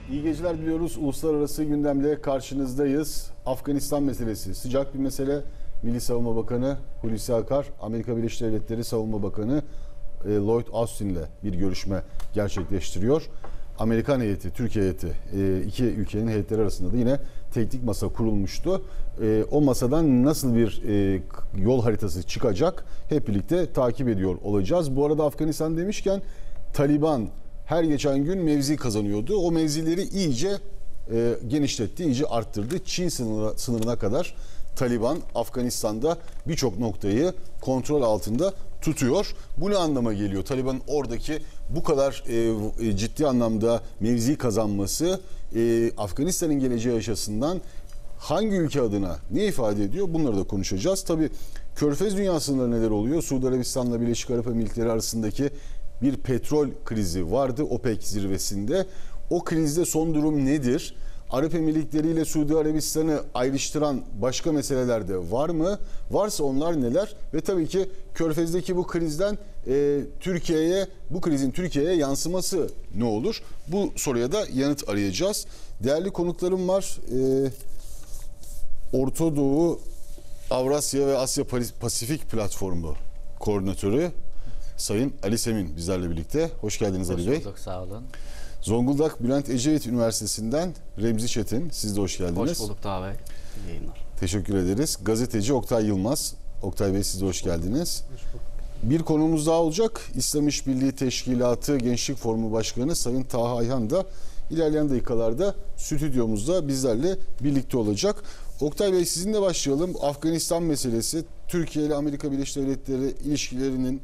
İyi geceler diliyoruz. Uluslararası gündemle karşınızdayız. Afganistan meselesi sıcak bir mesele. Milli Savunma Bakanı Hulusi Akar, Amerika Birleşik Devletleri Savunma Bakanı Lloyd Austin'le bir görüşme gerçekleştiriyor. Amerikan heyeti, Türkiye heyeti, iki ülkenin heyetleri arasında da yine teknik masa kurulmuştu. O masadan nasıl bir yol haritası çıkacak hep birlikte takip ediyor olacağız. Bu arada Afganistan demişken Taliban her geçen gün mevzi kazanıyordu. O mevzileri iyice genişletti, iyice arttırdı. Çin sınırına kadar Taliban Afganistan'da birçok noktayı kontrol altında tutuyor. Bu ne anlama geliyor? Taliban'ın oradaki bu kadar ciddi anlamda mevzi kazanması Afganistan'ın geleceği açısından hangi ülke adına ne ifade ediyor? Bunları da konuşacağız. Tabii Körfez dünyasında neler oluyor? Suudi Arabistan'la Birleşik Arap Emirlikleri arasındaki bir petrol krizi vardı OPEC zirvesinde. O krizde son durum nedir? Arap Emirlikleri ile Suudi Arabistan'ı ayrıştıran başka meseleler de var mı? Varsa onlar neler? Ve tabii ki Körfez'deki bu krizden bu krizin Türkiye'ye yansıması ne olur? Bu soruya da yanıt arayacağız. Değerli konuklarım var. Orta Doğu, Avrasya ve Asya Pasifik Platformu Koordinatörü Sayın Ali Semin bizlerle birlikte. Hoş geldiniz Ali Bey. Hoş bulduk, sağ olun. Zonguldak Bülent Ecevit Üniversitesi'nden Remzi Çetin. Siz de hoş geldiniz. Hoş bulduk Taha Bey. İyi yayınlar. Teşekkür ederiz. Gazeteci Oktay Yılmaz. Oktay Bey siz de hoş geldiniz. Hoş bulduk. Bir konumuz daha olacak. İslam İşbirliği Teşkilatı Gençlik Forumu Başkanı Sayın Taha Ayhan da ilerleyen dakikalarda stüdyomuzda bizlerle birlikte olacak. Oktay Bey sizinle başlayalım. Afganistan meselesi Türkiye ile Amerika Birleşik Devletleri ilişkilerinin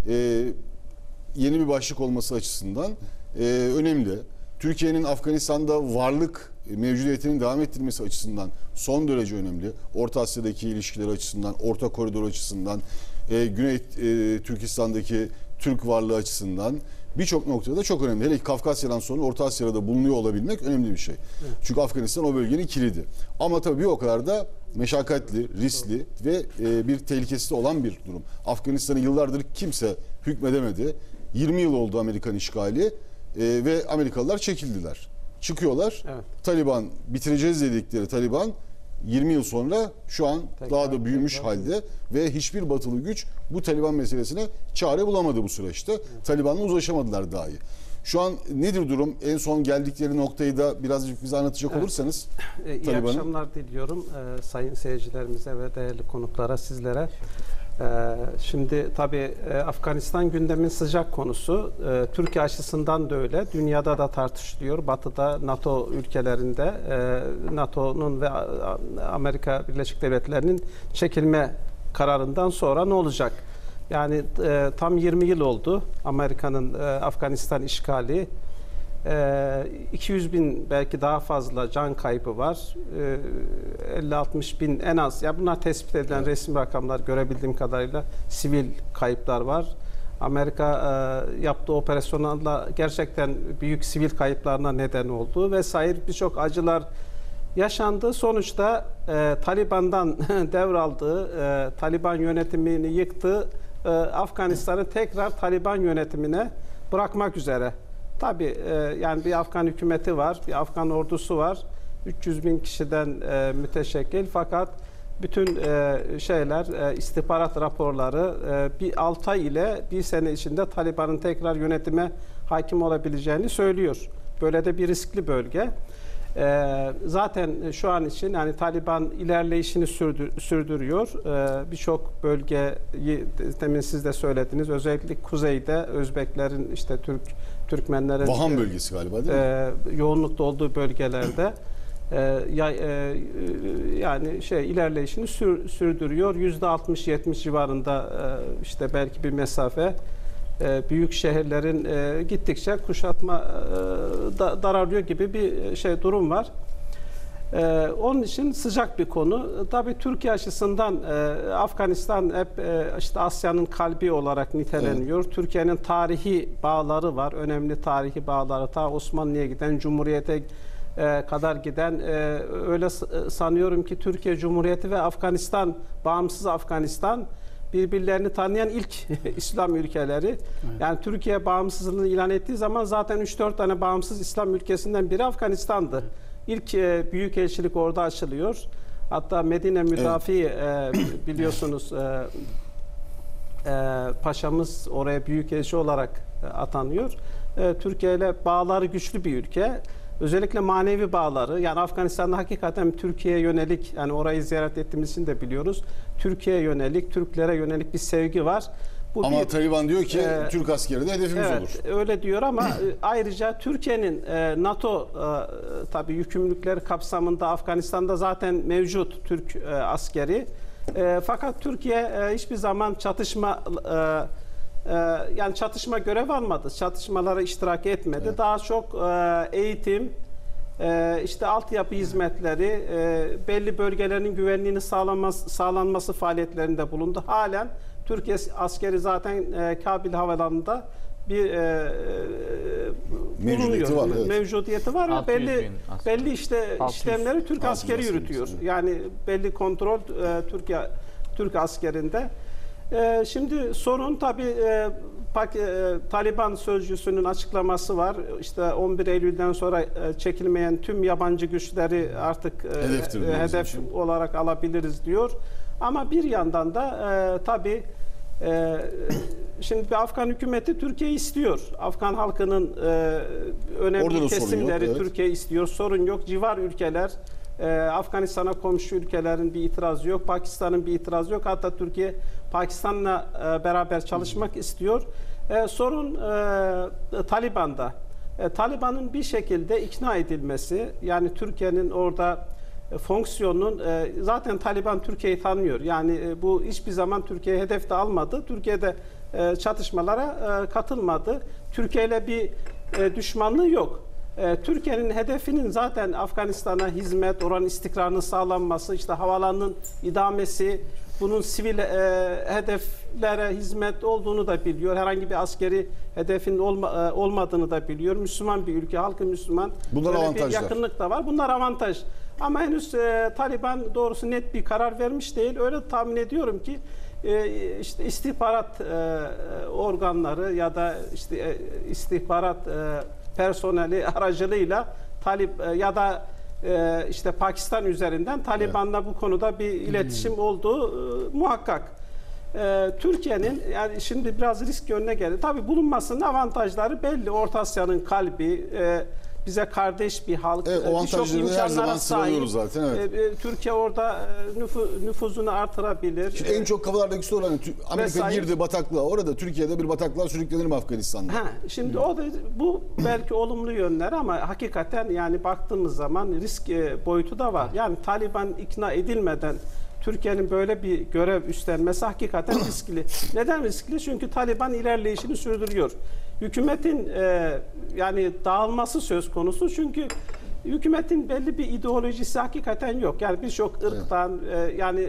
yeni bir başlık olması açısından önemli. Türkiye'nin Afganistan'da varlık mevcudiyetinin devam ettirmesi açısından son derece önemli. Orta Asya'daki ilişkiler açısından, Orta Koridor açısından, Güney Türkistan'daki Türk varlığı açısından birçok noktada çok önemli. Hele Kafkasya'dan sonra Orta Asya'da da bulunuyor olabilmek önemli bir şey. Evet. Çünkü Afganistan o bölgenin kilidi. Ama tabii bir o kadar da meşakkatli, riskli ve bir tehlikesi de olan bir durum. Afganistan'ı yıllardır kimse hükmedemedi. 20 yıl oldu Amerikan işgali ve Amerikalılar çekildiler. Çıkıyorlar. Evet. Taliban bitireceğiz dedikleri Taliban 20 yıl sonra şu an daha da büyümüş halde ve hiçbir batılı güç bu Taliban meselesine çare bulamadı bu süreçte. Evet. Taliban'la uzlaşamadılar dahi. Şu an nedir durum? En son geldikleri noktayı da birazcık bize anlatacak olursanız. İyi akşamlar diliyorum sayın seyircilerimize ve değerli konuklara, sizlere. Şimdi tabii Afganistan gündemin sıcak konusu. Türkiye açısından da öyle. Dünyada da tartışılıyor. Batı'da, NATO ülkelerinde NATO'nun ve Amerika Birleşik Devletleri'nin çekilme kararından sonra ne olacak? Yani tam 20 yıl oldu Amerika'nın Afganistan işgali. 200 bin belki daha fazla can kaybı var. 50-60 bin en az. Ya bunlar tespit edilen resmi rakamlar, görebildiğim kadarıyla sivil kayıplar var. Amerika yaptığı operasyonlarla gerçekten büyük sivil kayıplarına neden oldu vesaire, birçok acılar yaşandı. Sonuçta Taliban'dan devraldığı, Taliban yönetimini yıktı, Afganistan'ı tekrar Taliban yönetimine bırakmak üzere. Tabii yani bir Afgan hükümeti var, bir Afgan ordusu var. 300 bin kişiden müteşekkil, fakat bütün istihbarat raporları bir 6 ay ile 1 sene içinde Taliban'ın tekrar yönetime hakim olabileceğini söylüyor. Böyle de bir riskli bölge. Zaten şu an için yani Taliban ilerleyişini sürdürüyor. Birçok bölgeyi demin siz de söylediniz. Özellikle kuzeyde Özbeklerin, işte Türkmenlerin Vahan bölgesi galiba değil mi? Yoğunlukta olduğu bölgelerde yani ilerleyişini sürdürüyor. %60-70 civarında işte belki bir mesafe. Büyük şehirlerin gittikçe kuşatma daralıyor gibi bir durum var. Onun için sıcak bir konu. Tabii Türkiye açısından Afganistan hep işte Asya'nın kalbi olarak niteleniyor. Evet. Türkiye'nin tarihi bağları var. Önemli tarihi bağları. Ta Osmanlı'ya giden, Cumhuriyet'e kadar giden, öyle sanıyorum ki Türkiye Cumhuriyeti ve Afganistan, bağımsız Afganistan birbirlerini tanıyan ilk İslam ülkeleri. Yani Türkiye bağımsızlığını ilan ettiği zaman zaten 3-4 tane bağımsız İslam ülkesinden biri Afganistan'dı. İlk büyükelçilik orada açılıyor. Hatta Medine Müdafi biliyorsunuz paşamız oraya büyükelçi olarak atanıyor. Türkiye ile bağları güçlü bir ülke. Özellikle manevi bağları, yani Afganistan'da hakikaten Türkiye'ye yönelik, yani orayı ziyaret ettiğimiz için de biliyoruz. Türkiye'ye yönelik, Türklere yönelik bir sevgi var. Bu Ama Taliban diyor ki Türk askeri de hedefimiz olur. Evet, öyle diyor ama ayrıca Türkiye'nin NATO tabii yükümlülükleri kapsamında Afganistan'da zaten mevcut Türk askeri. Fakat Türkiye hiçbir zaman yani çatışma görev almadı. Çatışmalara iştirak etmedi. Evet. Daha çok eğitim, işte altyapı hizmetleri, belli bölgelerin güvenliğini sağlanması faaliyetlerinde bulundu. Halen Türkiye askeri zaten Kabil Havalanı'nda bir Mevcudiyeti var, evet. Mevcudiyeti var ve 600 belli bin asker. belli işte 600. işlemleri Türk 600 askeri asker yürütüyor. mesela. Yani belli kontrol Türk askerinde. Şimdi sorun tabii Taliban sözcüsünün açıklaması var. İşte 11 Eylül'den sonra çekilmeyen tüm yabancı güçleri artık hedef olarak alabiliriz diyor. Ama bir yandan da tabii şimdi bir Afgan hükümeti Türkiye istiyor. Afgan halkının önemli kesimleri evet. Türkiye istiyor. Sorun yok. Civar ülkeler, Afganistan'a komşu ülkelerin bir itirazı yok. Pakistan'ın bir itirazı yok. Hatta Türkiye Pakistan'la beraber çalışmak istiyor. Sorun Taliban'da. Taliban'ın bir şekilde ikna edilmesi, yani Türkiye'nin orada fonksiyonunun zaten Taliban Türkiye'yi tanıyor. Yani bu hiçbir zaman Türkiye hedefte almadı. Türkiye'de çatışmalara katılmadı. Türkiye ile bir düşmanlığı yok. Türkiye'nin hedefinin zaten Afganistan'a hizmet, oranın istikrarının sağlanması, işte havalanın idamesi, bunun sivil hedeflere hizmet olduğunu da biliyor. Herhangi bir askeri hedefin olmadığını da biliyor. Müslüman bir ülke, halkı Müslüman. Bunlar avantajlar. Bir yakınlık da var. Bunlar avantaj. Ama henüz Taliban doğrusu net bir karar vermiş değil. Öyle tahmin ediyorum ki işte istihbarat organları ya da işte istihbarat personeli aracılığıyla ya da işte Pakistan üzerinden Taliban'la bu konuda bir iletişim olduğu muhakkak. Türkiye'nin yani şimdi biraz risk yönüne geldi. Tabii bulunmasının avantajları belli. Orta Asya'nın kalbi, bize kardeş bir halk. Evet, o avantajları her zaman sıralıyoruz zaten. Evet. Türkiye orada nüfuzunu artırabilir. Şimdi en çok kafalardaki soru hani Amerika girdi bataklığa. Orada Türkiye'de bir bataklığa sürüklenir mi Afganistan'da? Şimdi o da bu belki olumlu yönler ama hakikaten yani baktığımız zaman risk boyutu da var. Yani Taliban ikna edilmeden Türkiye'nin böyle bir görev üstlenmesi hakikaten riskli. Neden riskli? Çünkü Taliban ilerleyişini sürdürüyor. Hükümetin yani dağılması söz konusu. Çünkü hükümetin belli bir ideolojisi hakikaten yok. Yani birçok ırktan yani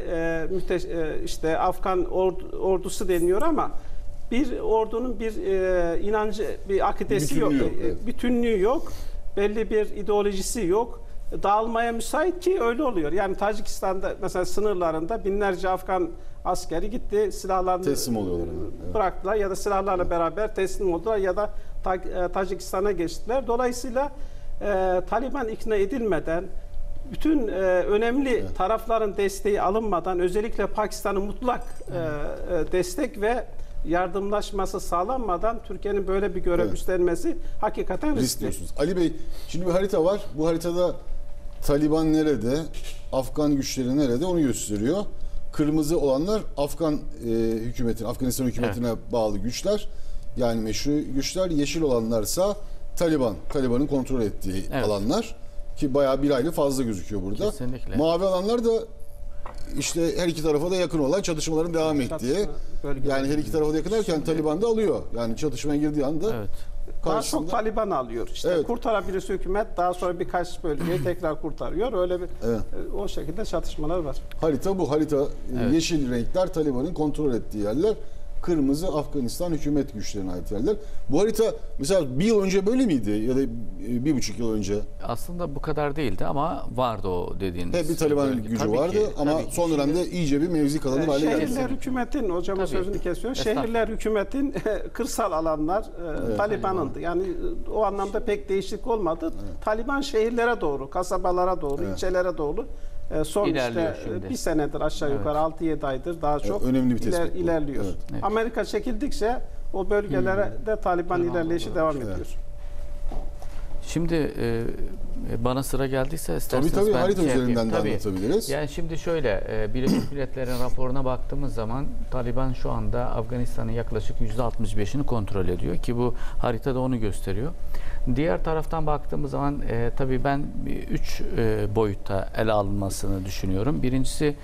işte Afgan ordusu deniyor ama bir ordunun bir inancı, bir akidesi yok. Bütünlüğü yok. Belli bir ideolojisi yok. Dağılmaya müsait ki öyle oluyor. Yani Tacikistan'da mesela sınırlarında binlerce Afgan askeri gitti, silahlarını teslim oluyorlar. Bıraktılar ya da silahlarla beraber teslim oldular ya da Tacikistan'a geçtiler. Dolayısıyla Taliban ikna edilmeden, bütün önemli tarafların desteği alınmadan, özellikle Pakistan'ın mutlak destek ve yardımlaşması sağlanmadan Türkiye'nin böyle bir görev üstlenmesi hakikaten riskli. Ali Bey, şimdi bir harita var. Bu haritada Taliban nerede, Afgan güçleri nerede onu gösteriyor. Kırmızı olanlar Afganistan hükümetine bağlı güçler. Yani meşru güçler. Yeşil olanlarsa Taliban'ın kontrol ettiği alanlar. Ki bayağı bir aylık fazla gözüküyor burada. Kesinlikle. Mavi alanlar da işte her iki tarafa da yakın olan çatışmaların devam ettiği. Yani her iki tarafa da yakın derken Taliban da alıyor. Yani çatışmaya girdiği anda daha çok Taliban alıyor. İşte kurtarabilirse hükümet daha sonra birkaç bölgeyi tekrar kurtarıyor. Öyle bir o şekilde çatışmalar var. Harita bu. Yeşil renkler Taliban'ın kontrol ettiği yerler. kırmızı Afganistan hükümet güçlerine ait yerler. Bu harita mesela bir yıl önce böyle miydi ya da 1,5 yıl önce? Aslında bu kadar değildi ama vardı o dediğiniz. Hep bir Taliban bölge. gücü Tabii vardı ki, ama tabii ki. son dönemde iyice bir mevzi kazanır hale geldi. Şehirler hükümetin, hocamın Tabii. sözünü kesiyor. Estağfurullah. Şehirler hükümetin kırsal alanlar Taliban'ındı. Yani o anlamda pek değişiklik olmadı. Taliban şehirlere doğru, kasabalara doğru, ilçelere doğru son İlerliyor işte şimdi. bir senedir aşağı yukarı 6-7 aydır daha çok önemli bir tespit bu. ilerliyor. Evet. Evet. Amerika çekildikçe o bölgelere de Taliban ilerleyişi devam ediyor. Şimdi bana sıra geldiyse isterseniz Tabii ben harita üzerinden yapayım. de Tabii. anlatabiliriz. Yani şimdi şöyle Birleşmiş Milletler'in raporuna baktığımız zaman Taliban şu anda Afganistan'ın yaklaşık %65'ini kontrol ediyor ki bu haritada onu gösteriyor. Diğer taraftan baktığımız zaman tabii ben 3 boyutta ele alınmasını düşünüyorum. Birincisi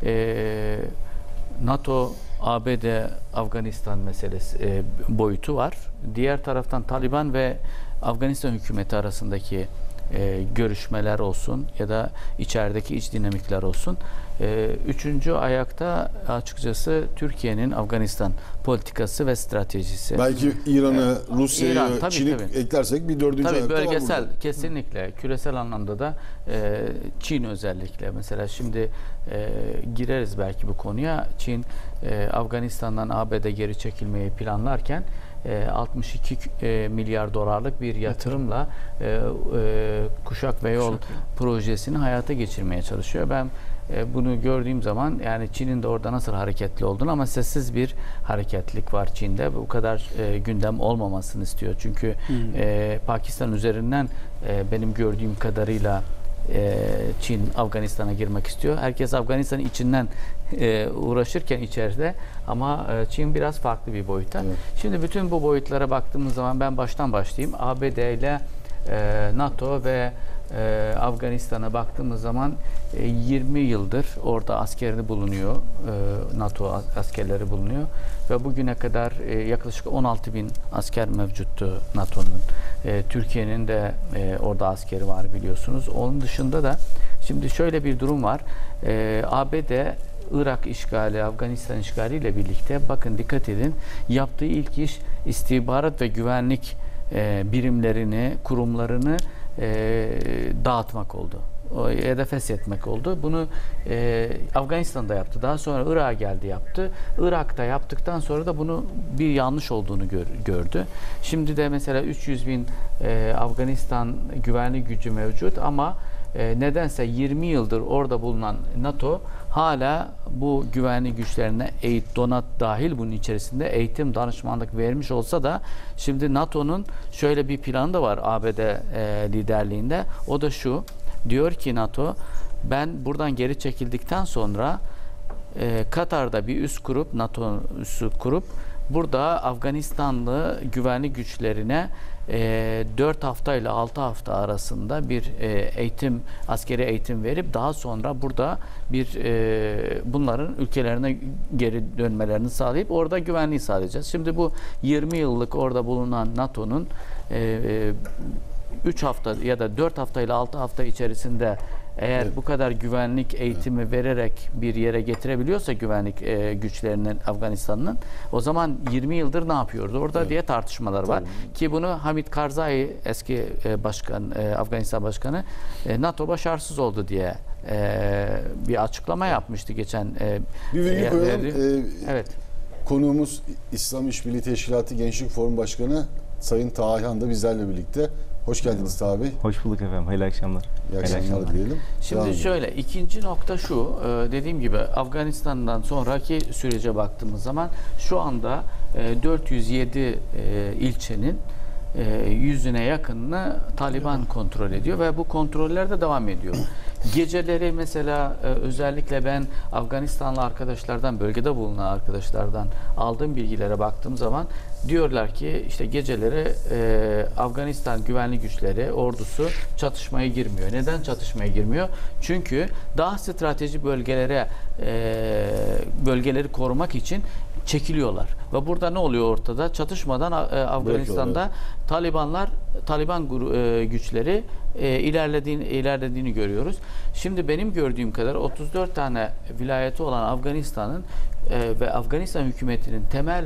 NATO, ABD, Afganistan meselesi boyutu var. Diğer taraftan Taliban ve Afganistan hükümeti arasındaki görüşmeler olsun ya da içerideki iç dinamikler olsun. Üçüncü ayakta açıkçası Türkiye'nin Afganistan politikası ve stratejisi. Belki İran'ı, İran, Rusya'yı, tabii, Çin'i tabii. eklersek bir dördüncü Tabii ayakta var bölgesel, burada. kesinlikle küresel anlamda da Çin özellikle mesela şimdi gireriz belki bu konuya. Çin Afganistan'dan ABD geri çekilmeyi planlarken 62 milyar dolarlık bir yatırımla Kuşak ve Yol projesini hayata geçirmeye çalışıyor. Ben bunu gördüğüm zaman yani Çin'in de orada nasıl hareketli olduğunu ama sessiz bir hareketlilik var Çin'de. Bu kadar gündem olmamasını istiyor. Çünkü Pakistan üzerinden benim gördüğüm kadarıyla Çin Afganistan'a girmek istiyor. Herkes Afganistan'ın içinden uğraşırken içeride ama Çin biraz farklı bir boyutta. Evet. Şimdi bütün bu boyutlara baktığımız zaman ben baştan başlayayım. ABD ile NATO ve Afganistan'a baktığımız zaman 20 yıldır orada askeri bulunuyor. NATO askerleri bulunuyor ve bugüne kadar yaklaşık 16.000 asker mevcuttu NATO'nun. Türkiye'nin de orada askeri var biliyorsunuz. Onun dışında da şimdi şöyle bir durum var. ABD Irak işgali, Afganistan işgali ile birlikte bakın dikkat edin yaptığı ilk iş istihbarat ve güvenlik birimlerini, kurumlarını dağıtmak oldu. Ya da feshetmek oldu. Bunu Afganistan'da yaptı. Daha sonra Irak'a geldi yaptı. Irak'ta yaptıktan sonra da bunu bir yanlış olduğunu gördü. Şimdi de mesela 300 bin Afganistan güvenlik gücü mevcut ama nedense 20 yıldır orada bulunan NATO hala bu güvenlik güçlerine donat dahil bunun içerisinde eğitim, danışmanlık vermiş olsa da şimdi NATO'nun şöyle bir planı da var ABD liderliğinde. O da şu. Diyor ki NATO ben buradan geri çekildikten sonra Katar'da bir üs kurup NATO üssü kurup burada Afganistanlı güvenlik güçlerine 4 hafta ile 6 hafta arasında bir askeri eğitim verip daha sonra burada bir bunların ülkelerine geri dönmelerini sağlayıp orada güvenliği sağlayacağız. Şimdi bu 20 yıllık orada bulunan NATO'nun 3 hafta ya da 4 hafta ile 6 hafta içerisinde eğer bu kadar güvenlik eğitimi vererek bir yere getirebiliyorsa güvenlik güçlerinin Afganistan'ın o zaman 20 yıldır ne yapıyordu orada diye tartışmalar var. Ki bunu Hamid Karzai eski başkan Afganistan başkanı NATO başarısız oldu diye bir açıklama yapmıştı geçen Bir virgül koyalım. evet. Konuğumuz İslam İşbirliği Teşkilatı Gençlik Forum Başkanı Sayın Taha Ayhan da bizlerle birlikte. Hoş geldiniz Taha Bey. Hoş bulduk efendim. Hayırlı akşamlar. İyi akşamlar dileyelim. Şimdi şöyle ikinci nokta şu dediğim gibi Afganistan'dan sonraki sürece baktığımız zaman şu anda 407 ilçenin yüzüne yakınını Taliban kontrol ediyor ve bu kontroller de devam ediyor. Geceleri mesela özellikle ben Afganistanlı arkadaşlardan, bölgede bulunan arkadaşlardan aldığım bilgilere baktığım zaman diyorlar ki işte geceleri Afganistan güvenlik güçleri, ordusu çatışmaya girmiyor. Neden çatışmaya girmiyor? Çünkü daha strateji bölgeleri korumak için çekiliyorlar. Ve burada ne oluyor ortada? Çatışmadan Afganistan'da Taliban güçleri ilerlediğini görüyoruz. Şimdi benim gördüğüm kadar 34 tane vilayeti olan Afganistan'ın ve Afganistan hükümetinin temel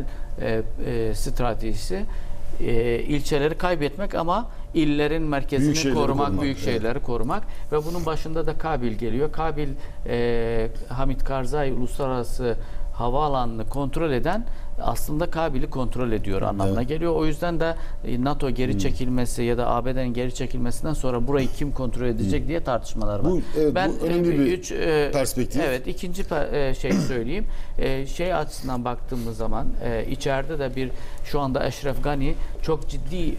stratejisi ilçeleri kaybetmek ama illerin merkezini korumak, büyük şehirleri korumak ve bunun başında da Kabil geliyor. Kabil, Hamid Karzai uluslararası havaalanını kontrol eden aslında Kabil'i kontrol ediyor anlamına geliyor. O yüzden de NATO geri çekilmesi ya da ABD'nin geri çekilmesinden sonra burayı kim kontrol edecek diye tartışmalar var. Bu önemli bir perspektif. Evet, ikinci şey söyleyeyim. Şey açısından baktığımız zaman içeride de şu anda Eşref Gani çok ciddi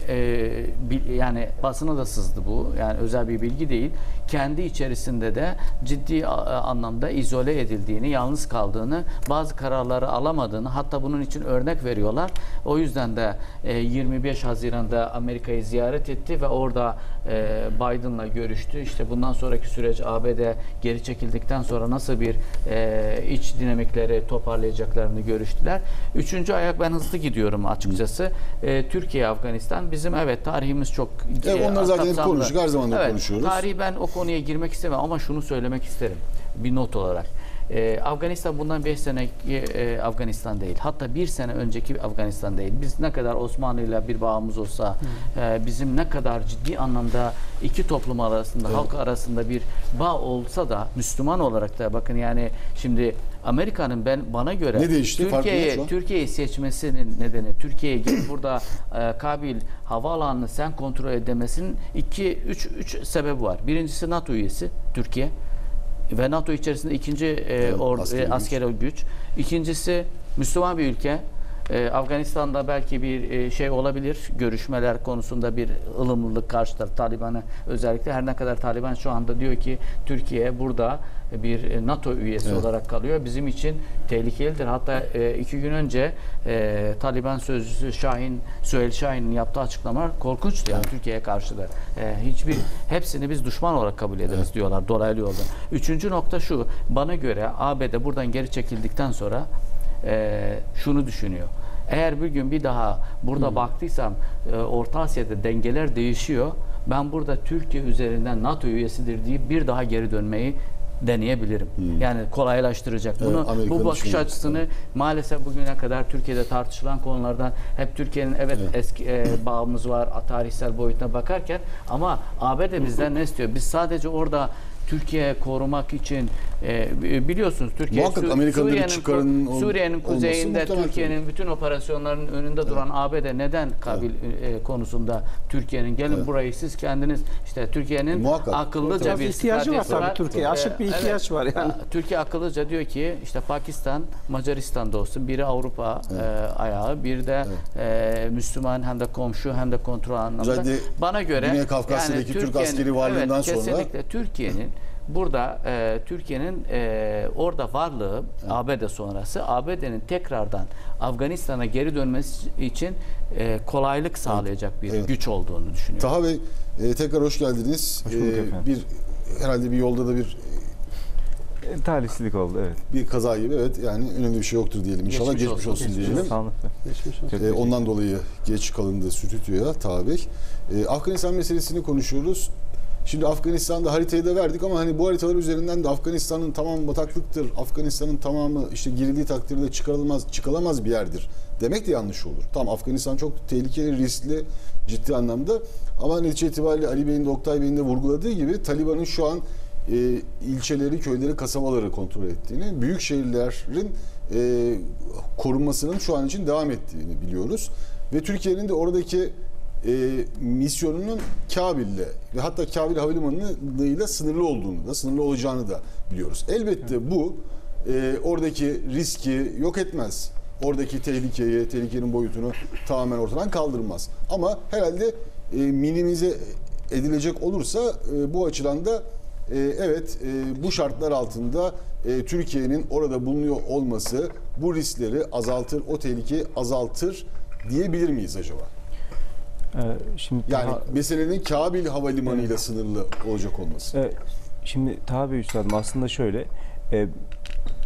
yani basına da sızdı bu. Yani özel bir bilgi değil. Kendi içerisinde de ciddi anlamda izole edildiğini, yalnız kaldığını, bazı kararları alamadığını, hatta bunun için örnek veriyorlar. O yüzden de 25 Haziran'da Amerika'yı ziyaret etti ve orada Biden'la görüştü. İşte bundan sonraki süreç ABD geri çekildikten sonra nasıl bir iç dinamikleri toparlayacaklarını görüştüler. Üçüncü ayak, ben hızlı gidiyorum açıkçası. Türkiye, Afganistan. Bizim tarihimiz çok onlar zaten hep konuştuk. Her zaman da konuşuyoruz. Tarihi ben o konuya girmek istemem ama şunu söylemek isterim. Bir not olarak. Afganistan bundan 5 sene Afganistan değil. Hatta 1 sene önceki Afganistan değil. Biz ne kadar Osmanlı ile bir bağımız olsa, bizim ne kadar ciddi anlamda iki toplum arasında, halk arasında bir bağ olsa da Müslüman olarak da bakın yani şimdi Amerika'nın bana göre Türkiye'yi seçmesinin nedeni, Türkiye'ye gelip burada Kabil havaalanını sen kontrol edemesinin 3 sebebi var. Birincisi NATO üyesi Türkiye. Ve NATO içerisinde ikinci askeri güç. İkincisi Müslüman bir ülke. Afganistan'da belki bir şey olabilir. Görüşmeler konusunda bir ılımlılık karşı taraf Taliban'a özellikle, her ne kadar Taliban şu anda diyor ki Türkiye burada bir NATO üyesi olarak kalıyor. Bizim için tehlikelidir. Hatta 2 gün önce Taliban sözcüsü Süheyl Şahin'in yaptığı açıklamalar korkunçtu. Yani Türkiye'ye karşı da hepsini biz düşman olarak kabul ederiz diyorlar dolaylı yoldan. Üçüncü nokta şu. Bana göre ABD buradan geri çekildikten sonra şunu düşünüyor. Eğer bir gün bir daha burada baktıysam Orta Asya'da dengeler değişiyor. Ben burada Türkiye üzerinden NATO üyesidir deyip bir daha geri dönmeyi deneyebilirim. Yani kolaylaştıracak. Bu bakış açısını maalesef bugüne kadar Türkiye'de tartışılan konulardan hep Türkiye'nin eski bağımız var tarihsel boyutuna bakarken ama ABD bizden ne istiyor? Biz sadece orada Türkiye korumak için biliyorsunuz Türkiye Suriye'nin kuzeyinde Türkiye'nin bütün operasyonlarının önünde duran ABD neden Kabil konusunda Türkiye'nin gelin burayı siz kendiniz işte Türkiye'nin akıllıca bir ihtiyacı var tabii Türkiye. Aşık bir ihtiyaç var yani. Türkiye akıllıca diyor ki işte Pakistan, Macaristan'da olsun. Biri Avrupa ayağı, bir de Müslüman hem de komşu hem de kontrol anlamda. Bana göre Güney Kafkasya'daki Türk askeri varlığından sonra kesinlikle Türkiye'nin burada orada varlığı ABD sonrası ABD'nin tekrardan Afganistan'a geri dönmesi için kolaylık sağlayacak bir güç olduğunu düşünüyorum. Taha Bey tekrar hoş geldiniz. Herhalde bir yolda da bir talihsizlik oldu, evet. Bir kaza gibi, yani önemli bir şey yoktur diyelim. İnşallah geçmiş olsun diyelim. Ondan dolayı geç kalındı stüdyoya Taha Bey. Afganistan meselesini konuşuyoruz. Şimdi Afganistan'da haritayı da verdik ama hani bu haritalar üzerinden de Afganistan'ın tamamı bataklıktır, Afganistan'ın tamamı işte girildiği takdirde çıkılamaz bir yerdir demek de yanlış olur. Tamam, Afganistan çok tehlikeli, riskli, ciddi anlamda ama netice itibariyle Ali Bey'in de Oktay Bey'in de vurguladığı gibi Taliban'ın şu an ilçeleri, köyleri, kasabaları kontrol ettiğini, büyük şehirlerin korunmasının şu an için devam ettiğini biliyoruz. Ve Türkiye'nin de oradaki misyonunun Kabil'le ve hatta Kabil Havalimanı'yla sınırlı olduğunu da, sınırlı olacağını da biliyoruz. Elbette bu oradaki riski yok etmez. Oradaki tehlikenin boyutunu tamamen ortadan kaldırmaz. Ama herhalde minimize edilecek olursa bu açıdan da bu şartlar altında Türkiye'nin orada bulunuyor olması bu riskleri azaltır, o tehlikeyi azaltır diyebilir miyiz acaba? Şimdi meselenin Kabil Havalimanı ile sınırlı olacak olması. Şimdi Taha Bey Üstadım aslında şöyle,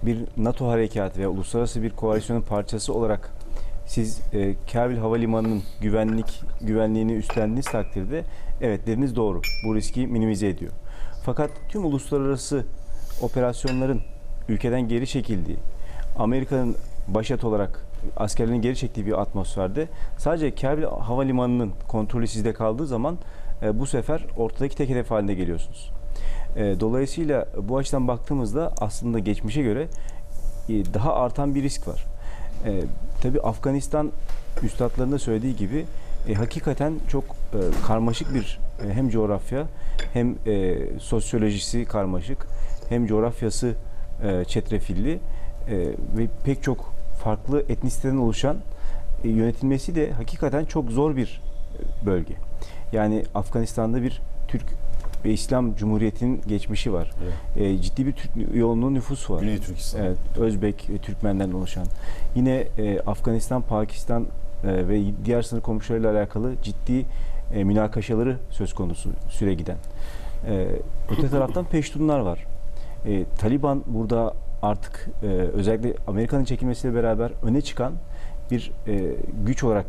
bir NATO harekatı veya uluslararası bir koalisyonun parçası olarak siz Kabil Havalimanı'nın güvenliğini üstlendiğiniz takdirde evet dediniz doğru. Bu riski minimize ediyor. Fakat tüm uluslararası operasyonların ülkeden geri çekildiği, Amerika'nın başat olarak askerlerin geri çektiği bir atmosferde sadece Kabil Havalimanı'nın kontrolü sizde kaldığı zaman bu sefer ortadaki tek hedef haline geliyorsunuz. Dolayısıyla bu açıdan baktığımızda aslında geçmişe göre daha artan bir risk var. Tabii Afganistan üstadların da söylediği gibi hakikaten çok karmaşık bir hem coğrafya hem sosyolojisi karmaşık hem coğrafyası çetrefilli ve pek çok farklı etnisiteden oluşan yönetilmesi de hakikaten çok zor bir bölge. Yani Afganistan'da bir Türk ve İslam Cumhuriyeti'nin geçmişi var. Evet. Ciddi bir Türk yoğunluğu nüfus var. Güney Türkistan. Evet, Özbek ve Türkmen'den oluşan. Yine Afganistan, Pakistan ve diğer sınır komşularıyla alakalı ciddi münakaşaları söz konusu süre giden. Öte taraftan Peştunlar var. Taliban burada artık özellikle Amerika'nın çekilmesiyle beraber öne çıkan bir güç olarak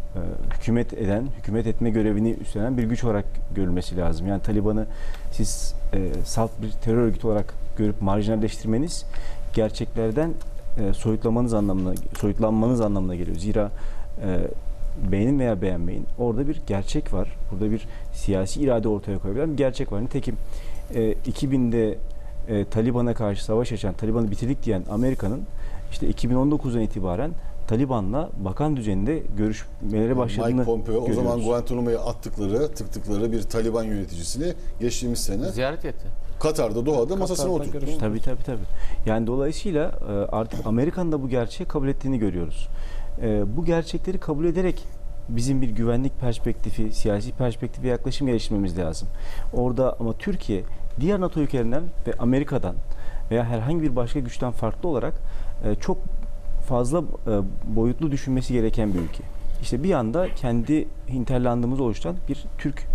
hükümet etme görevini üstlenen bir güç olarak görülmesi lazım. Yani Taliban'ı siz salt bir terör örgütü olarak görüp marjinalleştirmeniz gerçeklerden soyutlanmanız anlamına geliyor. Zira beğenin veya beğenmeyin orada bir gerçek var. Burada bir siyasi irade ortaya koyabilen bir gerçek var. Nitekim 2000'de Taliban'a karşı savaş açan, Taliban'ı bitirdik diyen Amerika'nın işte 2019'dan itibaren Taliban'la bakan düzeyinde görüşmeleri başladığını Mike Pompeo görüyoruz. o zaman Guantanamo'ya tıktıkları bir Taliban yöneticisini geçtiğimiz sene ziyaret etti. Katar'da, Doha'da masasına oturttu. Tabii. Yani dolayısıyla artık Amerika'nın da bu gerçeği kabul ettiğini görüyoruz. Bu gerçekleri kabul ederek bizim bir güvenlik perspektifi, siyasi perspektifi yaklaşım geliştirmemiz lazım. Orada ama Türkiye diğer NATO ülkelerinden ve Amerika'dan veya herhangi bir başka güçten farklı olarak çok fazla boyutlu düşünmesi gereken bir ülke. İşte bir yanda kendi hinterlandımızı oluşturan bir Türk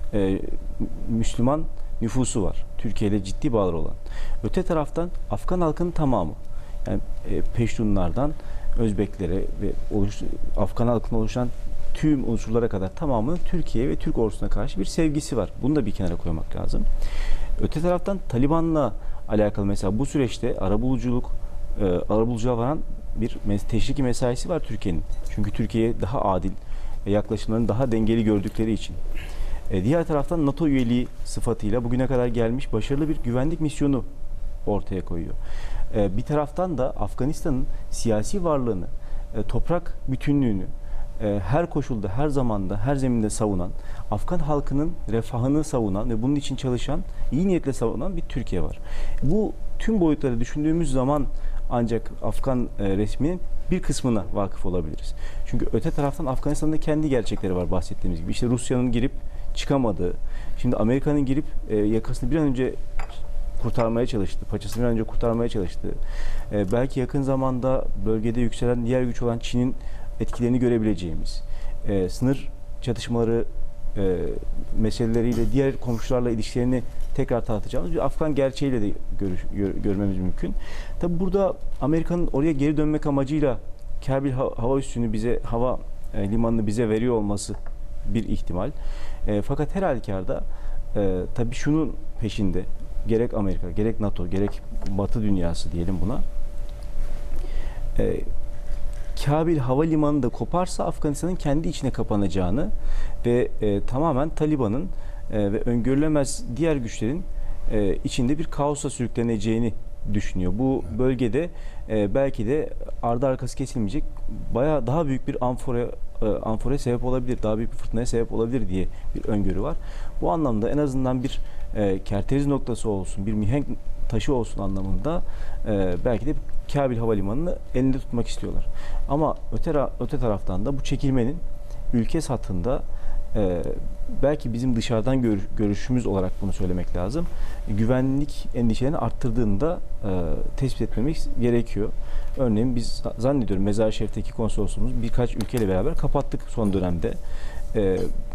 Müslüman nüfusu var. Türkiye ile ciddi bağlar olan. Öte taraftan Afgan halkının tamamı. Yani Peştunlardan Özbeklere ve Afgan halkına oluşan tüm unsurlara kadar tamamının Türkiye ve Türk ordusuna karşı bir sevgisi var. Bunu da bir kenara koymak lazım. Öte taraftan Taliban'la alakalı mesela bu süreçte arabuluculuğa varan bir teşviki mesaisi var Türkiye'nin. Çünkü Türkiye'ye daha adil yaklaşımlarını daha dengeli gördükleri için. Diğer taraftan NATO üyeliği sıfatıyla bugüne kadar gelmiş başarılı bir güvenlik misyonu ortaya koyuyor. Bir taraftan da Afganistan'ın siyasi varlığını, toprak bütünlüğünü her koşulda, her zamanda, her zeminde savunan, Afgan halkının refahını savunan ve bunun için çalışan, iyi niyetle savunan bir Türkiye var. Bu tüm boyutları düşündüğümüz zaman ancak Afgan resminin bir kısmına vakıf olabiliriz. Çünkü öte taraftan Afganistan'da kendi gerçekleri var bahsettiğimiz gibi. İşte Rusya'nın girip çıkamadığı, şimdi Amerika'nın girip yakasını bir an önce kurtarmaya çalıştı, paçasını bir an önce kurtarmaya çalıştı. Belki yakın zamanda bölgede yükselen diğer güç olan Çin'in etkilerini görebileceğimiz, sınır çatışmaları meseleleriyle diğer komşularla ilişkilerini tekrar tartacağımız bir Afgan gerçeğiyle de görmemiz mümkün. Tabi burada Amerika'nın oraya geri dönmek amacıyla Kabil hava üssünü hava limanını bize veriyor olması bir ihtimal. Fakat her halükarda tabi şunun peşinde gerek Amerika, gerek NATO, gerek Batı dünyası diyelim buna. Kabil havalimanı da koparsa Afganistan'ın kendi içine kapanacağını ve tamamen Taliban'ın ve öngörülemez diğer güçlerin içinde bir kaosa sürükleneceğini düşünüyor. Bu bölgede belki de ardı arkası kesilmeyecek bayağı daha büyük bir amfore sebep olabilir, daha büyük bir fırtınaya sebep olabilir diye bir öngörü var. Bu anlamda en azından bir kerteriz noktası olsun, bir mihenk taşı olsun anlamında belki de Kabil Havalimanı'nı elinde tutmak istiyorlar. Ama öte taraftan da bu çekilmenin ülke satında belki bizim dışarıdan görüşümüz olarak bunu söylemek lazım. Güvenlik endişelerini arttırdığını da tespit etmemiz gerekiyor. Örneğin biz zannediyorum Mezar-ı Şerif'teki konsolosluğumuz birkaç ülkeyle beraber kapattık son dönemde.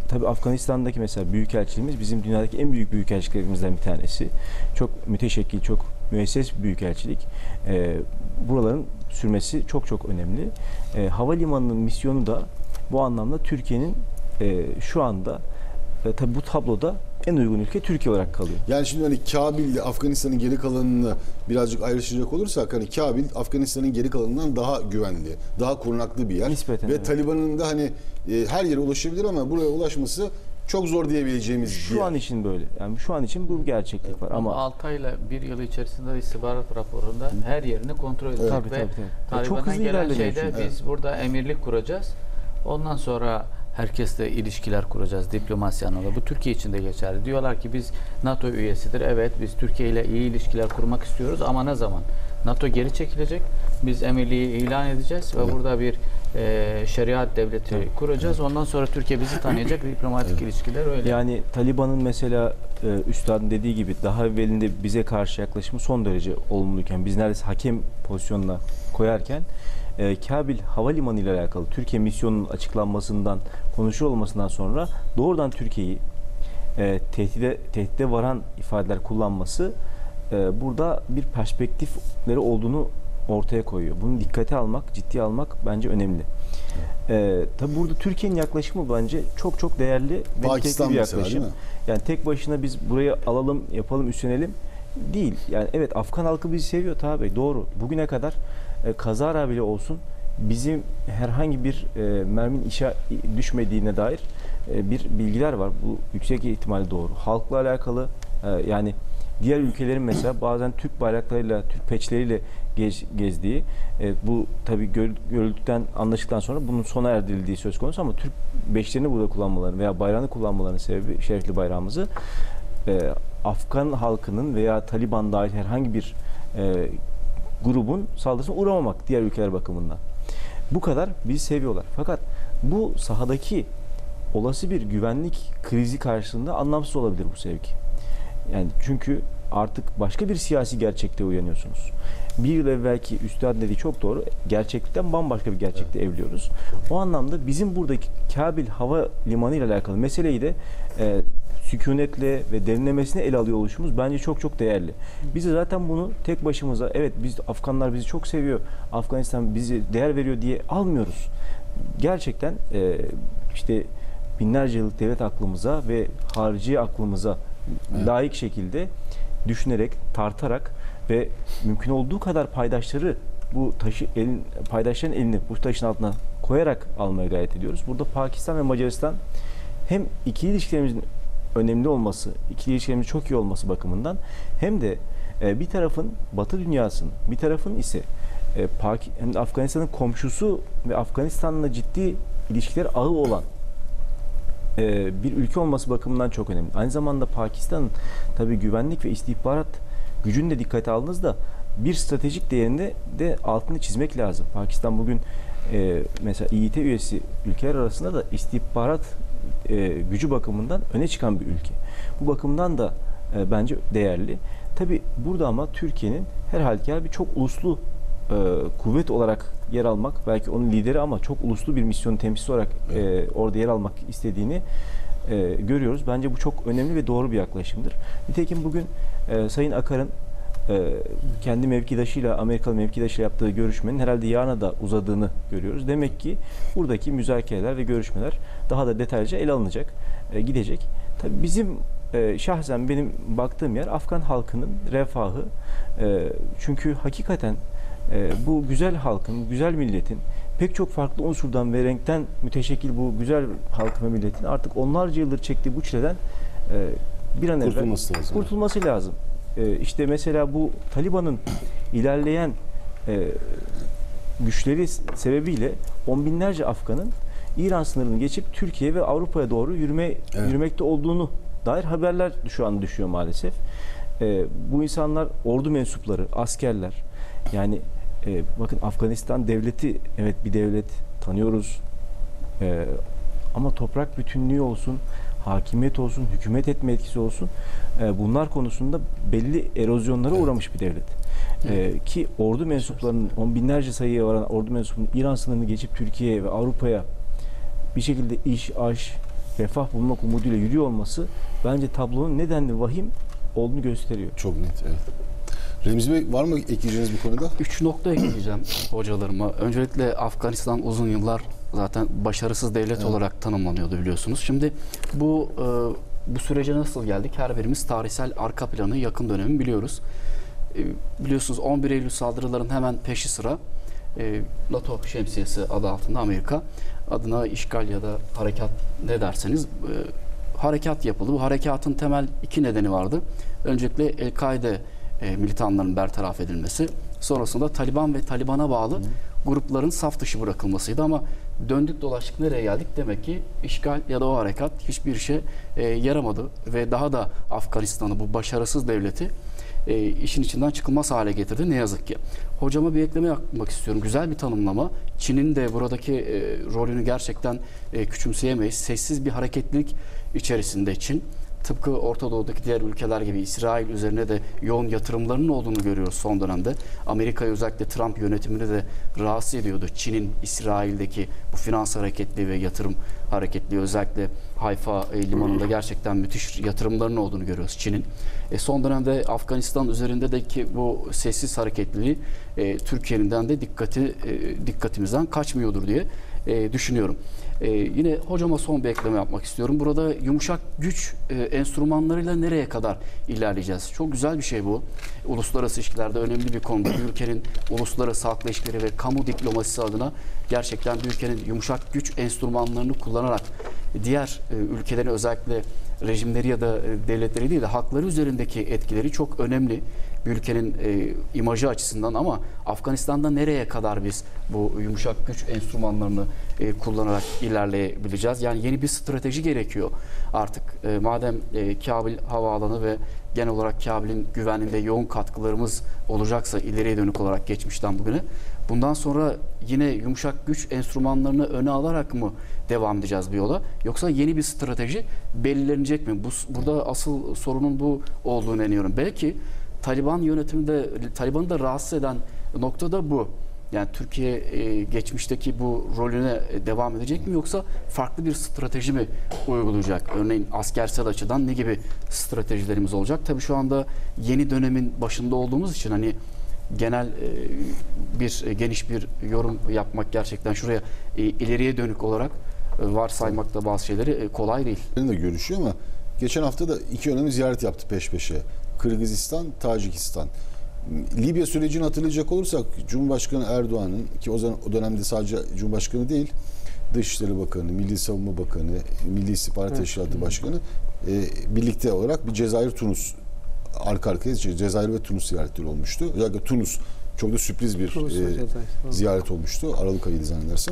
tabii Afganistan'daki mesela büyükelçiliğimiz bizim dünyadaki en büyük büyükelçiliklerimizden bir tanesi. Çok müteşekkil, çok müesses bir büyükelçilik. Buraların sürmesi çok çok önemli. Havalimanının misyonu da bu anlamda Türkiye'nin şu anda tabii bu tabloda en uygun ülke Türkiye olarak kalıyor. Yani şimdi hani Kabil ile Afganistan'ın geri kalanını birazcık ayrıştıracak olursak hani Kabil Afganistan'ın geri kalanından daha güvenli, daha korunaklı bir yer. Nispeten, Ve evet. Taliban'ın da hani her yere ulaşabilir ama buraya ulaşması çok zor diyebileceğimiz bir Şu yer. an için böyle. Yani şu an için bu gerçeklik var Ama ama 6 ayla 1 yıl içerisinde istihbarat raporunda her yerini kontrol edecek Tabii, ve tabii. Çok Taliban'dan hızlı gelen ilerleniyor şeyde çünkü. biz burada emirlik kuracağız. Ondan sonra herkesle ilişkiler kuracağız diplomasi anlamında. Bu Türkiye için de geçerli. Diyorlar ki biz NATO üyesidir. Evet, biz Türkiye ile iyi ilişkiler kurmak istiyoruz ama ne zaman? NATO geri çekilecek. Biz emirliği ilan edeceğiz ve burada bir şeriat devleti kuracağız. Ondan sonra Türkiye bizi tanıyacak. Diplomatik ilişkiler öyle. yani Taliban'ın mesela üstadın dediği gibi daha evvelinde bize karşı yaklaşımı son derece olumluyken biz neredeyse hakem pozisyonuna koyarken Kabil Havalimanı ile alakalı Türkiye misyonunun açıklanmasından, konuşuyor olmasından sonra doğrudan Türkiye'yi tehdide varan ifadeler kullanması burada bir perspektifleri olduğunu ortaya koyuyor. Bunu dikkate almak, ciddiye almak bence önemli. Tabii burada Türkiye'nin yaklaşımı bence çok çok değerli ve Pakistan nitelikli bir mesela, yaklaşım. değil mi? Yani tek başına biz burayı alalım, yapalım, üstlenelim değil. Yani evet, Afgan halkı bizi seviyor Taha Bey, doğru. Bugüne kadar kazara bile olsun bizim herhangi bir merminin düşmediğine dair bir bilgiler var. Bu yüksek ihtimalle doğru. Halkla alakalı yani diğer ülkelerin mesela bazen Türk bayraklarıyla, Türk peçleriyle gezdiği, bu tabii görüldükten, anlaşıldıktan sonra bunun sona erdirildiği söz konusu ama Türk beşlerini burada kullanmalarının veya bayrağını kullanmalarının sebebi şerefli bayrağımızı Afgan halkının veya Taliban dahil herhangi bir grubun saldırısına uğramamak diğer ülkeler bakımından. Bu kadar bizi seviyorlar. Fakat bu sahadaki olası bir güvenlik krizi karşısında anlamsız olabilir bu sevgi. Yani çünkü artık başka bir siyasi gerçekte uyanıyorsunuz. Bir yıl evvelki üstad dediği çok doğru. Gerçeklikten bambaşka bir gerçekte evliyoruz. O anlamda bizim buradaki Kabil Hava Limanı ile alakalı meseleyi de sükunetle ve derinlemesine ele alıyor oluşumuz bence çok çok değerli. Biz de zaten bunu tek başımıza, evet biz Afganlar bizi çok seviyor, Afganistan bizi değer veriyor diye almıyoruz. Gerçekten işte binlerce yıllık devlet aklımıza ve harici aklımıza layık şekilde düşünerek, tartarak ve mümkün olduğu kadar paydaşları bu paydaşların elini bu taşın altına koyarak almaya gayret ediyoruz. Burada Pakistan ve Macaristan hem ikili ilişkilerimizin önemli olması, ikili ilişkilerimizin çok iyi olması bakımından hem de bir tarafın Batı dünyasının, bir tarafın ise hem de Afganistan'ın komşusu ve Afganistan'la ciddi ilişkiler ağı olan bir ülke olması bakımından çok önemli. Aynı zamanda Pakistan'ın tabii güvenlik ve istihbarat gücünü de dikkate aldığınızda bir stratejik değerini de altını çizmek lazım. Pakistan bugün mesela İİT üyesi ülkeler arasında da istihbarat gücü bakımından öne çıkan bir ülke. Bu bakımdan da bence değerli. Tabii burada ama Türkiye'nin her halükarda bir çok uluslu kuvvet olarak yer almak, belki onun lideri ama çok uluslu bir misyonun temsilcisi olarak orada yer almak istediğini görüyoruz. Bence bu çok önemli ve doğru bir yaklaşımdır. Nitekim bugün Sayın Akar'ın kendi mevkidaşıyla, Amerikalı mevkidaşıyla yaptığı görüşmenin herhalde yarına da uzadığını görüyoruz. Demek ki buradaki müzakereler ve görüşmeler daha da detaylıca ele alınacak, gidecek. Tabii bizim şahsen benim baktığım yer Afgan halkının refahı. Çünkü hakikaten bu güzel halkın, güzel milletin pek çok farklı unsurdan ve renkten müteşekkil bu güzel halk ve milletin artık onlarca yıldır çektiği bu çileden bir an evvel kurtulması lazım. İşte mesela bu Taliban'ın ilerleyen güçleri sebebiyle on binlerce Afgan'ın İran sınırını geçip Türkiye ve Avrupa'ya doğru yürümekte olduğunu dair haberler şu an düşüyor maalesef. Bu insanlar ordu mensupları, askerler. Yani bakın Afganistan devleti, evet bir devlet, tanıyoruz. Ama toprak bütünlüğü olsun, hakimiyet olsun, hükümet etme etkisi olsun, bunlar konusunda belli erozyonlara uğramış bir devlet. Ki ordu mensuplarının, on binlerce sayıya varan ordu mensuplarının İran sınırını geçip Türkiye'ye ve Avrupa'ya bir şekilde iş, aş, refah bulmak umuduyla yürüyor olması bence tablonun nedenli vahim olduğunu gösteriyor. Çok net, evet. Remzi Bey, var mı ekleyeceğiniz bu konuda? 3 nokta ekleyeceğim hocalarıma. Öncelikle Afganistan uzun yıllar zaten başarısız devlet olarak tanımlanıyordu, biliyorsunuz. Şimdi bu sürece nasıl geldik? Her birimiz tarihsel arka planı, yakın dönemi biliyoruz. Biliyorsunuz 11 Eylül saldırılarının hemen peşi sıra NATO şemsiyesi adı altında Amerika adına işgal ya da harekat ne derseniz harekat yapıldı. Bu harekatın temel 2 nedeni vardı. Öncelikle El-Kaide militanların bertaraf edilmesi. Sonrasında Taliban ve Taliban'a bağlı grupların saf dışı bırakılmasıydı ama döndük dolaştık nereye geldik? Demek ki işgal ya da o harekat hiçbir işe yaramadı ve daha da Afganistan'ı, bu başarısız devleti işin içinden çıkılmaz hale getirdi ne yazık ki. Hocama bir ekleme yapmak istiyorum. Güzel bir tanımlama. Çin'in de buradaki rolünü gerçekten küçümseyemeyiz. Sessiz bir hareketlilik içerisinde Çin. Tıpkı Orta Doğu'daki diğer ülkeler gibi İsrail üzerine de yoğun yatırımlarının olduğunu görüyoruz son dönemde. Amerika'yı, özellikle Trump yönetimini de rahatsız ediyordu. Çin'in İsrail'deki bu finans hareketliği ve yatırım hareketliği, özellikle Hayfa limanında gerçekten müthiş yatırımlarının olduğunu görüyoruz Çin'in. Son dönemde Afganistan üzerindeki bu sessiz hareketliliği Türkiye'nin de dikkatimizden kaçmıyordur diye düşünüyorum. Yine hocama son bir ekleme yapmak istiyorum. Burada yumuşak güç enstrümanlarıyla nereye kadar ilerleyeceğiz? Çok güzel bir şey bu. Uluslararası ilişkilerde önemli bir konuda. Bir ülkenin uluslararası halkla ilişkileri ve kamu diplomasisi adına gerçekten bir ülkenin yumuşak güç enstrümanlarını kullanarak diğer ülkelerin, özellikle rejimleri ya da devletleri değil de halkları üzerindeki etkileri çok önemli. Bir ülkenin imajı açısından, ama Afganistan'da nereye kadar biz bu yumuşak güç enstrümanlarını kullanarak ilerleyebileceğiz? Yani yeni bir strateji gerekiyor artık. Madem Kabil havaalanı ve genel olarak Kabil'in güvenliğinde yoğun katkılarımız olacaksa ileriye dönük olarak geçmişten bugüne, bundan sonra yine yumuşak güç enstrümanlarını öne alarak mı devam edeceğiz bu yola? Yoksa yeni bir strateji belirlenecek mi? Burada asıl sorunun bu olduğunu inanıyorum. Belki Taliban yönetiminde, Taliban'ı da rahatsız eden nokta da bu. Yani Türkiye geçmişteki bu rolüne devam edecek mi, yoksa farklı bir strateji mi uygulayacak? Örneğin askersel açıdan ne gibi stratejilerimiz olacak? Tabii şu anda yeni dönemin başında olduğumuz için hani genel geniş bir yorum yapmak, gerçekten şuraya ileriye dönük olarak varsaymakta bazı şeyleri kolay değil. Benim de görüşüyor ama geçen hafta da 2 önemli ziyaret yaptı peş peşe. Kırgızistan, Tacikistan. Libya sürecini hatırlayacak olursak Cumhurbaşkanı Erdoğan'ın, ki o dönemde sadece Cumhurbaşkanı değil, Dışişleri Bakanı, Milli Savunma Bakanı, Milli İstihbarat Teşkilatı Başkanı birlikte olarak bir Cezayir-Tunus, arka arkaya Cezayir ve Tunus ziyaretleri olmuştu. Özellikle Tunus çok da sürpriz bir ziyaret olmuştu. Aralık ayıydı zannedersem.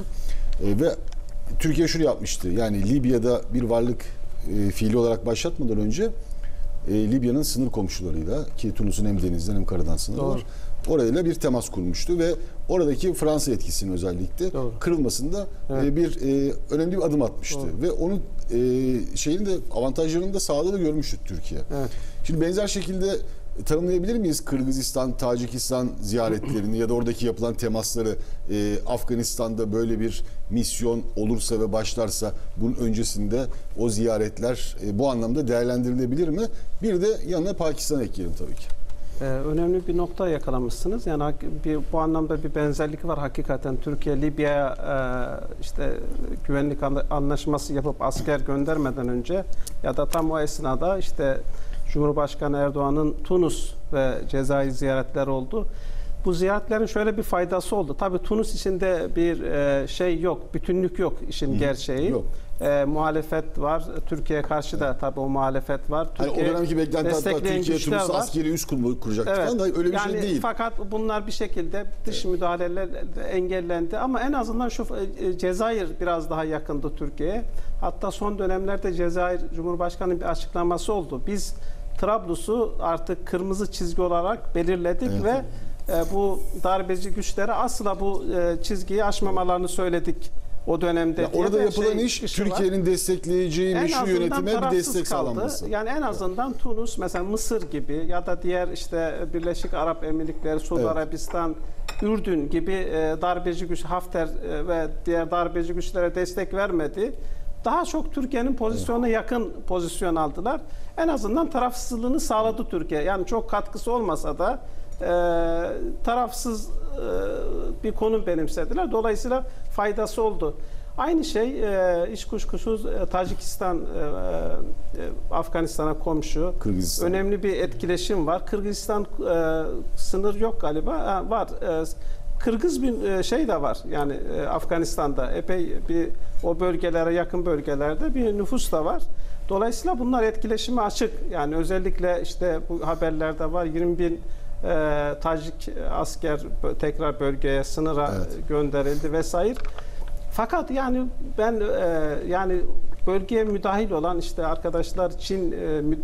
Ve Türkiye şunu yapmıştı. Yani Libya'da bir varlık fiili olarak başlatmadan önce Libya'nın sınır komşularıyla, ki Tunus'un hem denizden hem karadan sınırı var, orayla bir temas kurmuştu ve oradaki Fransa etkisinin özellikle kırılmasında bir önemli bir adım atmıştı. Ve onun şeyin de avantajlarını da sağladığını görmüştü Türkiye. Evet. Şimdi benzer şekilde tanımlayabilir miyiz Kırgızistan, Tacikistan ziyaretlerini ya da oradaki yapılan temasları? Afganistan'da böyle bir misyon olursa ve başlarsa bunun öncesinde o ziyaretler bu anlamda değerlendirilebilir mi? Bir de yanına Pakistan'ı ekleyelim tabii ki. Önemli bir nokta yakalamışsınız. Yani bu anlamda bir benzerlik var hakikaten. Türkiye Libya'ya işte güvenlik anlaşması yapıp asker göndermeden önce ya da tam o esnada işte Cumhurbaşkanı Erdoğan'ın Tunus ve Cezayir ziyaretleri oldu. Bu ziyaretlerin şöyle bir faydası oldu. Tabii Tunus içinde bir şey yok, bütünlük yok işin gerçeği. Yok. Muhalefet var. Türkiye'ye karşı da tabii o muhalefet var. Yani o dönemki beklenti hatta Türkiye Tunus'ta askeri üs kuracaktı falan da öyle bir şey değil. Fakat bunlar bir şekilde dış müdahaleler engellendi. Ama en azından şu Cezayir biraz daha yakındı Türkiye'ye. Hatta son dönemlerde Cezayir Cumhurbaşkanı'nın bir açıklaması oldu. Biz Trablus'u artık kırmızı çizgi olarak belirledik ve bu darbeci güçlere asla bu çizgiyi aşmamalarını söyledik. O dönemde orada yapılan iş Türkiye'nin destekleyeceği meşru yönetime bir destek sağlanması. Yani en azından Tunus, mesela Mısır gibi ya da diğer işte Birleşik Arap Emirlikleri, Suudi Arabistan, Ürdün gibi darbeci güç, Hafter ve diğer darbeci güçlere destek vermedi. daha çok Türkiye'nin pozisyonuna yakın pozisyon aldılar. En azından tarafsızlığını sağladı Türkiye. Yani çok katkısı olmasa da tarafsız bir konum benimsediler. Dolayısıyla faydası oldu. Aynı şey hiç kuşkusuz Tacikistan, Afganistan'a komşu. Kırgızistan. Önemli bir etkileşim var. Kırgızistan sınır yok galiba. Var. Kırgız bir şey de var. Yani Afganistan'da epey bir o bölgelere yakın bölgelerde bir nüfus da var. Dolayısıyla bunlar etkileşime açık. Yani özellikle işte bu haberlerde var 20.000 Tacik asker tekrar bölgeye, sınıra gönderildi vesaire. Fakat yani ben yani bölgeye müdahil olan işte arkadaşlar Çin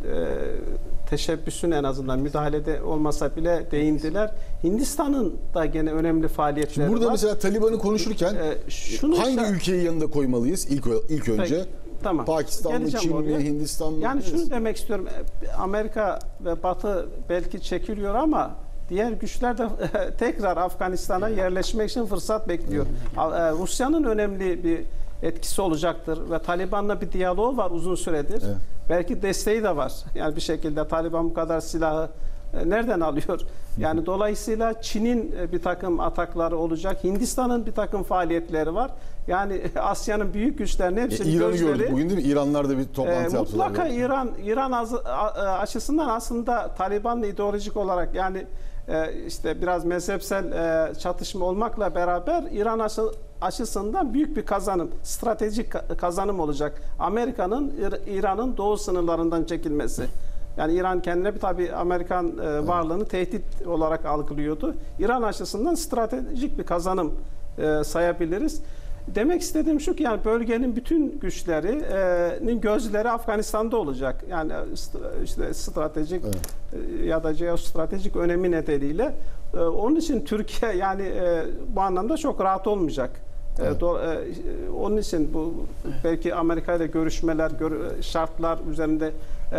teşebbüsün en azından müdahalede olmasa bile değindiler. Hindistan'ın da gene önemli faaliyetleri Şimdi burada var. mesela Taliban'ı konuşurken hangi işte, ülkeyi yanında koymalıyız ilk önce? Peki, tamam. Pakistan mı, Geleceğim Çin mi, oraya. Hindistan mı? Yani şunu demek istiyorum. Amerika ve Batı belki çekiliyor ama diğer güçler de tekrar Afganistan'a yerleşmek için fırsat bekliyor. Rusya'nın önemli bir etkisi olacaktır ve Taliban'la bir diyalog var uzun süredir. Evet. Belki desteği de var. Yani bir şekilde Taliban bu kadar silahı nereden alıyor? Yani dolayısıyla Çin'in bir takım atakları olacak. Hindistan'ın bir takım faaliyetleri var. Yani Asya'nın büyük güçlerinin hepsinin İran'ı gözleri... gördük bugün değil mi? İranlar da bir toplantı yaptılar. Mutlaka İran açısından aslında Taliban'la ideolojik olarak yani işte biraz mezhepsel çatışma olmakla beraber İran açısından büyük bir kazanım, stratejik kazanım olacak. Amerika'nın İran'ın doğu sınırlarından çekilmesi. Yani İran kendine bir tabii Amerikan varlığını tehdit olarak algılıyordu. İran açısından stratejik bir kazanım sayabiliriz. Demek istediğim şu ki yani bölgenin bütün güçlerinin gözleri Afganistan'da olacak. Yani işte stratejik ya da jeostratejik önemi nedeniyle onun için Türkiye yani bu anlamda çok rahat olmayacak. Evet. Onun için bu belki Amerika ile görüşmeler, şartlar üzerinde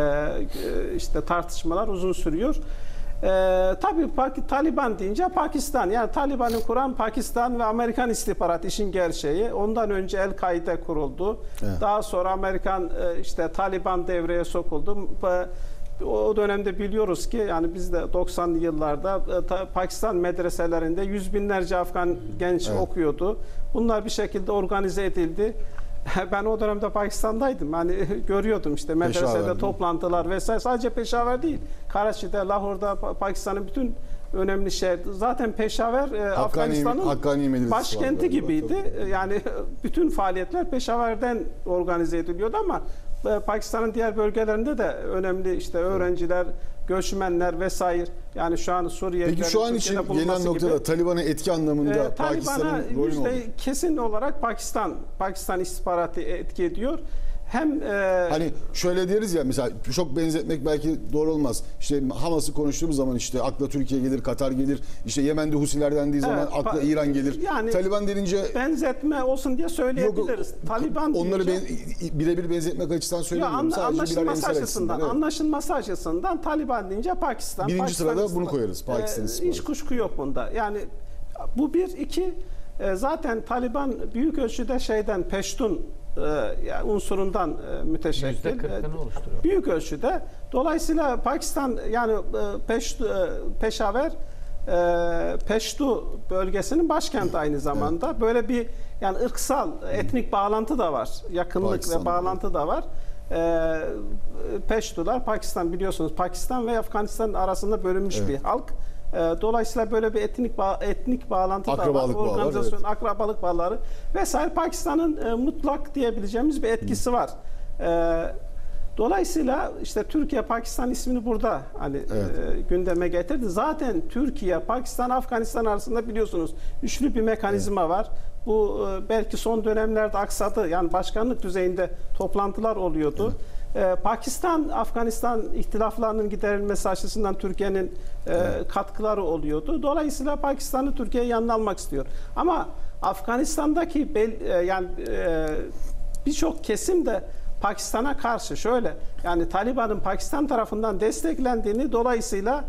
işte tartışmalar uzun sürüyor. Tabii Taliban deyince Pakistan, yani Taliban'ı kuran Pakistan ve Amerikan istihbarat işin gerçeği. Ondan önce El-Kaide kuruldu. Evet. Daha sonra Amerikan işte Taliban devreye sokuldu. O dönemde biliyoruz ki yani biz de 90'lı yıllarda Pakistan medreselerinde yüz binlerce Afgan genç okuyordu. Bunlar bir şekilde organize edildi. Ben o dönemde Pakistan'daydım. Hani görüyordum işte medresede toplantılar vesaire. Sadece Peşaver değil. Karachi'de, Lahor'da Pakistan'ın bütün önemli şehir. Zaten Peşaver Afganistan'ın başkenti gibiydi. Yani bütün faaliyetler Peşaver'den organize ediliyordu ama Pakistan'ın diğer bölgelerinde de önemli işte öğrenciler, göçmenler vesaire. Yani şu an Suriye'de. Peki şu an için gelinen noktada Taliban'ın etki anlamında Pakistan'ın rolü ne? Kesin olarak Pakistan istihbaratı etki ediyor. Hem hani şöyle deriz ya mesela çok benzetmek belki doğru olmaz. İşte Hamas'ı konuştuğumuz zaman işte akla Türkiye gelir, Katar gelir. İşte Yemen'de Husiler dendiği zaman akla İran gelir. Yani Taliban denince benzetme olsun diye söyleyebiliriz. Taliban onları birebir benzetmek açısından söylemiyorum. Anlaşılması açısından Taliban deyince Pakistan. Birinci sırada bunu koyarız. Pakistan hiç kuşku yok bunda. Yani bu bir, iki zaten Taliban büyük ölçüde Peştun unsurundan müteşekkil. %40'ını oluşturuyor. Büyük ölçüde. Dolayısıyla Pakistan yani Peşaver Peştu bölgesinin başkenti aynı zamanda. Evet. Böyle bir yani ırksal, etnik bağlantı da var. Yakınlık ve bağlantı da var. Peştular Pakistan biliyorsunuz Pakistan ve Afganistan arasında bölünmüş bir halk. Dolayısıyla böyle bir etnik bağlantı da var. Organizasyon, akrabalık bağları vesaire. Pakistan'ın mutlak diyebileceğimiz bir etkisi var. Dolayısıyla işte Türkiye Pakistan ismini burada hani gündeme getirdi. Zaten Türkiye, Pakistan, Afganistan arasında biliyorsunuz üçlü bir mekanizma var. Bu belki son dönemlerde aksadı. Yani başkanlık düzeyinde toplantılar oluyordu. Pakistan-Afganistan ihtilaflarının giderilmesi açısından Türkiye'nin katkıları oluyordu. Dolayısıyla Pakistan'ı Türkiye yanına almak istiyor. Ama Afganistan'daki birçok kesim de Pakistan'a karşı şöyle yani Taliban'ın Pakistan tarafından desteklendiğini dolayısıyla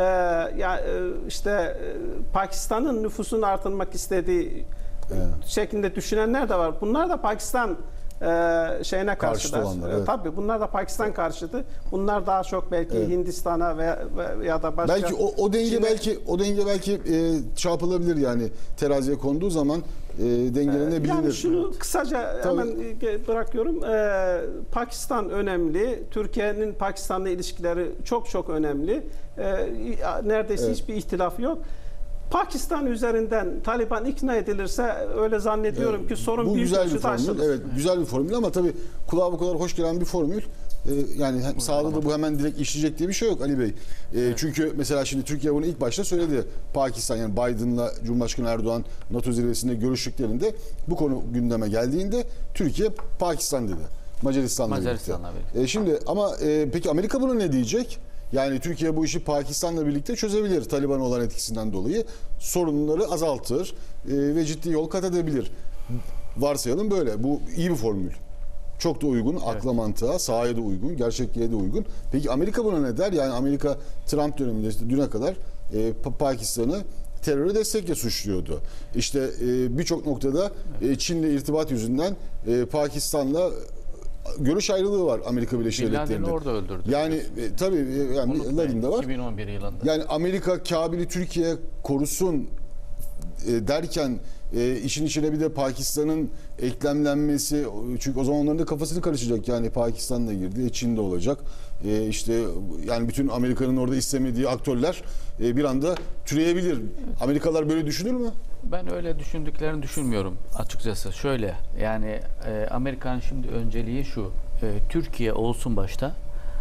Pakistan'ın nüfusunu artırmak istediği şeklinde düşünenler de var. Bunlar da Pakistan şeyine Karşıtı karşılar. olanlar, evet. Tabii bunlar da Pakistan karşıtı. Bunlar daha çok belki Evet. Hindistan'a ya da başka Belki o denge Çin'e- o denge belki çarpılabilir, yani teraziye konduğu zaman dengelenebilir. Yani şunu kısaca Tabii. hemen bırakıyorum. Pakistan önemli. Türkiye'nin Pakistan'la ilişkileri çok çok önemli. Neredeyse Evet. hiçbir ihtilaf yok. Pakistan üzerinden Taliban ikna edilirse öyle zannediyorum ki sorun Bu büyük güzel bir ölçüde formül. aşılır. Evet, güzel bir formül ama tabii kulağa bu kadar hoş gelen bir formül. Yani sahada da bu hemen direkt işleyecek diye bir şey yok Ali Bey. Çünkü mesela şimdi Türkiye bunu ilk başta söyledi. Pakistan, yani Biden'la Cumhurbaşkanı Erdoğan NATO zirvesinde görüştüklerinde bu konu gündeme geldiğinde Türkiye Pakistan dedi. Macaristan'la birlikte. Şimdi ama peki Amerika buna ne diyecek? Yani Türkiye bu işi Pakistan'la birlikte çözebilir, Taliban'a olan etkisinden dolayı. Sorunları azaltır ve ciddi yol kat edebilir. Varsayalım böyle. Bu iyi bir formül. Çok da uygun, akla mantığa, sahaya da uygun, gerçekliğe de uygun. Peki Amerika buna ne der? Yani Amerika Trump döneminde işte düne kadar Pakistan'ı teröre destekle suçluyordu. İşte birçok noktada Çin'le irtibat yüzünden Pakistan'la görüş ayrılığı var Amerika Birleşik Bin Laden'i Devletleri'nde. orada öldürdü. Yani tabii yani Laden'de var. 2011 yılında. Yani Amerika Kabil'i Türkiye korusun derken işin içine bir de Pakistan'ın eklemlenmesi, çünkü o zaman onların da kafasını karışacak, yani Pakistan da girdi, Çin de olacak. İşte yani bütün Amerika'nın orada istemediği aktörler bir anda türeyebilir. Amerikalılar böyle düşünür mü? Ben öyle düşündüklerini düşünmüyorum açıkçası. Şöyle, yani Amerika'nın şimdi önceliği şu. Türkiye olsun başta.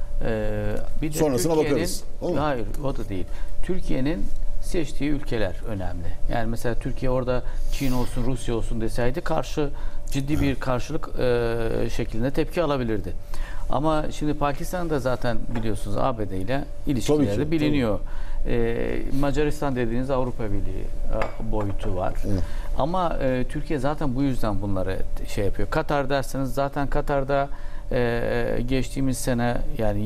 Bir de Sonrasına Türkiye'nin- bakarız. O mu? Hayır, o da değil. Türkiye'nin seçtiği ülkeler önemli. Yani mesela Türkiye orada Çin olsun, Rusya olsun deseydi ciddi bir karşılık şeklinde tepki alabilirdi. Ama şimdi Pakistan'da zaten biliyorsunuz ABD ile ilişkileri Tabii ki, biliniyor. Macaristan dediğiniz Avrupa Birliği boyutu var. Evet. Ama Türkiye zaten bu yüzden bunları şey yapıyor. Katar derseniz zaten Katar'da geçtiğimiz sene, yani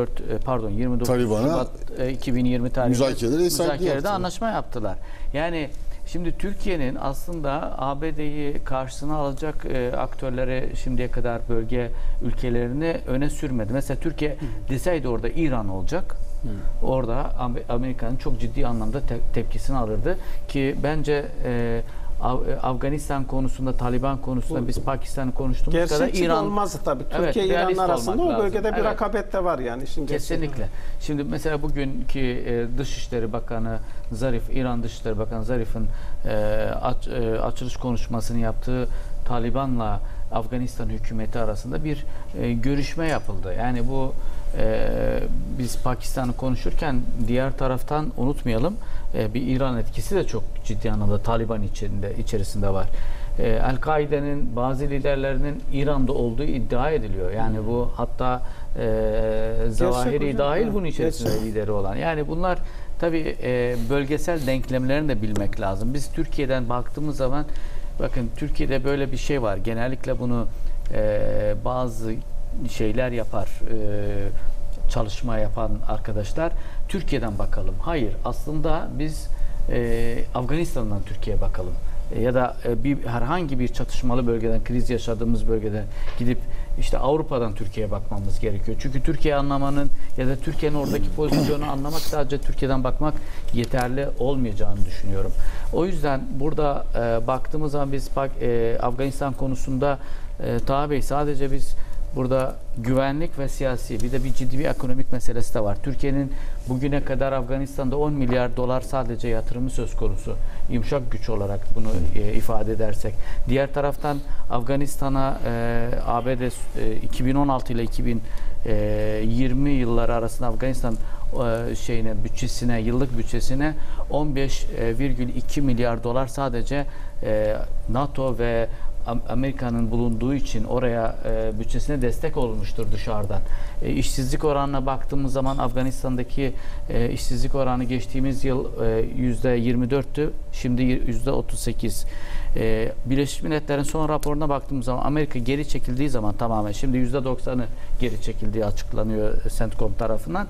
29 Taliban'a Şubat 2020 tarihinde müzakerede yaptılar. anlaşma yaptılar. Yani şimdi Türkiye'nin aslında ABD'yi karşısına alacak aktörleri şimdiye kadar bölge ülkelerini öne sürmedi. Mesela Türkiye deseydi orada İran olacak. Orada Amerika'nın çok ciddi anlamda tepkisini alırdı ki bence Afganistan konusunda, Taliban konusunda biz Pakistan'ı konuştuğumuz kadar Gerçekçi İran olmaz tabii. Evet, Türkiye İran realist arasında olmak o bölgede lazım. bir Evet. rekabet de var yani. Şimdi Kesinlikle. Şimdi mesela bugünkü Dışişleri Bakanı Zarif, İran Dışişleri Bakanı Zarif'in açılış konuşmasını yaptığı Taliban'la Afganistan hükümeti arasında bir görüşme yapıldı. Yani bu biz Pakistan'ı konuşurken diğer taraftan unutmayalım, bir İran etkisi de çok ciddi anlamda Taliban içerisinde var. El-Kaide'nin bazı liderlerinin İran'da olduğu iddia ediliyor. Yani bu hatta Zavahiri hocam. dahil Evet, bunun içerisinde gerçek. lideri olan. Yani bunlar tabii bölgesel denklemlerini de bilmek lazım. Biz Türkiye'den baktığımız zaman, bakın Türkiye'de böyle bir şey var. Genellikle bunu bazı şeyler yapar, çalışma yapan arkadaşlar Türkiye'den bakalım. Hayır, aslında biz Afganistan'dan Türkiye'ye bakalım. Ya da herhangi bir çatışmalı bölgeden, kriz yaşadığımız bölgeden gidip işte Avrupa'dan Türkiye'ye bakmamız gerekiyor. Çünkü Türkiye anlamanın ya da Türkiye'nin oradaki pozisyonu anlamak, sadece Türkiye'den bakmak yeterli olmayacağını düşünüyorum. O yüzden burada baktığımız zaman biz Afganistan konusunda Taha Bey, sadece biz burada güvenlik ve siyasi, bir de ciddi bir ekonomik meselesi de var. Türkiye'nin bugüne kadar Afganistan'da 10 milyar dolar sadece yatırımı söz konusu. Yumuşak güç olarak bunu ifade edersek. Diğer taraftan Afganistan'a ABD 2016 ile 2020 yılları arasında Afganistan bütçesine, yıllık bütçesine 15,2 milyar dolar sadece NATO ve Amerika'nın bulunduğu için oraya bütçesine destek olmuştur dışarıdan. İşsizlik oranına baktığımız zaman Afganistan'daki işsizlik oranı geçtiğimiz yıl %24'tü. Şimdi %38. Birleşmiş Milletler'in son raporuna baktığımız zaman Amerika geri çekildiği zaman tamamen, şimdi %90'ı geri çekildiği açıklanıyor CENTCOM tarafından.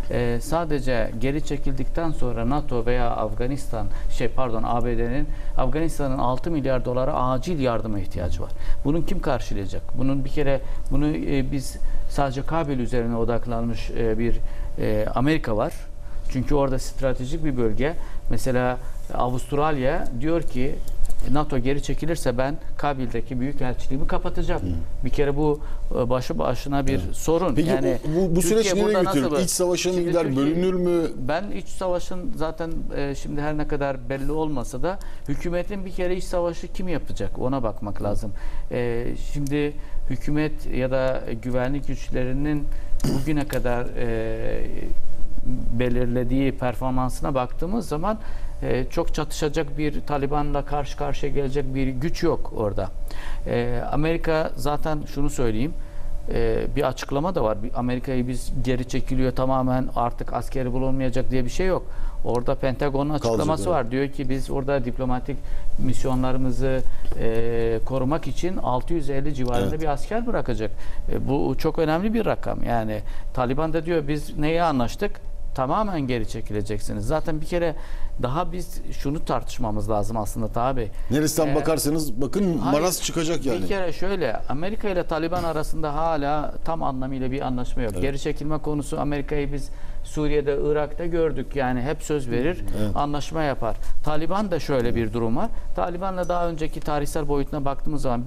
sadece geri çekildikten sonra NATO veya ABD'nin Afganistan'ın 6 milyar dolara acil yardıma ihtiyacı var. Bunun kim karşılayacak? Bunun bir kere biz sadece Kabil üzerine odaklanmış bir Amerika var. Çünkü orada stratejik bir bölge. Mesela Avustralya diyor ki NATO geri çekilirse ben Kabil'deki büyükelçiliğimi kapatacağım. Bir kere bu başlı başına bir sorun. Peki yani bu süreç Türkiye nereye burada götürür? nasıl- İç savaşa mı Şimdi gider, Türkiye- bölünür mü? Ben iç savaşın zaten şimdi her ne kadar belli olmasa da hükümetin bir kere iç savaşı kim yapacak ona bakmak lazım. Şimdi hükümet ya da güvenlik güçlerinin bugüne kadar belirlediği performansına baktığımız zaman çok çatışacak bir Taliban'la karşı karşıya gelecek bir güç yok orada. Amerika zaten şunu söyleyeyim, bir açıklama da var. Amerika'yı biz geri çekiliyor tamamen artık askeri bulunmayacak diye bir şey yok. Orada Pentagon'un açıklaması Kalacak, var. Diyor ki biz orada diplomatik misyonlarımızı korumak için 650 civarında bir asker bırakacak. Bu çok önemli bir rakam. Yani Taliban da diyor biz neye anlaştık? Tamamen geri çekileceksiniz. Zaten bir kere daha biz şunu tartışmamız lazım aslında tabi. Neresinden bakarsanız bakın Hayır, maraz çıkacak yani. Bir kere şöyle, Amerika ile Taliban arasında hala tam anlamıyla bir anlaşma yok. Evet. Geri çekilme konusu Amerika'yı biz Suriye'de, Irak'ta gördük. Yani hep söz verir, anlaşma yapar. Taliban da şöyle bir durum var. Taliban'la daha önceki tarihsel boyutuna baktığımız zaman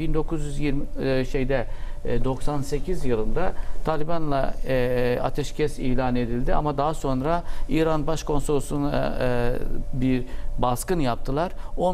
98 yılında Taliban'la ateşkes ilan edildi ama daha sonra İran Başkonsolosluğu'na bir baskın yaptılar.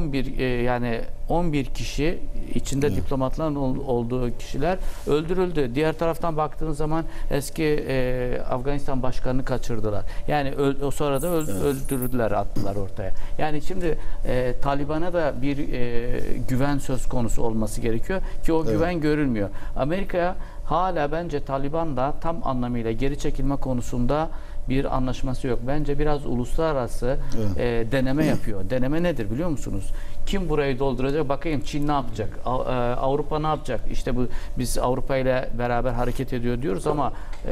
11 kişi içinde diplomatların olduğu kişiler öldürüldü. Diğer taraftan baktığınız zaman eski Afganistan başkanını kaçırdılar. Yani sonra da öldürdüler, attılar ortaya. Yani şimdi Taliban'a da bir güven söz konusu olması gerekiyor ki o güven görülmüyor. Amerika hala bence Taliban'da tam anlamıyla geri çekilme konusunda bir anlaşması yok. Bence biraz uluslararası deneme yapıyor. Deneme nedir biliyor musunuz? Kim burayı dolduracak? Bakayım Çin ne yapacak? Avrupa ne yapacak? İşte biz Avrupa ile beraber hareket ediyor diyoruz ama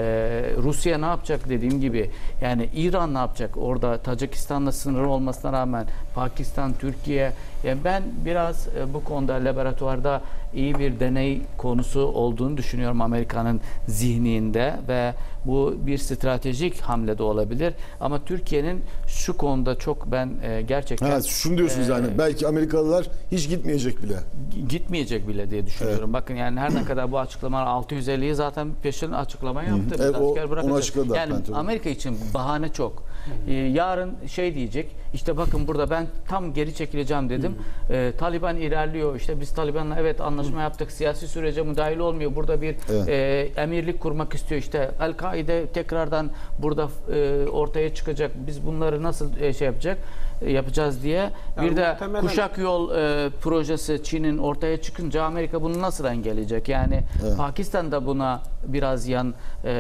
Rusya ne yapacak dediğim gibi. Yani İran ne yapacak? Orada Tacikistan'la sınırı olmasına rağmen Pakistan, Türkiye. Yani ben biraz bu konuda laboratuvarda iyi bir deney konusu olduğunu düşünüyorum Amerika'nın zihninde ve bu bir stratejik hamle de olabilir. Ama Türkiye'nin şu konuda çok ben gerçekten... Şunu diyorsunuz yani belki Amerikalılar hiç gitmeyecek bile. Gitmeyecek bile diye düşünüyorum. Bakın yani her ne kadar bu açıklamalar 650'yi zaten peşin açıklama yaptı. Biz asker bırakacak. Yani Amerika için bahane çok. Yarın diyecek işte bakın burada ben tam geri çekileceğim dedim. Taliban ilerliyor. İşte biz Taliban'la anlaşma yaptık. Siyasi sürece müdahil olmuyor. Burada bir emirlik kurmak istiyor. İşte El-Kaide tekrardan burada ortaya çıkacak. Biz bunları nasıl yapacağız diye. Yani bir de muhtemelen... kuşak yol projesi Çin'in ortaya çıkınca Amerika bunu nasıl engelleyecek? Yani Pakistan da buna biraz yani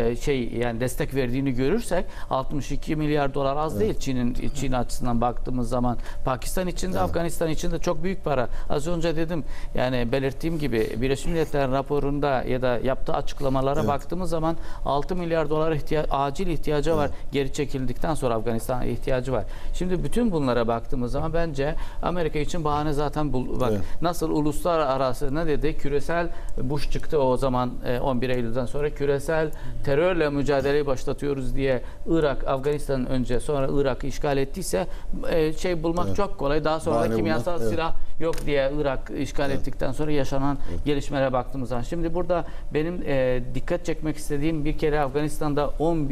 destek verdiğini görürsek 62 milyar dolar az değil Çin açısından baktığımız zaman. Pakistan için de Afganistan için de çok büyük para. Az önce dedim yani belirttiğim gibi Birleşmiş Milletler raporunda ya da yaptığı açıklamalara baktığımız zaman 6 milyar dolar acil ihtiyacı var. Geri çekildikten sonra Afganistan'a ihtiyacı var. Şimdi bütün bunlara baktığımız zaman bence Amerika için bahane zaten nasıl uluslararası ne dedi? Küresel Bush çıktı o zaman 11 Eylül'den sonra küresel terörle mücadeleyi başlatıyoruz diye Irak, Afganistan önce sonra Irak'ı işgal ettiyse bulmak çok kolay. Daha sonra bahane kimyasal silah yok diye Irak işgal ettikten sonra yaşanan gelişmelere baktığımız zaman. Şimdi burada benim dikkat çekmek istediğim bir kere Afganistan'da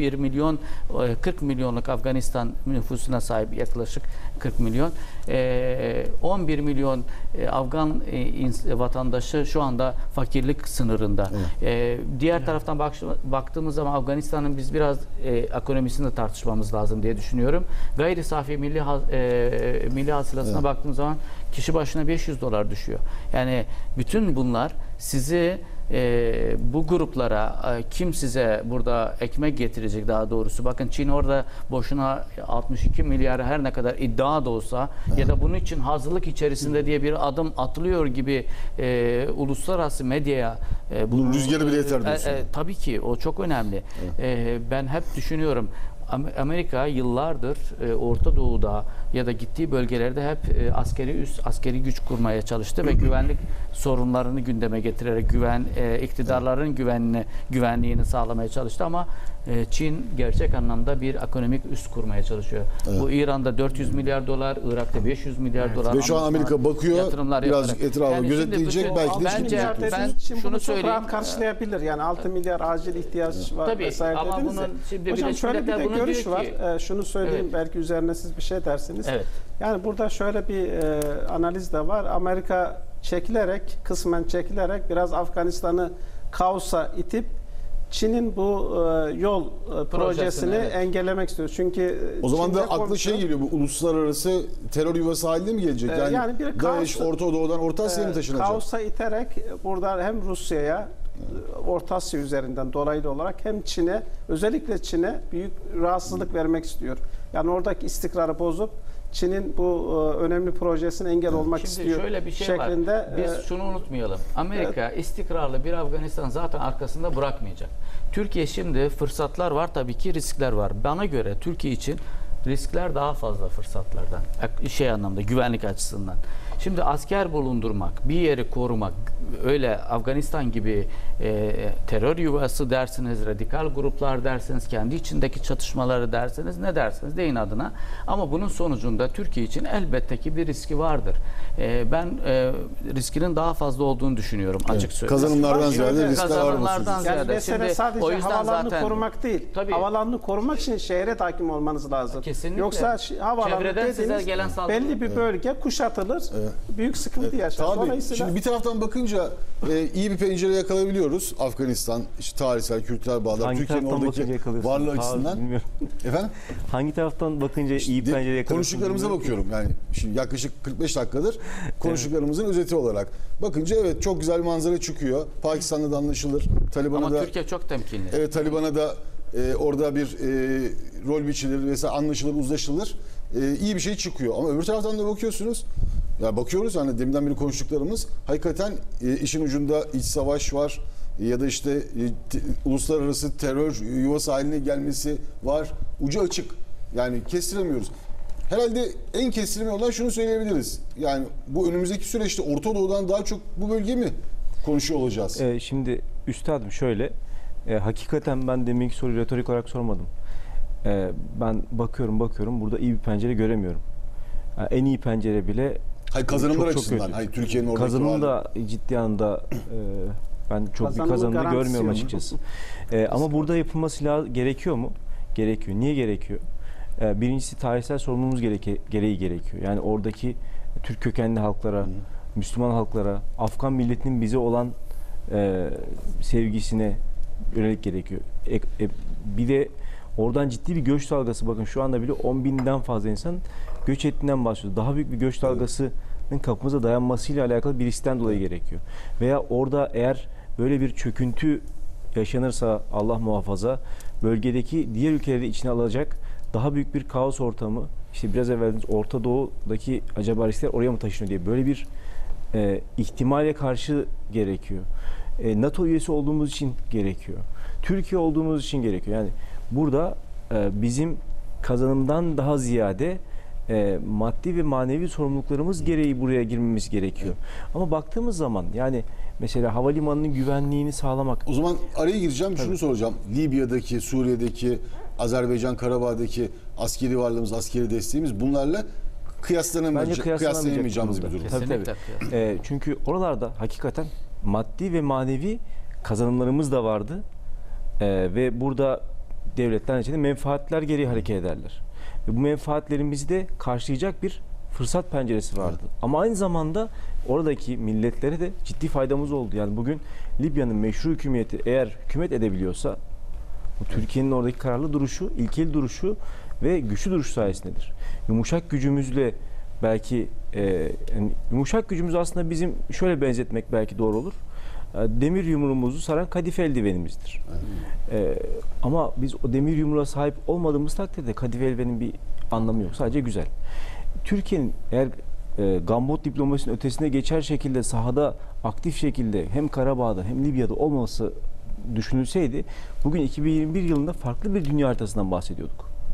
40 milyonluk Afganistan nüfusuna sahip yaklaşık 40 milyon. 11 milyon Afgan vatandaşı şu anda fakirlik sınırında. Diğer taraftan baktığımız zaman Afganistan'ın biz biraz ekonomisini de tartışmamız lazım diye düşünüyorum. Gayri safi milli hasılasına baktığımız zaman kişi başına 500 dolar düşüyor. Yani bütün bunlar sizi bu gruplara kim size burada ekmek getirecek daha doğrusu. Bakın Çin orada boşuna 62 milyar her ne kadar iddia da olsa ya da bunun için hazırlık içerisinde diye bir adım atılıyor gibi uluslararası medyaya bunun rüzgarı bile yeter diyorsun. Tabii ki o çok önemli. Ben hep düşünüyorum Amerika yıllardır Orta Doğu'da ya da gittiği bölgelerde hep askeri güç kurmaya çalıştı ve güvenlik sorunlarını gündeme getirerek iktidarların güvenliğini sağlamaya çalıştı ama Çin gerçek anlamda bir ekonomik üs kurmaya çalışıyor. Evet. Bu İran'da 400 milyar dolar, Irak'ta 500 milyar dolar. Ve şu an Amerika bakıyor, yatırımlar birazcık yaparak. etrafı Yani gözetleyecek, şimdi belki de bence çıkmayacak. ben Için şunu bunu çok söyleyeyim. rahat karşılayabilir. Yani 6 milyar acil ihtiyaç var Tabii, vesaire ama dediniz ya. bunun şimdi Hocam Birleşmiş şöyle bir de Milletler bunu görüş diyor var. ki- Şunu söyleyeyim, Evet. belki üzerine siz bir şey dersiniz. Evet. Yani burada şöyle bir analiz de var. Amerika kısmen çekilerek biraz Afganistan'ı kaosa itip Çin'in bu yol projesini evet. engellemek istiyor. Çünkü O zaman Çin'de da aklı komisyon- geliyor, bu uluslararası terör yuvası haline mi gelecek? yani bir DAEŞ kaos- Orta Doğu'dan Orta Asya'ya mı taşınacak? Kaosa iterek burada hem Rusya'ya, Orta Asya üzerinden dolaylı olarak hem Çin'e, özellikle Çin'e büyük rahatsızlık vermek istiyor. Yani oradaki istikrarı bozup Çin'in bu önemli projesine engel olmak Şimdi istiyor şöyle bir şey şeklinde. var. Biz şunu unutmayalım. Amerika istikrarlı bir Afganistan zaten arkasında bırakmayacak. Türkiye şimdi fırsatlar var, tabii ki riskler var. Bana göre Türkiye için riskler daha fazla fırsatlardan. Anlamda güvenlik açısından. Şimdi asker bulundurmak, bir yeri korumak, öyle Afganistan gibi terör yuvası dersiniz, radikal gruplar dersiniz, kendi içindeki çatışmaları dersiniz, ne dersiniz deyin adına. Ama bunun sonucunda Türkiye için elbette ki bir riski vardır. Ben riskinin daha fazla olduğunu düşünüyorum, açık söyleyeyim. Kazanımlardan Şöyle- ziyade riskler var mı? Kazanımlardan sizce? Yani ziyade. mesele Şimdi sadece o yüzden havalanını zaten- korumak değil. Tabii. Havalanını korumak için şehre de hakim olmanız lazım. Kesinlikle. Yoksa havalanı Çevreden size dediğiniz gelen saldırı- belli bir bölge kuşatılır. Büyük sıkıntı yaşar. Tabii. Dolayısıyla Şimdi bir taraftan bakınca iyi bir pencere yakalayabiliyoruz. Afganistan, işte tarihsel, kültürel bağlar, Hangi Türkiye'nin taraftan oradaki bakınca yakalıyorsun? varlığı Ta- açısından. bilmiyorum. Efendim? Hangi taraftan bakınca iyi pencere yakalıyorsun? Konuştuklarımıza bilmiyorum. bakıyorum. Yani şimdi yaklaşık 45 dakikadır konuştuklarımızın özeti olarak. Bakınca evet, çok güzel bir manzara çıkıyor. Pakistan'da da anlaşılır. Taliban'a Ama da Türkiye çok temkinli. evet, Taliban'a da orada bir rol biçilir vesaire, anlaşılır, uzlaşılır. İyi bir şey çıkıyor. Ama öbür taraftan da bakıyorsunuz. Ya bakıyoruz, hani deminden beri konuştuklarımız hakikaten işin ucunda iç savaş var ya da işte uluslararası terör yuvası haline gelmesi var. Ucu açık. Yani kestiremiyoruz. Herhalde en kestirme olan şunu söyleyebiliriz. Yani bu önümüzdeki süreçte Orta Doğu'dan daha çok bu bölge mi konuşuyor olacağız? Şimdi üstadım şöyle, hakikaten ben deminki soruyu retorik olarak sormadım. Ben bakıyorum burada iyi bir pencere göremiyorum. Yani en iyi pencere bile Hayır, kazanımlar çok açısından. kötü. Hayır, Türkiye'nin oradaki kazanım varlığı. da ciddi anlamda ben çok bir Kazanımın kazanımda garantisi görmüyorum yok. açıkçası. Ama burada yapılması gerekiyor mu? Gerekiyor. Niye gerekiyor? Birincisi tarihsel sorumluluğumuz gereği gerekiyor. Yani oradaki Türk kökenli halklara, Müslüman halklara, Afgan milletinin bize olan sevgisine yönelik gerekiyor. Bir de oradan ciddi bir göç dalgası, bakın şu anda bile 10.000'den fazla insan göç ettiğinden bahsediyor. Daha büyük bir göç dalgasının kapımıza dayanmasıyla alakalı bir riskten dolayı gerekiyor. Veya orada eğer böyle bir çöküntü yaşanırsa, Allah muhafaza, bölgedeki diğer ülkeleri içine alacak daha büyük bir kaos ortamı, işte biraz evvel Orta Doğu'daki acaba riskler oraya mı taşınıyor diye böyle bir ihtimale karşı gerekiyor. NATO üyesi olduğumuz için gerekiyor. Türkiye olduğumuz için gerekiyor. Yani burada bizim kazanımdan daha ziyade maddi ve manevi sorumluluklarımız gereği buraya girmemiz gerekiyor. Ama baktığımız zaman yani mesela havalimanının güvenliğini sağlamak. O zaman araya gireceğim, şunu soracağım. Libya'daki, Suriye'deki, Azerbaycan, Karabağ'daki askeri varlığımız, askeri desteğimiz bunlarla Bence kıyaslanamayacağımız bir durum. Kesinlikle. Çünkü oralarda hakikaten maddi ve manevi kazanımlarımız da vardı. Ve burada devletler içinde menfaatler gereği hareket ederler. Ve bu menfaatlerimizi de karşılayacak bir fırsat penceresi vardı. Evet. Ama aynı zamanda oradaki milletlere de ciddi faydamız oldu. Yani bugün Libya'nın meşru hükümeti eğer hükümet edebiliyorsa, bu Türkiye'nin oradaki kararlı duruşu, ilkeli duruşu ve güçlü duruş sayesindedir. Yumuşak gücümüzle belki yani yumuşak gücümüz aslında bizim şöyle benzetmek belki doğru olur. Demir yumruğumuzu saran kadife eldivenimizdir. Ama biz o demir yumruğa sahip olmadığımız takdirde kadife eldivenin bir anlamı yok. Sadece güzel. Türkiye'nin eğer gambot diplomasinin ötesine geçer şekilde sahada aktif şekilde hem Karabağ'da hem Libya'da olması düşünülseydi bugün 2021 yılında farklı bir dünya haritasından bahsediyorduk.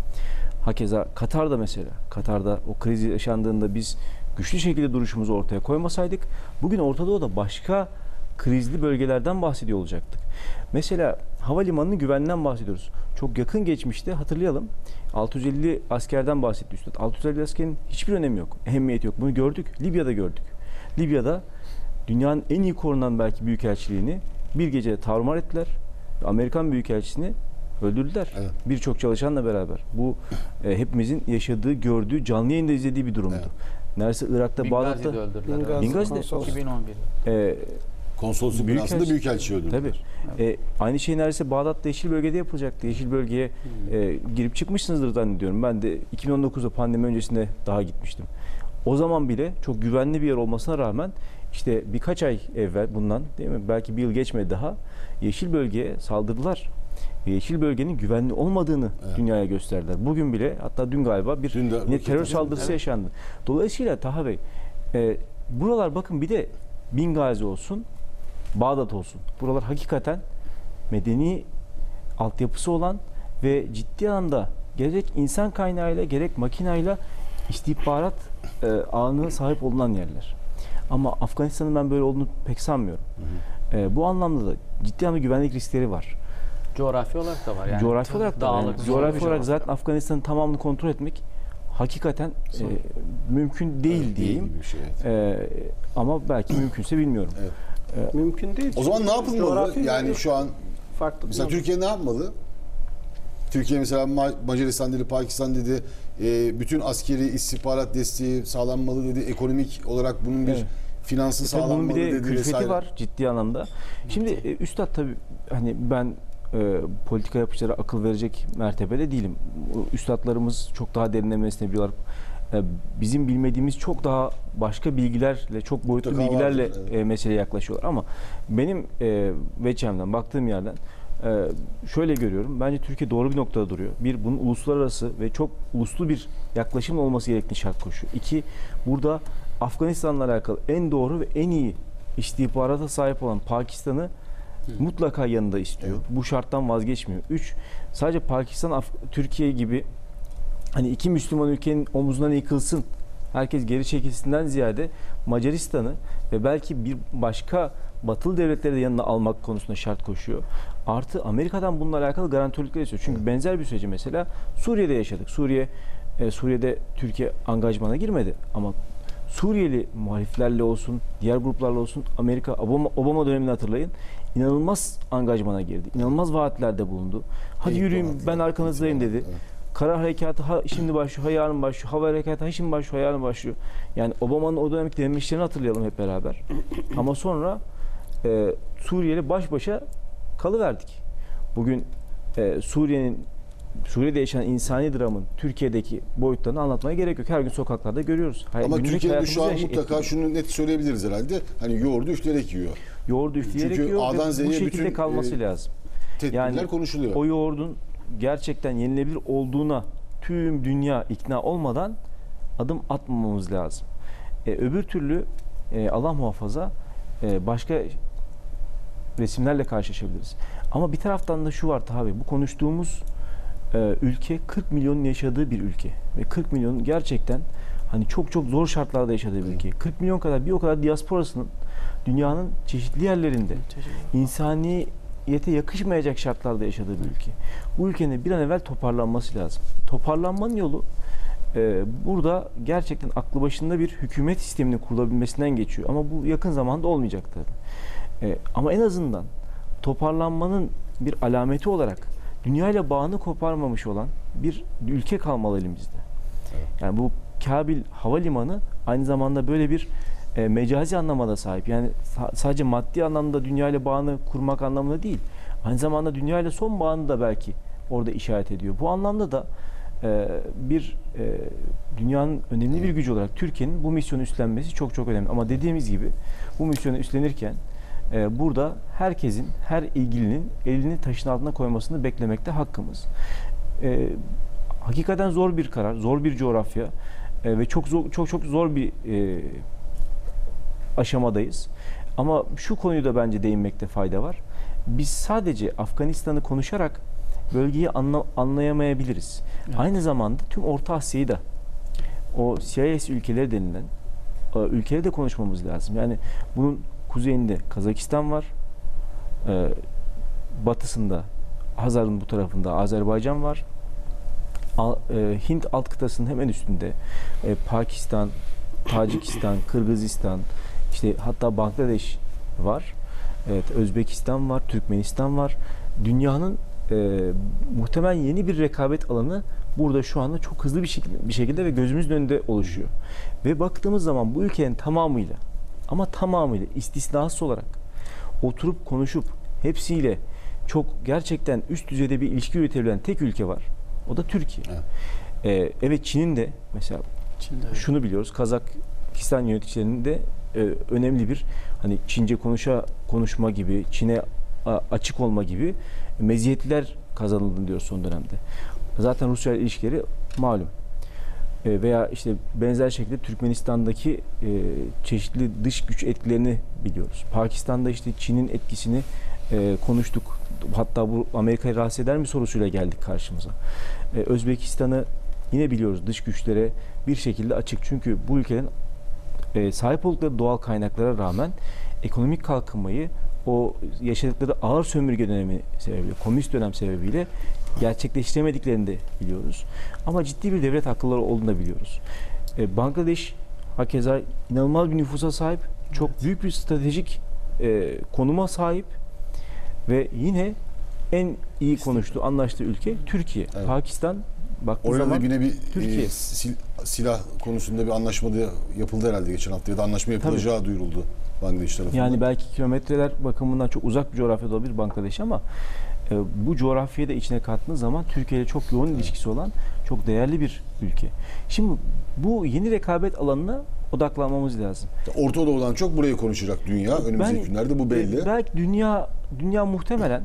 Hakeza Katar'da mesela. Katar'da o kriz yaşandığında biz güçlü şekilde duruşumuzu ortaya koymasaydık bugün Orta Doğu'da başka krizli bölgelerden bahsediyor olacaktık. Mesela havalimanının güvenliğinden bahsediyoruz. Çok yakın geçmişte hatırlayalım. 650 askerden bahsetti Üstad. 650 askerin hiçbir önemi yok. Ehemmiyeti yok. Bunu gördük. Libya'da gördük. Libya'da dünyanın en iyi korunan belki büyükelçiliğini bir gecede tarumar ettiler. Amerikan büyükelçisini öldürdüler. Evet. Birçok çalışanla beraber. Bu hepimizin yaşadığı, gördüğü, canlı yayında izlediği bir durumdu. Evet. Neredeyse Irak'ta, Bağdat'ta. Bingazi'de 2011'de. Konsolosluk binasında büyükelçi öldürdüler. Tabii. Aynı şey neredeyse Bağdat'ta Yeşil Bölge'de yapılacaktı. Yeşil Bölge'ye girip çıkmışsınızdır zannediyorum. Ben de 2019'da pandemi öncesinde daha gitmiştim. O zaman bile çok güvenli bir yer olmasına rağmen işte birkaç ay evvel bundan değil mi? Belki bir yıl geçmedi daha. Yeşil Bölge'ye saldırdılar. Yeşil Bölgenin güvenli olmadığını dünyaya gösterdiler. Bugün bile hatta dün galiba bir yine terör saldırısı yaşandı. Dolayısıyla Taha Bey buralar bakın bir de Bingazi olsun, Bağdat olsun. Buralar hakikaten medeni altyapısı olan ve ciddi anlamda gerek insan kaynağıyla gerek makinayla istihbarat ağına sahip olunan yerler. Ama Afganistan'ın ben böyle olduğunu pek sanmıyorum. Bu anlamda da ciddi anlamda güvenlik riskleri var. Coğrafi olarak da var yani. Coğrafi olarak da var. Yani coğrafi olarak zaten Afganistan'ın tamamını kontrol etmek hakikaten mümkün değil diyeyim. Bir şey, evet. Ama belki mümkünse bilmiyorum. Evet. Mümkün değil. O zaman ne yapılmalı? Yani şu an farklı mesela Türkiye ne yapmalı? Türkiye mesela Macaristan dedi, Pakistan dedi, bütün askeri istihbarat desteği sağlanmalı dedi, ekonomik olarak bunun bir finansı sağlanmalı dedi. Bunun bir de külfeti var ciddi anlamda. Şimdi Üstad tabii hani ben politika yapıcılara akıl verecek mertebede değilim. Üstadlarımız çok daha derinlemesine biliyorlar. Bizim bilmediğimiz çok daha başka bilgilerle, çok boyutlu bilgilerle meseleye yaklaşıyorlar. Ama benim veçemden, baktığım yerden şöyle görüyorum. Bence Türkiye doğru bir noktada duruyor. Bir, bunun uluslararası ve çok uluslu bir yaklaşım olması gerektiğini şart koşuyor. İki, burada Afganistan'la alakalı en doğru ve en iyi istihbarata sahip olan Pakistan'ı mutlaka yanında istiyor. Evet. Bu şarttan vazgeçmiyor. Üç, sadece Pakistan, Türkiye gibi hani iki Müslüman ülkenin omuzundan yıkılsın, herkes geri çekilsinden ziyade Macaristan'ı ve belki bir başka batılı devletleri de yanına almak konusunda şart koşuyor. Artı Amerika'dan bununla alakalı garantörlükler istiyor. Çünkü benzer bir süreci mesela Suriye'de yaşadık. Suriye'de Türkiye angajmana girmedi ama Suriyeli muhaliflerle olsun, diğer gruplarla olsun Amerika Obama dönemini hatırlayın. İnanılmaz angajmana girdi. İnanılmaz vaatlerde bulundu. Hadi yürüyün ben arkanızdayım dedi. Kara harekatı şimdi başlıyor, yarın başlıyor. Hava harekatı şimdi başlıyor, yarın başlıyor. Yani Obama'nın o dönemki denemişlerini hatırlayalım hep beraber. Ama sonra Suriye'yle baş başa kalıverdik. Bugün Suriye'de yaşanan insani dramın Türkiye'deki boyutlarını anlatmaya gerek yok. Her gün sokaklarda görüyoruz. Ama Türkiye'de şu an mutlaka şunu net söyleyebiliriz herhalde. Hani yoğurdu üfleyerek yiyor. Yoğurdu üfleyerek yiyor ve bu şekilde kalması lazım. Tedbirler konuşuluyor. O yoğurdun gerçekten yenilebilir olduğuna tüm dünya ikna olmadan adım atmamamız lazım. Öbür türlü Allah muhafaza başka resimlerle karşılaşabiliriz. Ama bir taraftan da şu var tabii bu konuştuğumuz ülke 40 milyonun yaşadığı bir ülke ve 40 milyon gerçekten hani çok çok zor şartlarda yaşadığı bir ülke. 40 milyon kadar bir o kadar diasporasının dünyanın çeşitli yerlerinde insaniyete yakışmayacak şartlarda yaşadığı bir ülke. Bu ülkenin bir an evvel toparlanması lazım. Toparlanmanın yolu burada gerçekten aklı başında bir hükümet sisteminin kurulabilmesinden geçiyor. Ama bu yakın zamanda olmayacak tabii. Ama en azından toparlanmanın bir alameti olarak dünyayla bağını koparmamış olan bir ülke kalmalı elimizde. Evet. Yani bu Kabil Havalimanı aynı zamanda böyle bir mecazi anlamda sahip. Yani sadece maddi anlamda dünyayla bağını kurmak anlamında değil. Aynı zamanda dünyayla son bağını da belki orada işaret ediyor. Bu anlamda da dünyanın önemli bir gücü olarak Türkiye'nin bu misyonu üstlenmesi çok çok önemli. Ama dediğimiz gibi bu misyonu üstlenirken burada herkesin, her ilgilinin elini taşın altına koymasını beklemekte hakkımız. Hakikaten zor bir karar, zor bir coğrafya ve çok zor bir aşamadayız. Ama şu konuyu da bence değinmekte fayda var. Biz sadece Afganistan'ı konuşarak bölgeyi anlayamayabiliriz. Evet. Aynı zamanda tüm Orta Asya'yı da o CIS ülkeleri denilen ülkeleri de konuşmamız lazım. Yani bunun kuzeyinde Kazakistan var. Batısında Hazar'ın bu tarafında Azerbaycan var. Hint alt kıtasının hemen üstünde Pakistan, Tacikistan, Kırgızistan, işte hatta Bangladeş var. Evet, Özbekistan var, Türkmenistan var. Dünyanın muhtemelen yeni bir rekabet alanı burada şu anda çok hızlı bir şekilde ve gözümüzün önünde oluşuyor. Ve baktığımız zaman bu ülkenin tamamıyla, ama tamamıyla istisnasız olarak oturup konuşup hepsiyle çok gerçekten üst düzeyde bir ilişki yürütebilen tek ülke var. O da Türkiye. Evet, Çin'in de mesela şunu biliyoruz. Kazakistan yöneticilerinin de önemli bir hani Çince konuşma gibi, Çin'e açık olma gibi meziyetler kazanıldı diyor son dönemde. Zaten Rusya ile ilişkileri malum. Veya işte benzer şekilde Türkmenistan'daki çeşitli dış güç etkilerini biliyoruz. Pakistan'da işte Çin'in etkisini konuştuk. Hatta bu Amerika'yı rahatsız eder mi sorusuyla geldik karşımıza. Özbekistan'ı yine biliyoruz, dış güçlere bir şekilde açık. Çünkü bu ülkelerin sahip oldukları doğal kaynaklara rağmen ekonomik kalkınmayı o yaşadıkları ağır sömürge dönemi sebebiyle, komünist dönem sebebiyle gerçekleştiremediklerini de biliyoruz. Ama ciddi bir devlet akılları olduğunu da biliyoruz. Bangladeş hakeza inanılmaz bir nüfusa sahip, çok büyük bir stratejik konuma sahip ve yine en iyi konuştuğu, anlaştığı ülke Türkiye. Evet. Pakistan baktığı orada zaman yine bir Türkiye. Silah konusunda bir anlaşma da yapıldı herhalde geçen hafta, ya da anlaşma yapılacağı duyuruldu Bangladeş tarafından. Yani belki kilometreler bakımından çok uzak bir coğrafyada olabilir Bangladeş ama bu coğrafyayı da içine kattığınız zaman Türkiye ile çok yoğun ilişkisi olan çok değerli bir ülke. Şimdi bu yeni rekabet alanına odaklanmamız lazım. Orta Doğu'dan çok burayı konuşacak dünya önümüzdeki günlerde, bu belli. Belki dünya muhtemelen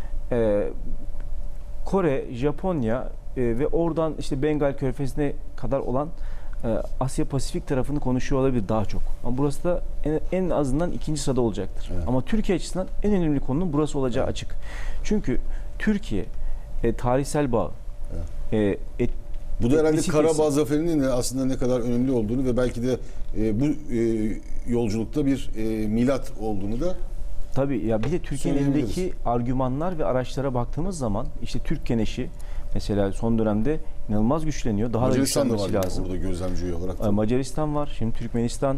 Kore, Japonya ve oradan işte Bengal Körfezi'ne kadar olan Asya Pasifik tarafını konuşuyor olabilir daha çok. Ama burası da en azından ikinci sırada olacaktır. Evet. Ama Türkiye açısından en önemli konunun burası olacağı açık. Çünkü Türkiye tarihsel bağ, bu da herhalde Karabağ Zaferi'nin de aslında ne kadar önemli olduğunu ve belki de bu yolculukta bir milat olduğunu da tabii ya, bir de Türkiye'nin elindeki argümanlar ve araçlara baktığımız zaman işte Türk Keneşi mesela son dönemde inanılmaz güçleniyor. Daha da güçlenmesi lazım. Orada gözlemci üye olarak. Macaristan var. Şimdi Türkmenistan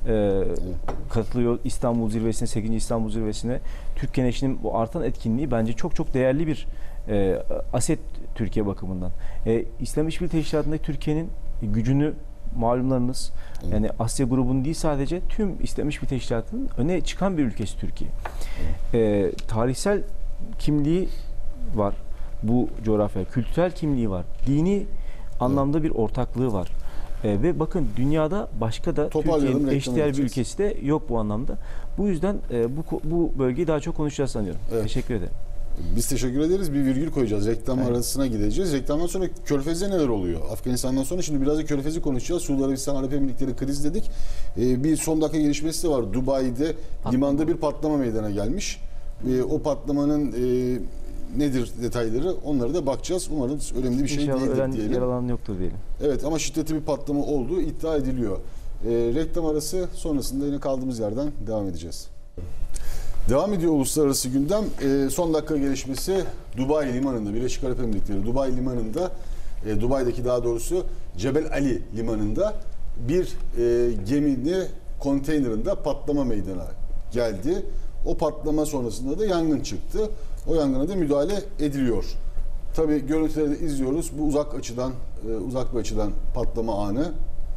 katılıyor İstanbul Zirvesi'ne, 8. İstanbul Zirvesi'ne. Türk Keneşi'nin bu artan etkinliği bence çok çok değerli bir aset Türkiye bakımından. İslam İşbirliği Teşkilatı'ndaki Türkiye'nin gücünü malumlarınız. Evet. Yani Asya grubunun değil, sadece tüm İslam İşbirliği Teşkilatı'nın öne çıkan bir ülkesi Türkiye. Tarihsel kimliği var bu coğrafya, kültürel kimliği var, dini anlamda bir ortaklığı var. Ve bakın dünyada başka da Türkiye'nin eşdeğer bir ülkesi de yok bu anlamda. Bu yüzden bu bölgeyi daha çok konuşacağız sanıyorum. Evet. Teşekkür ederim. Biz teşekkür ederiz. Bir virgül koyacağız. Reklam arasına gideceğiz. Reklamdan sonra Körfez'de neler oluyor? Afganistan'dan sonra şimdi biraz da Körfez'i konuşacağız. Suudi Arabistan Arap Emirlikleri kriz dedik. Bir son dakika gelişmesi de var. Dubai'de limanda bir patlama meydana gelmiş. O patlamanın nedir detayları? Onlara da bakacağız. Umarım önemli bir şey değildir diyelim. Yaralan yoktur diyelim. Evet, ama şiddetli bir patlama olduğu iddia ediliyor. Reklam arası sonrasında yine kaldığımız yerden devam edeceğiz. Devam ediyor uluslararası gündem. Son dakika gelişmesi Dubai limanında, Birleşik Arap Emirlikleri Dubai limanında, Dubai'deki daha doğrusu Cebel Ali limanında bir geminin konteynerinde patlama meydana geldi. O patlama sonrasında da yangın çıktı. O yangına da müdahale ediliyor. Tabii görüntüleri de izliyoruz. Bu uzak bir açıdan patlama anı.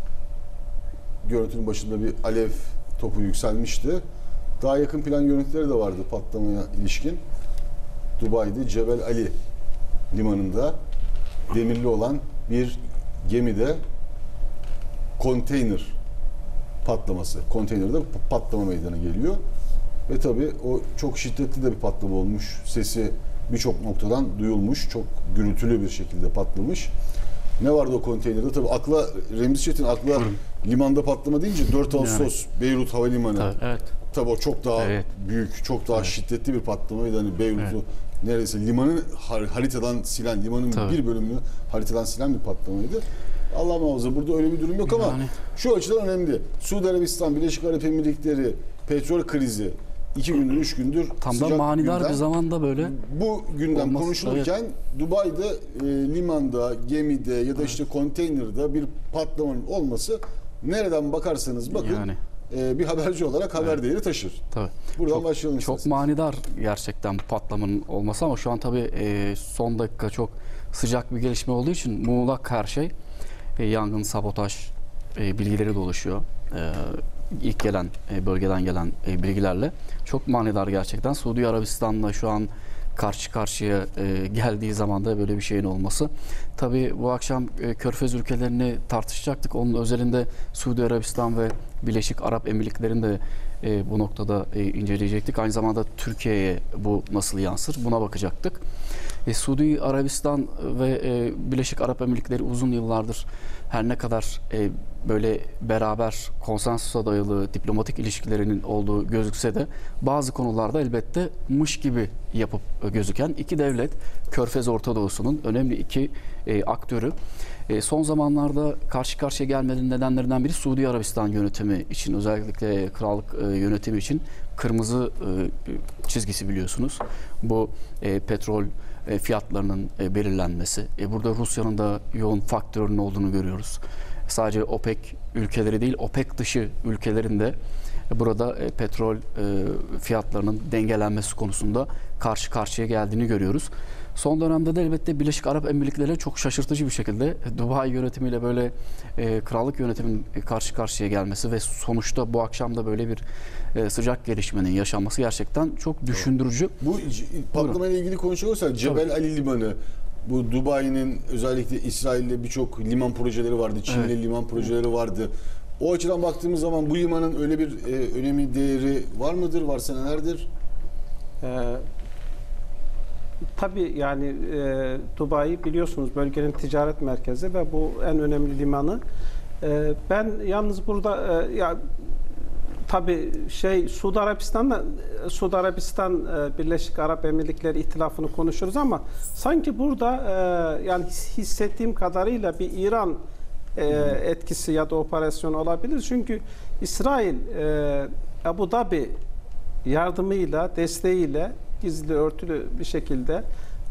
Görüntünün başında bir alev topu yükselmişti. Daha yakın plan görüntüleri de vardı patlamaya ilişkin. Dubai'de Cebel Ali limanında demirli olan bir gemide konteyner patlaması. Konteynerde patlama meydana geliyor. Ve tabii o çok şiddetli de bir patlama olmuş. Sesi birçok noktadan duyulmuş. Çok gürültülü bir şekilde patlamış. Ne vardı o konteynerde? Tabii Remzi Çetin limanda patlama deyince 4 Ağustos Beyrut Havalimanı. Tabii, evet. Tabii o çok daha büyük, çok daha şiddetli bir patlamaydı. Yani Beyrut'u neredeyse limanı haritadan silen, limanın Tabii. bir bölümünü haritadan silen bir patlamaydı. Allah muhafaza, burada öyle bir durum yok ama Yani- şu açıdan önemli. Suudi Arabistan, Birleşik Arap Emirlikleri petrol krizi 2 gündür, 3 gündür Tam da sıcak manidar gündem. bir zamanda böyle. Bu gündem Olması- konuşulurken Dubai'de limanda, gemide ya da işte konteynerde bir patlamanın olması nereden bakarsanız bakın Yani. Bir haberci olarak haber değeri taşır. Tabii. Buradan başlayalım Çok isterseniz. manidar gerçekten bu patlamanın olması ama şu an tabii son dakika çok sıcak bir gelişme olduğu için muğlak her şey. Yangın, sabotaj bilgileri dolaşıyor. İlk gelen bölgeden gelen bilgilerle çok manidar gerçekten. Suudi Arabistan'la şu an karşı karşıya geldiği zaman da böyle bir şeyin olması. Tabii bu akşam Körfez ülkelerini tartışacaktık. Onun özelinde Suudi Arabistan ve Birleşik Arap Emirlikleri'ni de bu noktada inceleyecektik. Aynı zamanda Türkiye'ye bu nasıl yansır buna bakacaktık. Suudi Arabistan ve Birleşik Arap Emirlikleri uzun yıllardır her ne kadar böyle beraber konsensusa dayalı diplomatik ilişkilerinin olduğu gözükse de bazı konularda elbette mış gibi yapıp gözüken iki devlet, Körfez Orta Doğu'sunun önemli iki aktörü. Son zamanlarda karşı karşıya gelmelerinin nedenlerinden biri Suudi Arabistan yönetimi için, özellikle krallık yönetimi için kırmızı çizgisi biliyorsunuz. Bu petrol fiyatlarının belirlenmesi. Burada Rusya'nın da yoğun faktörünün olduğunu görüyoruz. Sadece OPEC ülkeleri değil, OPEC dışı ülkelerin de burada petrol fiyatlarının dengelenmesi konusunda karşı karşıya geldiğini görüyoruz. Son dönemde de elbette Birleşik Arap Emirlikleri çok şaşırtıcı bir şekilde Dubai yönetimiyle böyle krallık yönetiminin karşı karşıya gelmesi ve sonuçta bu akşam da böyle bir sıcak gelişmenin yaşanması gerçekten çok düşündürücü. Bu patlamayla ilgili konuşuyorsak Cebel Ali Limanı, bu Dubai'nin özellikle İsrail'le birçok liman projeleri vardı, Çin'le liman projeleri vardı. O açıdan baktığımız zaman bu limanın öyle bir önemi, değeri var mıdır? Varsa nelerdir? Tabii yani Dubai biliyorsunuz bölgenin ticaret merkezi ve bu en önemli limanı. Ben yalnız burada tabii Suudi Arabistan Birleşik Arap Emirlikleri ihtilafını konuşuruz ama sanki burada yani hissettiğim kadarıyla bir İran etkisi ya da operasyon olabilir. Çünkü İsrail Abu Dhabi yardımıyla, desteğiyle gizli, örtülü bir şekilde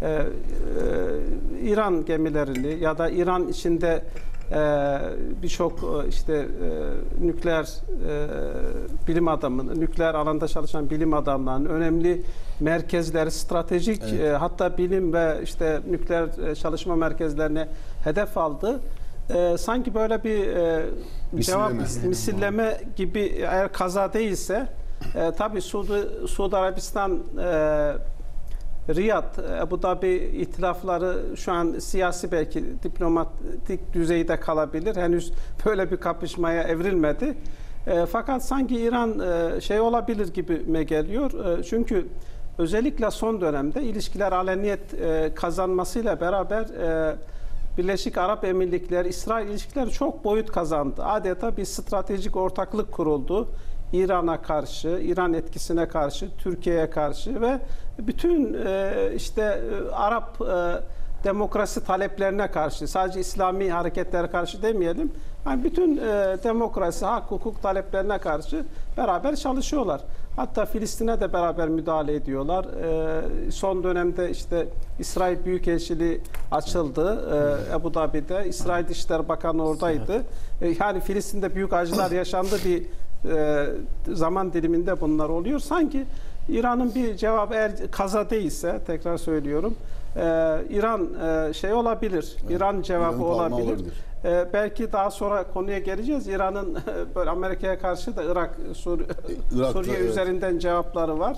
İran gemilerini ya da İran içinde birçok nükleer bilim adamı, nükleer alanda çalışan bilim adamlarının önemli merkezleri, stratejik hatta bilim ve nükleer çalışma merkezlerine hedef aldı. Sanki böyle bir misilleme gibi, eğer kaza değilse tabii Suudi Arabistan Riyad, Abu Dhabi ihtilafları şu an siyasi, belki diplomatik düzeyde kalabilir. Henüz böyle bir kapışmaya evrilmedi. Fakat sanki İran olabilir gibime geliyor. Çünkü özellikle son dönemde ilişkiler aleniyet kazanmasıyla beraber Birleşik Arap Emirlikleri, İsrail ilişkileri çok boyut kazandı. Adeta bir stratejik ortaklık kuruldu. İran'a karşı, İran etkisine karşı, Türkiye'ye karşı ve bütün Arap demokrasi taleplerine karşı, sadece İslami hareketlere karşı demeyelim, yani bütün demokrasi, hak, hukuk taleplerine karşı beraber çalışıyorlar. Hatta Filistin'e de beraber müdahale ediyorlar. Son dönemde İsrail Büyükelçiliği açıldı Abu Dhabi'de. İsrail Dışişleri Bakanı oradaydı. Yani Filistin'de büyük acılar yaşandı, bir zaman diliminde bunlar oluyor. Sanki İran'ın bir cevabı, eğer kaza değilse, tekrar söylüyorum, İran olabilir. İran cevabı olabilir. Belki daha sonra konuya geleceğiz. İran'ın böyle Amerika'ya karşı da Suriye üzerinden cevapları var.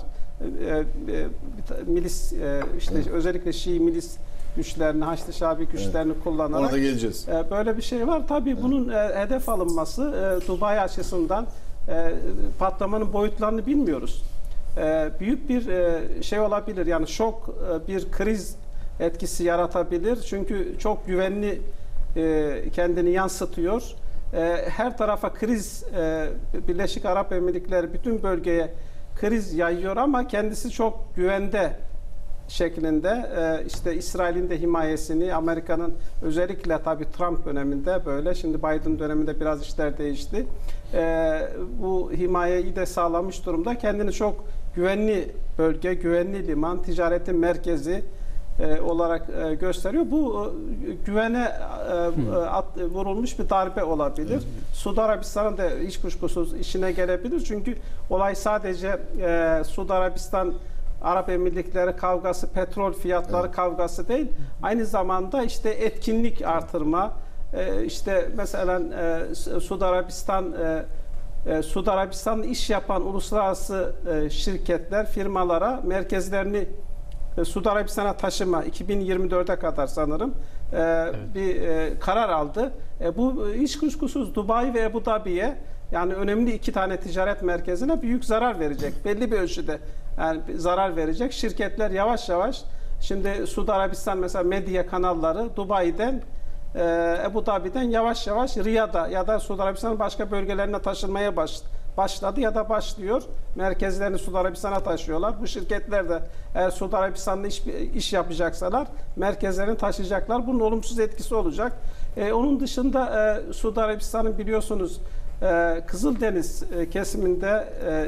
Milis özellikle Şii milis güçlerini, Haçlı Şabi güçlerini kullanarak. Ona da geleceğiz. Böyle bir şey var. Tabii bunun hedef alınması Dubai açısından patlamanın boyutlarını bilmiyoruz. Büyük bir olabilir. Yani şok bir kriz etkisi yaratabilir. Çünkü çok güvenli kendini yansıtıyor. Her tarafa kriz, Birleşik Arap Emirlikleri bütün bölgeye kriz yayıyor ama kendisi çok güvende şeklinde işte İsrail'in de himayesini, Amerika'nın özellikle tabii Trump döneminde böyle, şimdi Biden döneminde biraz işler değişti. Bu himayeyi de sağlamış durumda. Kendini çok güvenli bölge, güvenli liman, ticaretin merkezi olarak gösteriyor. Bu güvene vurulmuş bir darbe olabilir. Suudi Arabistan'ın da hiç kuşkusuz işine gelebilir. Çünkü olay sadece Suudi Arabistan Arap Emirlikleri kavgası, petrol fiyatları kavgası değil. Aynı zamanda işte etkinlik artırma, işte mesela Suudi Arabistan'da iş yapan uluslararası şirketler, firmalara merkezlerini Suudi Arabistan'a taşıma 2024'e kadar sanırım bir karar aldı. Bu hiç kuşkusuz Dubai ve Ebu Dhabi'ye, yani önemli 2 tane ticaret merkezine büyük zarar verecek. Belli bir ölçüde yani zarar verecek. Şirketler yavaş yavaş, şimdi Suudi Arabistan mesela medya kanalları Dubai'den, Ebu Dhabi'den yavaş yavaş Riyad'a ya da Suudi Arabistan'ın başka bölgelerine taşınmaya başladı ya da başlıyor. Merkezlerini Suudi Arabistan'a taşıyorlar. Bu şirketler de eğer Suudi Arabistan'da iş yapacaksalar merkezlerini taşıyacaklar. Bunun olumsuz etkisi olacak. Onun dışında Suudi Arabistan'ın biliyorsunuz Kızıldeniz kesiminde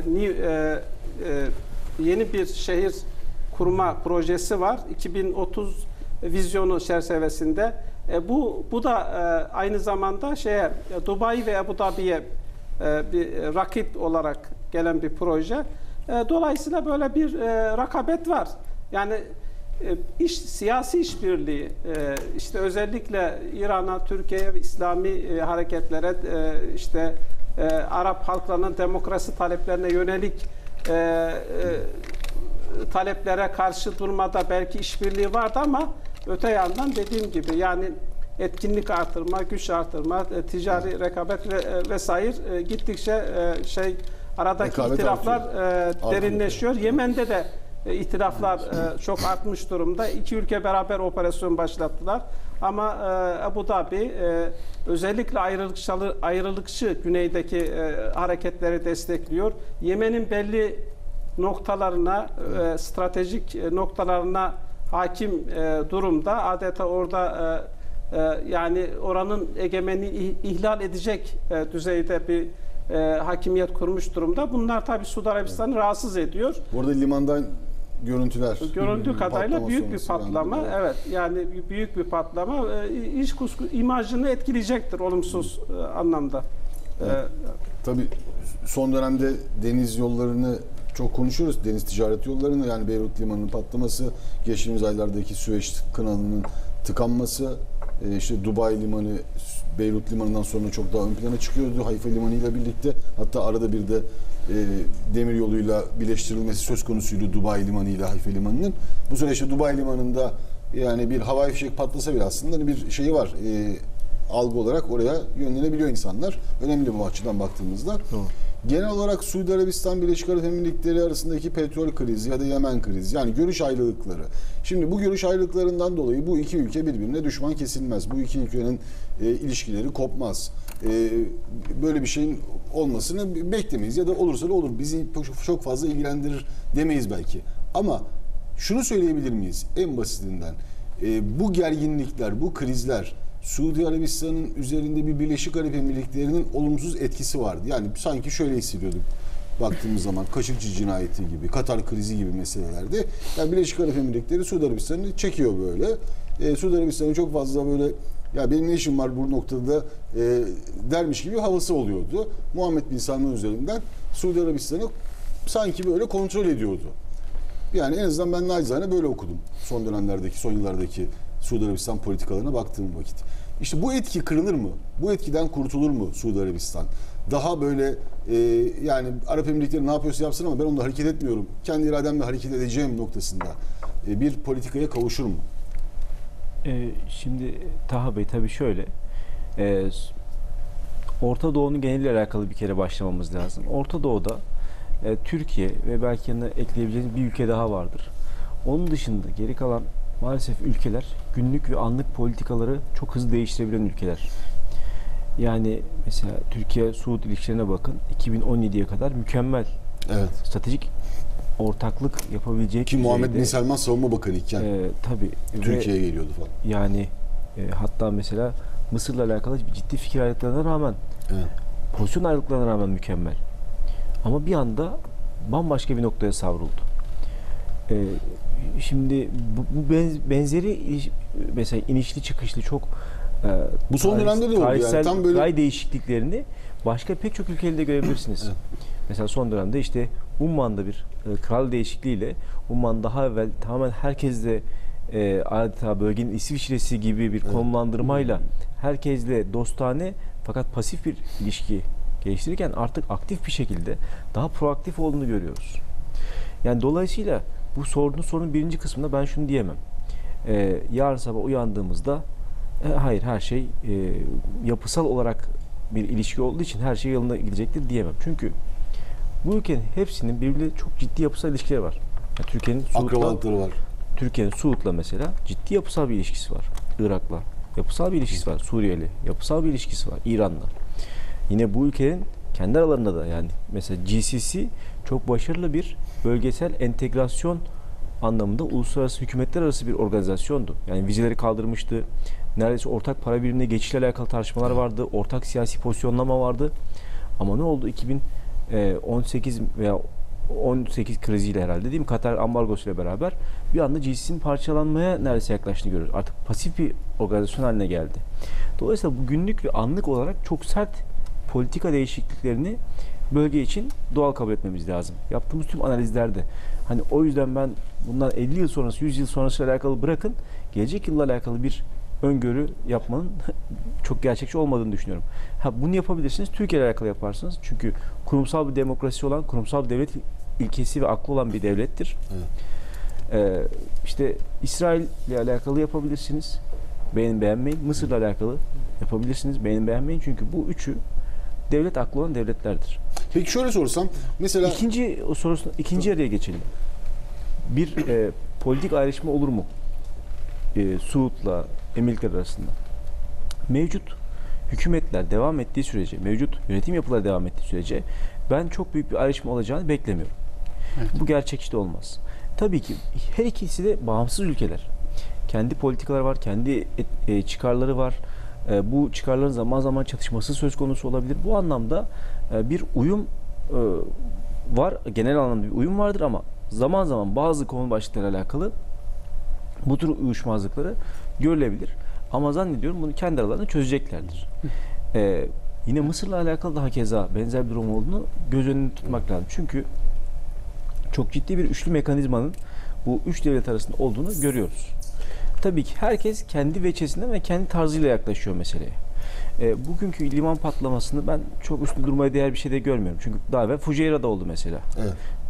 yeni bir şehir kurma projesi var. 2030 vizyonu çerçevesinde. Bu da aynı zamanda Dubai ve Ebu Dhabi'ye bir rakip olarak gelen bir proje. Dolayısıyla böyle bir rakabet var. Yani siyasi işbirliği, işte özellikle İran'a, Türkiye'ye ve İslami hareketlere, işte Arap halklarının demokrasi taleplerine yönelik taleplere karşı durmada belki işbirliği vardı ama öte yandan dediğim gibi yani etkinlik artırma, güç artırma, ticari rekabet vesaire gittikçe aradaki rekabet ihtilaflar derinleşiyor. Artıyor. Yemen'de de ihtilaflar çok artmış durumda. 2 ülke beraber operasyon başlattılar. Ama Ebu Dhabi özellikle ayrılıkçı güneydeki hareketleri destekliyor. Yemen'in belli noktalarına, stratejik noktalarına hakim durumda. Adeta orada yani oranın egemenliğini ihlal edecek düzeyde bir hakimiyet kurmuş durumda. Bunlar tabii Suudi Arabistan'ı rahatsız ediyor. Bu arada limandan görüntüler. Görüldüğü kadarıyla büyük bir sonrası patlama. yani. Evet, yani büyük bir patlama. İş imajını etkileyecektir olumsuz anlamda. Evet. Tabii son dönemde deniz yollarını çok konuşuyoruz. Deniz ticaret yollarını, yani Beyrut Limanı'nın patlaması, geçtiğimiz aylardaki Süveyş kanalının tıkanması, işte Dubai Limanı, Beyrut Limanı'ndan sonra çok daha ön plana çıkıyordu. Hayfa Limanı ile birlikte, hatta arada bir de demir yoluyla birleştirilmesi söz konusuydu Dubai Limanı ile Hayfa Limanı'nın. Bu süreçte Dubai Limanı'nda yani bir havai fişek patlasa bile aslında bir şeyi var. Algı olarak oraya yönlenebiliyor insanlar. Önemli bu açıdan baktığımızda. Doğru. Genel olarak Suudi Arabistan, Birleşik Arap Emirlikleri arasındaki petrol krizi ya da Yemen krizi, yani görüş ayrılıkları. Şimdi bu görüş ayrılıklarından dolayı bu iki ülke birbirine düşman kesilmez. Bu iki ülkenin ilişkileri kopmaz. Böyle bir şeyin olmasını beklemeyiz ya da olursa da olur. Bizi çok fazla ilgilendirir demeyiz belki. Ama şunu söyleyebilir miyiz en basitinden? Bu gerginlikler, bu krizler Suudi Arabistan'ın üzerinde bir Birleşik Arap Emirlikleri'nin olumsuz etkisi vardı. Yani sanki şöyle hissediyorduk baktığımız zaman, Kaşıkçı cinayeti gibi, Katar krizi gibi meselelerde. Yani Birleşik Arap Emirlikleri Suudi Arabistan'ı çekiyor böyle. Suudi Arabistan'ın çok fazla böyle ya benim ne işim var bu noktada dermiş gibi havası oluyordu. Muhammed Bin Salman üzerinden Suudi Arabistan'ı sanki böyle kontrol ediyordu. Yani en azından ben nacizane böyle okudum son dönemlerdeki, son yıllardaki Suudi Arabistan politikalarına baktığım vakit. İşte bu etki kırılır mı? Bu etkiden kurtulur mu Suudi Arabistan? Daha böyle yani Arap Emirlikleri ne yapıyorsa yapsın ama ben onunla hareket etmiyorum, kendi irademle hareket edeceğim noktasında bir politikaya kavuşur mu? Şimdi Taha Bey tabii şöyle, Orta Doğu'nun geneliyle alakalı bir kere başlamamız lazım. Orta Doğu'da Türkiye ve belki yanına ekleyebileceğiniz bir ülke daha vardır. Onun dışında geri kalan maalesef ülkeler günlük ve anlık politikaları çok hızlı değiştirebilen ülkeler. Yani mesela Türkiye-Suud ilişkilerine bakın, 2017'ye kadar mükemmel, Evet. stratejik ortaklık yapabilecek Ki Muhammed düzeyde, Bin Selman Savunma Bakanı iken tabii Türkiye'ye geliyordu falan. yani hatta mesela Mısır'la alakalı ciddi fikir ayrılıklarına rağmen, Evet. pozisyon ayrılıklarına rağmen mükemmel. Ama bir anda bambaşka bir noktaya savruldu. Şimdi bu benzeri mesela inişli çıkışlı çok Bu son dönemde de oldu yani. tarihsel Tam böyle ray değişikliklerini başka pek çok ülkede de görebilirsiniz. Evet. Mesela son dönemde işte Umman'da bir kral değişikliğiyle, Umman daha evvel tamamen herkesle adeta bölgenin İsviçre'si gibi bir konumlandırmayla herkesle dostane fakat pasif bir ilişki geliştirirken artık aktif bir şekilde daha proaktif olduğunu görüyoruz. Yani dolayısıyla bu sorunun birinci kısmında ben şunu diyemem. Yarın sabah uyandığımızda hayır her şey yapısal olarak bir ilişki olduğu için her şey yoluna gidecektir diyemem. Çünkü bu ülkenin hepsinin birbiriyle çok ciddi yapısal ilişkileri var. Yani akrabalıkları var. Türkiye'nin Suud'la mesela ciddi yapısal bir ilişkisi var. Irak'la yapısal bir ilişkisi var. Suriye'yle yapısal bir ilişkisi var. İran'la. Yine bu ülkenin kendi aralarında da yani mesela GCC çok başarılı bir bölgesel entegrasyon anlamında uluslararası hükümetler arası bir organizasyondu. Yani vizeleri kaldırmıştı. Neredeyse ortak para birimine geçişle alakalı tartışmalar vardı. Ortak siyasi pozisyonlama vardı. Ama ne oldu? 2018 veya 18 kriziyle herhalde değil mi? Katar ambargosuyla beraber bir anda GCC'nin parçalanmaya neredeyse yaklaştığını görüyoruz. Artık pasif bir organizasyon haline geldi. Dolayısıyla bu günlük ve anlık olarak çok sert politika değişikliklerini bölge için doğal kabul etmemiz lazım. Yaptığımız tüm analizlerde hani o yüzden ben bundan 50 yıl sonrası, 100 yıl sonrasıyla alakalı bırakın, gelecek yılla alakalı bir öngörü yapmanın çok gerçekçi olmadığını düşünüyorum. Bunu yapabilirsiniz. Türkiye ile alakalı yaparsınız. Çünkü kurumsal bir demokrasi olan, kurumsal bir devlet ilkesi ve aklı olan bir devlettir. Evet. İşte İsrail ile alakalı yapabilirsiniz. Beğenin beğenmeyin. Mısır'la alakalı yapabilirsiniz. Beğenin beğenmeyin. Çünkü bu üçü devlet aklı olan devletlerdir. Peki şöyle sorsam mesela İkinci araya geçelim. Bir politik ayrışma olur mu? Suud'la Emirlikler arasında. Mevcut hükümetler devam ettiği sürece, mevcut yönetim yapıları devam ettiği sürece ben çok büyük bir ayrışma olacağını beklemiyorum. Evet. Bu gerçekçi de olmaz. Tabii ki her ikisi de bağımsız ülkeler. Kendi politikaları var, kendi çıkarları var. Bu çıkarların zaman zaman çatışması söz konusu olabilir. Bu anlamda bir uyum var. Genel anlamda bir uyum vardır ama zaman zaman bazı konu başlıklarıyla alakalı bu tür uyuşmazlıkları görülebilir. Ama zannediyorum bunu kendi aralarında çözeceklerdir. Yine Mısır'la alakalı daha keza benzer bir durum olduğunu göz önünde tutmak lazım. Çünkü çok ciddi bir üçlü mekanizmanın bu üç devlet arasında olduğunu görüyoruz. Tabii ki herkes kendi veçesinden ve kendi tarzıyla yaklaşıyor meseleye. Bugünkü liman patlamasını ben çok üstünde durmaya değer bir şey de görmüyorum. Çünkü daha evvel Fujairah'da oldu mesela. Evet.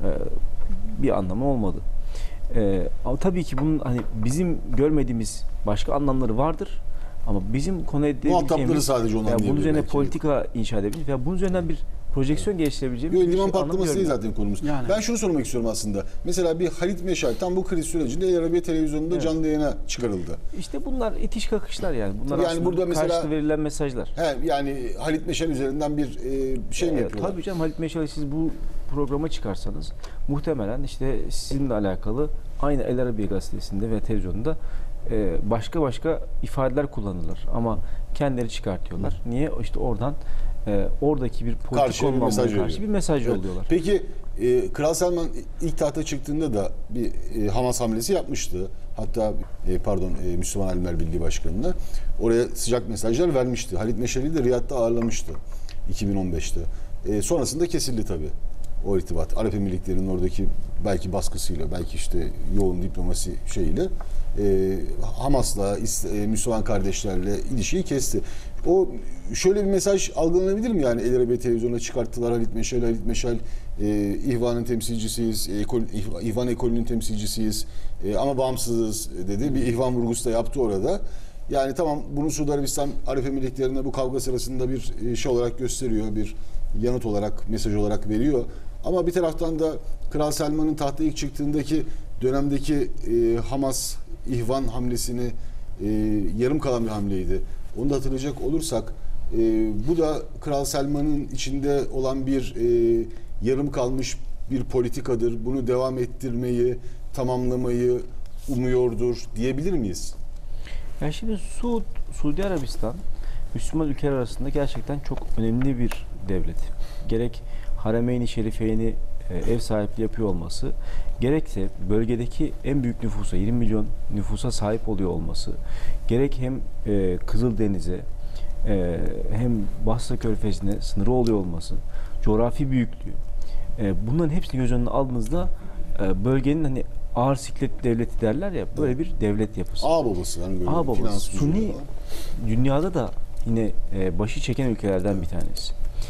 Bir anlamı olmadı. Ama tabii ki bunun hani bizim görmediğimiz başka anlamları vardır. Ama bizim konu edebileceğimiz, sadece onu bunun üzerine politika inşa edebiliriz veya bunun üzerinden bir projeksiyon geliştirebileceğimiz bir liman patlaması değil zaten konumuz. Yani. Ben şunu sormak istiyorum aslında. Mesela bir Halit Meşal tam bu kriz sürecinde El Arabiya televizyonunda canlı yayına çıkarıldı. İşte bunlar itiş kakışlar yani. Bunlar yani aslında burada mesela karşılığı verilen mesajlar. Yani Halit Meşal üzerinden bir şey mi yapıyorlar? Tabii canım, Halit Meşal'i siz bu programa çıkarsanız muhtemelen işte sizinle alakalı aynı El Arabiya gazetesinde ve televizyonda başka ifadeler kullanırlar. Ama kendileri çıkartıyorlar. Niye? İşte oradan oradaki bir politik konumlanmaya karşı bir mesaj yolluyorlar. Peki Kral Selman ilk tahta çıktığında da bir Hamas hamlesi yapmıştı. Hatta Müslüman Alimler Birliği Başkanı'na oraya sıcak mesajlar vermişti. Halit Meşal'i de Riyad'da ağırlamıştı 2015'te. Sonrasında kesildi tabii o irtibat. Arap Emirlikleri'nin oradaki belki baskısıyla, belki işte yoğun diplomasi şeyiyle Hamas'la, Müslüman kardeşlerle ilişkiyi kesti. O şöyle bir mesaj algılanabilir mi? Yani El Arabiya televizyonuna çıkarttılar Halit Meşal İhvan'ın temsilcisiyiz, İhvan ekolünün temsilcisiyiz ama bağımsızız dedi. Bir İhvan vurgusu da yaptı orada. Yani tamam, bunu Suudi Arabistan Arap Emirlikleri'ne bu kavga sırasında bir şey olarak gösteriyor, bir yanıt olarak, mesaj olarak veriyor. Ama bir taraftan da Kral Selman'ın tahta ilk çıktığındaki dönemdeki Hamas İhvan hamlesini yarım kalan bir hamleydi. Onu da hatırlayacak olursak bu da Kral Selman'ın içinde olan bir yarım kalmış bir politikadır. Bunu devam ettirmeyi, tamamlamayı umuyordur diyebilir miyiz? Yani şimdi Suudi Arabistan Müslüman ülkeler arasında gerçekten çok önemli bir devlet. Gerek Haremeyn-i Şerifeyn'i ev sahipliği yapıyor olması, gerekse bölgedeki en büyük nüfusa, 20 milyon nüfusa sahip oluyor olması, gerek hem Kızıldeniz'e hem Basra Körfezi'ne sınırı oluyor olması, coğrafi büyüklüğü, bunların hepsini göz önüne aldığınızda bölgenin hani ağır siklet devleti derler ya, böyle bir devlet yapısı. Ağ babası. Yani böyle Ağ babası. finans Sunni gücü falan. dünyada da yine başı çeken ülkelerden bir tanesi.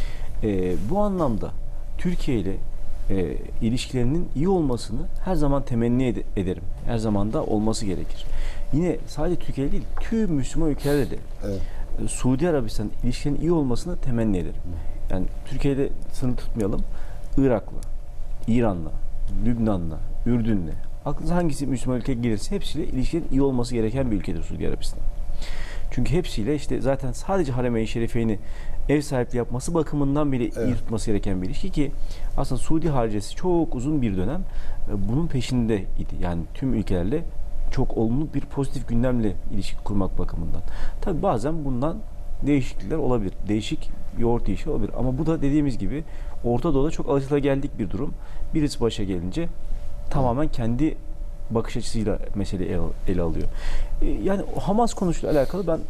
Bu anlamda Türkiye ile ilişkilerinin iyi olmasını her zaman temenni ederim. Her zaman da olması gerekir. Yine sadece Türkiye değil, tüm Müslüman ülkelerde de Evet. Suudi Arabistan ilişkilerinin iyi olmasını temenni ederim. Yani Türkiye'de sınır tutmayalım. Irak'la, İran'la, Lübnan'la, Ürdün'le, aklınıza hangisi Müslüman ülke gelirse hepsiyle ilişkilerin iyi olması gereken bir ülkedir Suudi Arabistan. Çünkü hepsiyle işte zaten sadece Haremeyn-i Şerifeyn'i ev sahipliği yapması bakımından bile iyi tutması gereken bir ilişki ki aslında Suudi haricesi çok uzun bir dönem bunun peşindeydi. Yani tüm ülkelerle çok olumlu bir pozitif gündemle ilişki kurmak bakımından. Tabii bazen bundan değişiklikler olabilir. Değişik yoğurt yiyişi olabilir. Ama bu da dediğimiz gibi Orta Doğu'da çok alışılageldik bir durum. Birisi başa gelince tamamen kendi bakış açısıyla meseleyi ele alıyor. Yani Hamas konusuyla alakalı ben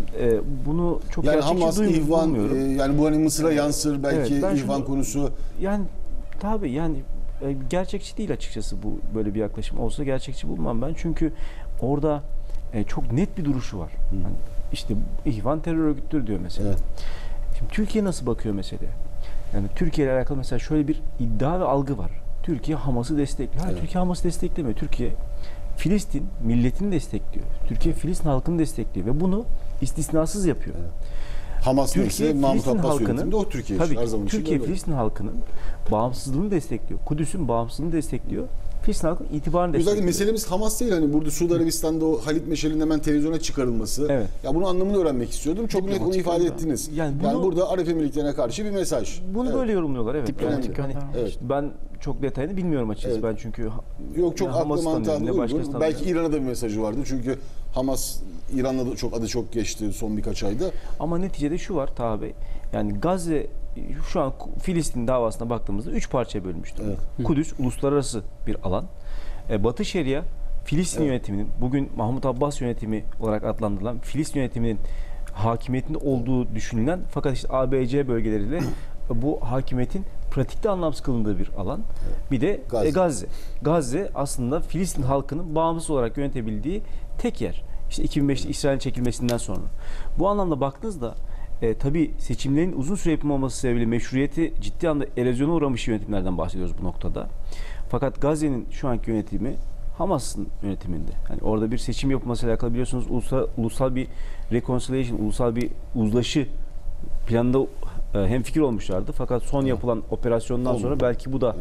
bunu çok Yani gerçekçi Hamas, bulmuyorum. yani bu hani Mısır'a yansır belki Evet, ben İhvan şunu- konusu. Yani tabii yani gerçekçi değil açıkçası bu böyle bir yaklaşım olsa gerçekçi bulmam ben. Çünkü orada çok net bir duruşu var. Yani işte İhvan terör örgütüdür diyor mesela. Evet. Şimdi Türkiye nasıl bakıyor meseleye? Yani Türkiye ile alakalı mesela şöyle bir iddia ve algı var. Türkiye Hamas'ı destekliyor. Hayır, Evet. Türkiye Hamas'ı desteklemiyor. Türkiye Filistin milletini destekliyor. Türkiye Filistin halkını destekliyor ve bunu istisnasız yapıyor. Evet. Hamas Türkiye neyse Mahmut Filistin Abbas halkının yönetiminde o Türkiye için. tabii Her ki, zaman için Türkiye böyle. Filistin halkının bağımsızlığını destekliyor. Kudüs'ün bağımsızlığını destekliyor. Filistin halkının itibarını Özellikle destekliyor. meselemiz Hamas değil. Hani burada Suudi Arabistan'da o Halit Meşeli'nin hemen televizyona çıkarılması. Evet. Ya bunun anlamını öğrenmek istiyordum. Çok net onu ifade ettiniz. Yani Yani, bunu- burada Arap Emirlikleri'ne karşı bir mesaj. Bunu Evet. böyle yorumluyorlar evet. Diplomatik Yani, gönderme. Evet. ben çok detayını bilmiyorum açıkçası. Evet. Ben çünkü Yok çok ne aklı Hamas'ı mantığa tanıyorum, ne başkası uygun. Belki tanıyorum. İran'a da bir mesajı vardı. Çünkü Hamas İran'la da çok adı çok geçti son birkaç ayda. Ama neticede şu var Taha Bey. Yani Gazze şu an Filistin davasına baktığımızda 3 parçaya bölmüş durumda. Kudüs uluslararası bir alan. Batı Şeria Filistin yönetiminin, bugün Mahmut Abbas yönetimi olarak adlandırılan Filistin yönetiminin hakimiyetinde olduğu düşünülen fakat işte ABC bölgeleriyle bu hakimiyetin pratikte anlamsız kılındığı bir alan. Bir de Gazze. Gazze aslında Filistin halkının bağımsız olarak yönetebildiği tek yer. İşte 2005'te İsrail'in çekilmesinden sonra. Bu anlamda baktığınızda tabii seçimlerin uzun süre yapılmaması sebebiyle meşruiyeti ciddi anlamda erozyona uğramış yönetimlerden bahsediyoruz bu noktada. Fakat Gazze'nin şu anki yönetimi Hamas'ın yönetiminde. Yani orada bir seçim yapılmasıyla alakalı biliyorsunuz ulusal bir reconciliation, ulusal bir uzlaşı planında hemfikir olmuşlardı. Fakat son yapılan operasyondan sonra belki bu da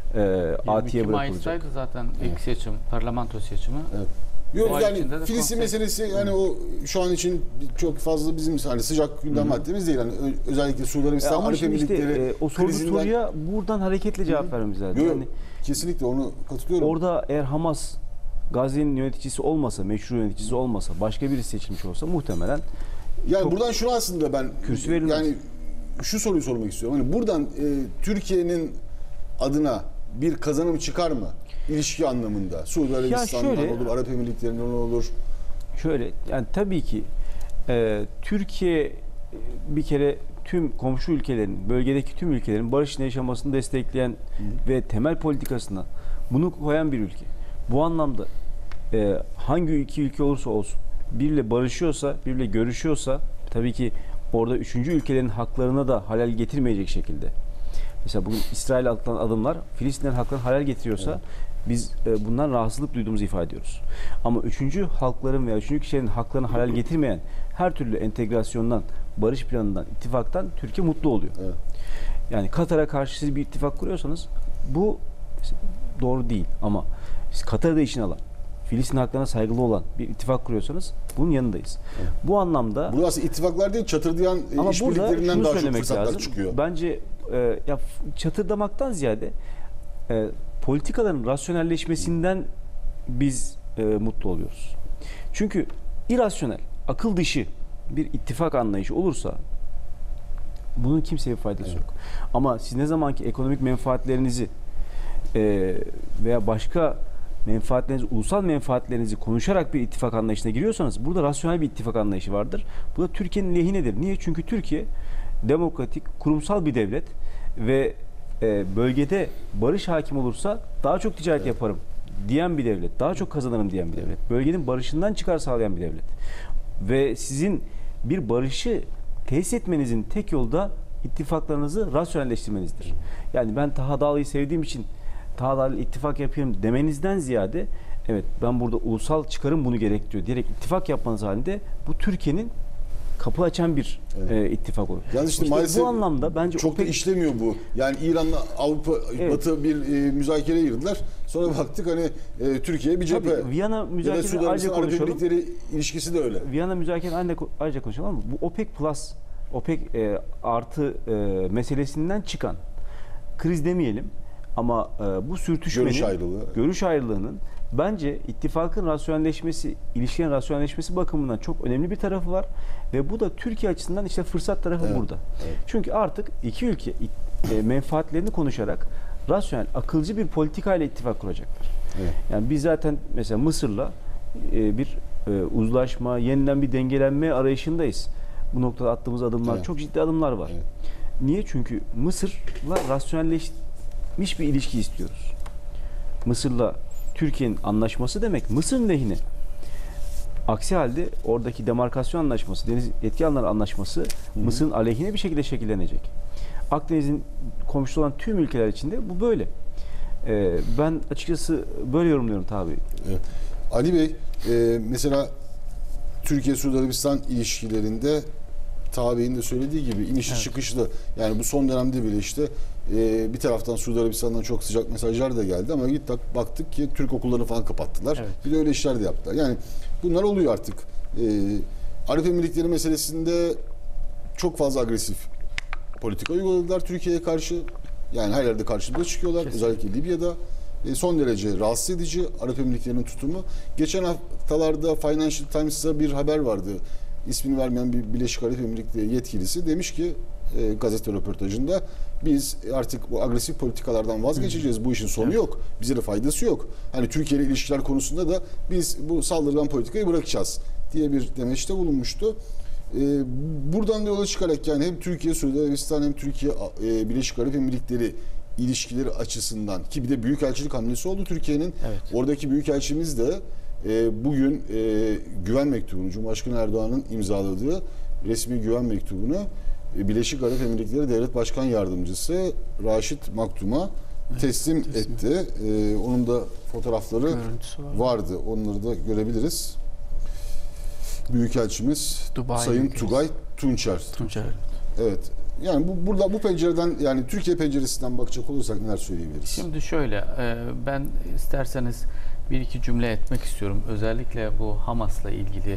atiye 22 bırakılacak. Mayıs'taydı zaten ilk seçim, parlamento seçimi. Evet. Yok O ay yani içinde de Filistin konsey- meselesi yani o şu an için çok fazla bizim hani sıcak gündem maddemiz değil. Yani özellikle Suudi Arabistan, Ama Arap şimdi Emirlikleri işte o sorduğu krizinden- soruya buradan hareketle cevap vermemiz lazım. Yok, Yani kesinlikle onu katılıyorum. orada eğer Hamas Gazze'nin yöneticisi olmasa, meşru yöneticisi olmasa, başka birisi seçilmiş olsa muhtemelen Yani çok buradan şunu aslında ben kürsü verilmez. yani şu soruyu sormak istiyorum. Hani buradan Türkiye'nin adına bir kazanım çıkar mı? İlişki anlamında. Suudi Arabistan'dan şöyle- olur, Arap Emirlikleri'nden olur. şöyle yani tabii ki Türkiye bir kere tüm komşu ülkelerin, bölgedeki tüm ülkelerin barış içinde yaşamasını destekleyen ve temel politikasına bunu koyan bir ülke. Bu anlamda hangi ülke olursa olsun biriyle barışıyorsa, biriyle görüşüyorsa tabii ki orada üçüncü ülkelerin haklarına da halal getirmeyecek şekilde. Mesela bugün İsrail atılan adımlar Filistinlerin haklarına halal getiriyorsa biz bundan rahatsızlık duyduğumuzu ifade ediyoruz. Ama üçüncü halkların veya üçüncü kişilerin haklarına halal getirmeyen her türlü entegrasyondan, barış planından, ittifaktan Türkiye mutlu oluyor. Evet. Yani Katar'a karşı siz bir ittifak kuruyorsanız bu doğru değil ama siz Katar'ı da içine alan, Filistin haklarına saygılı olan bir ittifak kuruyorsanız bunun yanındayız. Evet. Bu anlamda Burada aslında ittifaklar değil, çatırdayan ama burada işbirliklerinden şunu daha çok söylemek fırsatlar lazım. çıkıyor. Bence çatırdamaktan ziyade politikaların rasyonelleşmesinden biz mutlu oluyoruz. Çünkü irrasyonel, akıl dışı bir ittifak anlayışı olursa bunun kimseye bir faydası yok. Ama siz ne zamanki ekonomik menfaatlerinizi veya başka menfaatlerinizi, ulusal menfaatlerinizi konuşarak bir ittifak anlayışına giriyorsanız burada rasyonel bir ittifak anlayışı vardır. Bu da Türkiye'nin lehinedir. Niye? Çünkü Türkiye demokratik, kurumsal bir devlet ve bölgede barış hakim olursa daha çok ticaret yaparım diyen bir devlet. Daha çok kazanırım diyen bir devlet. Bölgenin barışından çıkar sağlayan bir devlet. Ve sizin bir barışı tesis etmenizin tek yolu da ittifaklarınızı rasyonelleştirmenizdir. Yani ben Taha Dağlı'yı sevdiğim için Taha Dağlı ittifak yapıyorum demenizden ziyade evet ben burada ulusal çıkarım bunu gerektiriyor diyerek ittifak yapmanız halinde bu Türkiye'nin kapı açan bir ittifak olur. Yani işte İşte maalesef bu anlamda bence çok da işlemiyor bu. Yani İran'la Avrupa, Batı bir müzakereye girdiler. Sonra baktık hani Türkiye bir cephe. Tabii, Viyana Ya da müzakereleri Suudi ayrıca Arabistan Arap konuşalım. Emirlikleri ilişkisi de öyle. Viyana müzakereleri ayrıca konuşalım ama bu OPEC Plus, OPEC artı meselesinden çıkan kriz demeyelim ama bu sürtüşmenin, görüş ayrılığının bence ittifakın rasyonelleşmesi, ilişkilerin rasyonelleşmesi bakımından çok önemli bir tarafı var ve bu da Türkiye açısından işte fırsat tarafı burada. Evet. Çünkü artık iki ülke menfaatlerini konuşarak rasyonel, akılcı bir politikayla ittifak kuracaklar. Evet. Yani biz zaten mesela Mısır'la bir uzlaşma, yeniden bir dengelenme arayışındayız. Bu noktada attığımız adımlar, çok ciddi adımlar var. Evet. Niye? Çünkü Mısır'la rasyonelleşmiş bir ilişki istiyoruz. Mısır'la Türkiye'nin anlaşması demek Mısır'ın lehine. Aksi halde oradaki demarkasyon anlaşması, deniz yetki alanları anlaşması Mısır'ın aleyhine bir şekilde şekillenecek. Akdeniz'in komşusu olan tüm ülkeler içinde bu böyle. Ben açıkçası böyle yorumluyorum tabii. Evet. Ali Bey, mesela Türkiye-Suudi Arabistan ilişkilerinde Taha Bey'in de söylediği gibi inişli çıkışlı, yani bu son dönemde bile işte bir taraftan Suudi Arabistan'dan çok sıcak mesajlar da geldi ama gittik baktık ki Türk okullarını falan kapattılar. Evet. Bir de öyle işler de yaptılar. Yani bunlar oluyor artık. Arap Emirlikleri meselesinde çok fazla agresif politika uyguladılar Türkiye'ye karşı. Yani her yerde karşımıza çıkıyorlar. Kesinlikle. Özellikle Libya'da. Son derece rahatsız edici Arap Emirlikleri'nin tutumu. Geçen haftalarda Financial Times'ta bir haber vardı. İsmini vermeyen bir Birleşik Arap Emirlikleri yetkilisi demiş ki gazete röportajında biz artık bu agresif politikalardan vazgeçeceğiz. Bu işin sonu yok. Bize de faydası yok. Hani Türkiye ile ilişkiler konusunda da biz bu saldırgan politikayı bırakacağız diye bir demeçte bulunmuştu. Buradan da yola çıkarak yani hem Türkiye, Suudi Arabistan hem Türkiye Birleşik Arap Emirlikleri ilişkileri açısından ki bir de büyükelçilik hamlesi oldu Türkiye'nin. Evet. Oradaki büyükelçimiz de bugün güven mektubunu, Cumhurbaşkanı Erdoğan'ın imzaladığı resmi güven mektubunu Birleşik Arap Emirlikleri Devlet Başkan Yardımcısı Raşit Maktum'a teslim etti. Onun da fotoğrafları vardı. Onları da görebiliriz. Büyükelçimiz Sayın Tugay Tunçer. Evet. Yani burada bu pencereden, yani Türkiye penceresinden bakacak olursak neler söyleyebiliriz? Şimdi şöyle, ben isterseniz bir iki cümle etmek istiyorum. Özellikle bu Hamas'la ilgili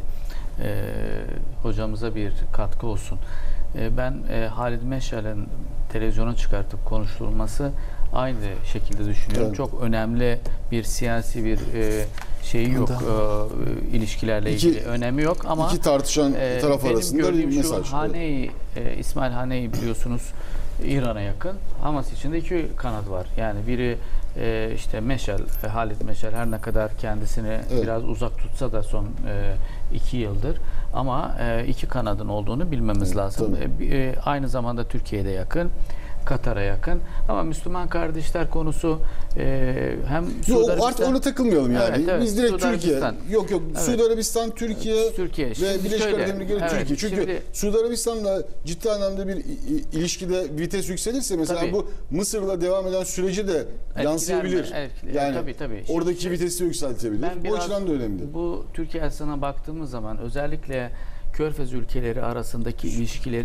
hocamıza bir katkı olsun. Ben Halid Meşal'in televizyona çıkartıp konuşturulması aynı şekilde düşünüyorum. Evet. Çok önemli bir siyasi bir şeyi yok, ilişkilerle ilgili önemi yok ama iki tartışan taraf arasında bir mesaj. İsmail Haney'i biliyorsunuz, İran'a yakın. Hamas içinde iki kanat var. Yani biri işte Meşal, Halid Meşal her ne kadar kendisini biraz uzak tutsa da son 2 yıldır ama iki kanadın olduğunu bilmemiz lazım. Aynı zamanda Türkiye'de yakın, Katar'a yakın ama Müslüman kardeşler konusu hem Suudi Arabistan... Artık ona takılmayalım yani. Biz direkt Türkiye. Yok. Evet. Suudi Arabistan, Türkiye ve Birleşik Arap Emirlikleri Türkiye. Çünkü Suudi Arabistan'la ciddi anlamda bir ilişkide vites yükselirse mesela bu Mısır'la devam eden süreci de yansıyabilir. Yani tabii. Oradaki vitesi yükseltebilir. Bu açıdan da önemli. Bu Türkiye açısından baktığımız zaman özellikle Körfez ülkeleri arasındaki ilişkilerin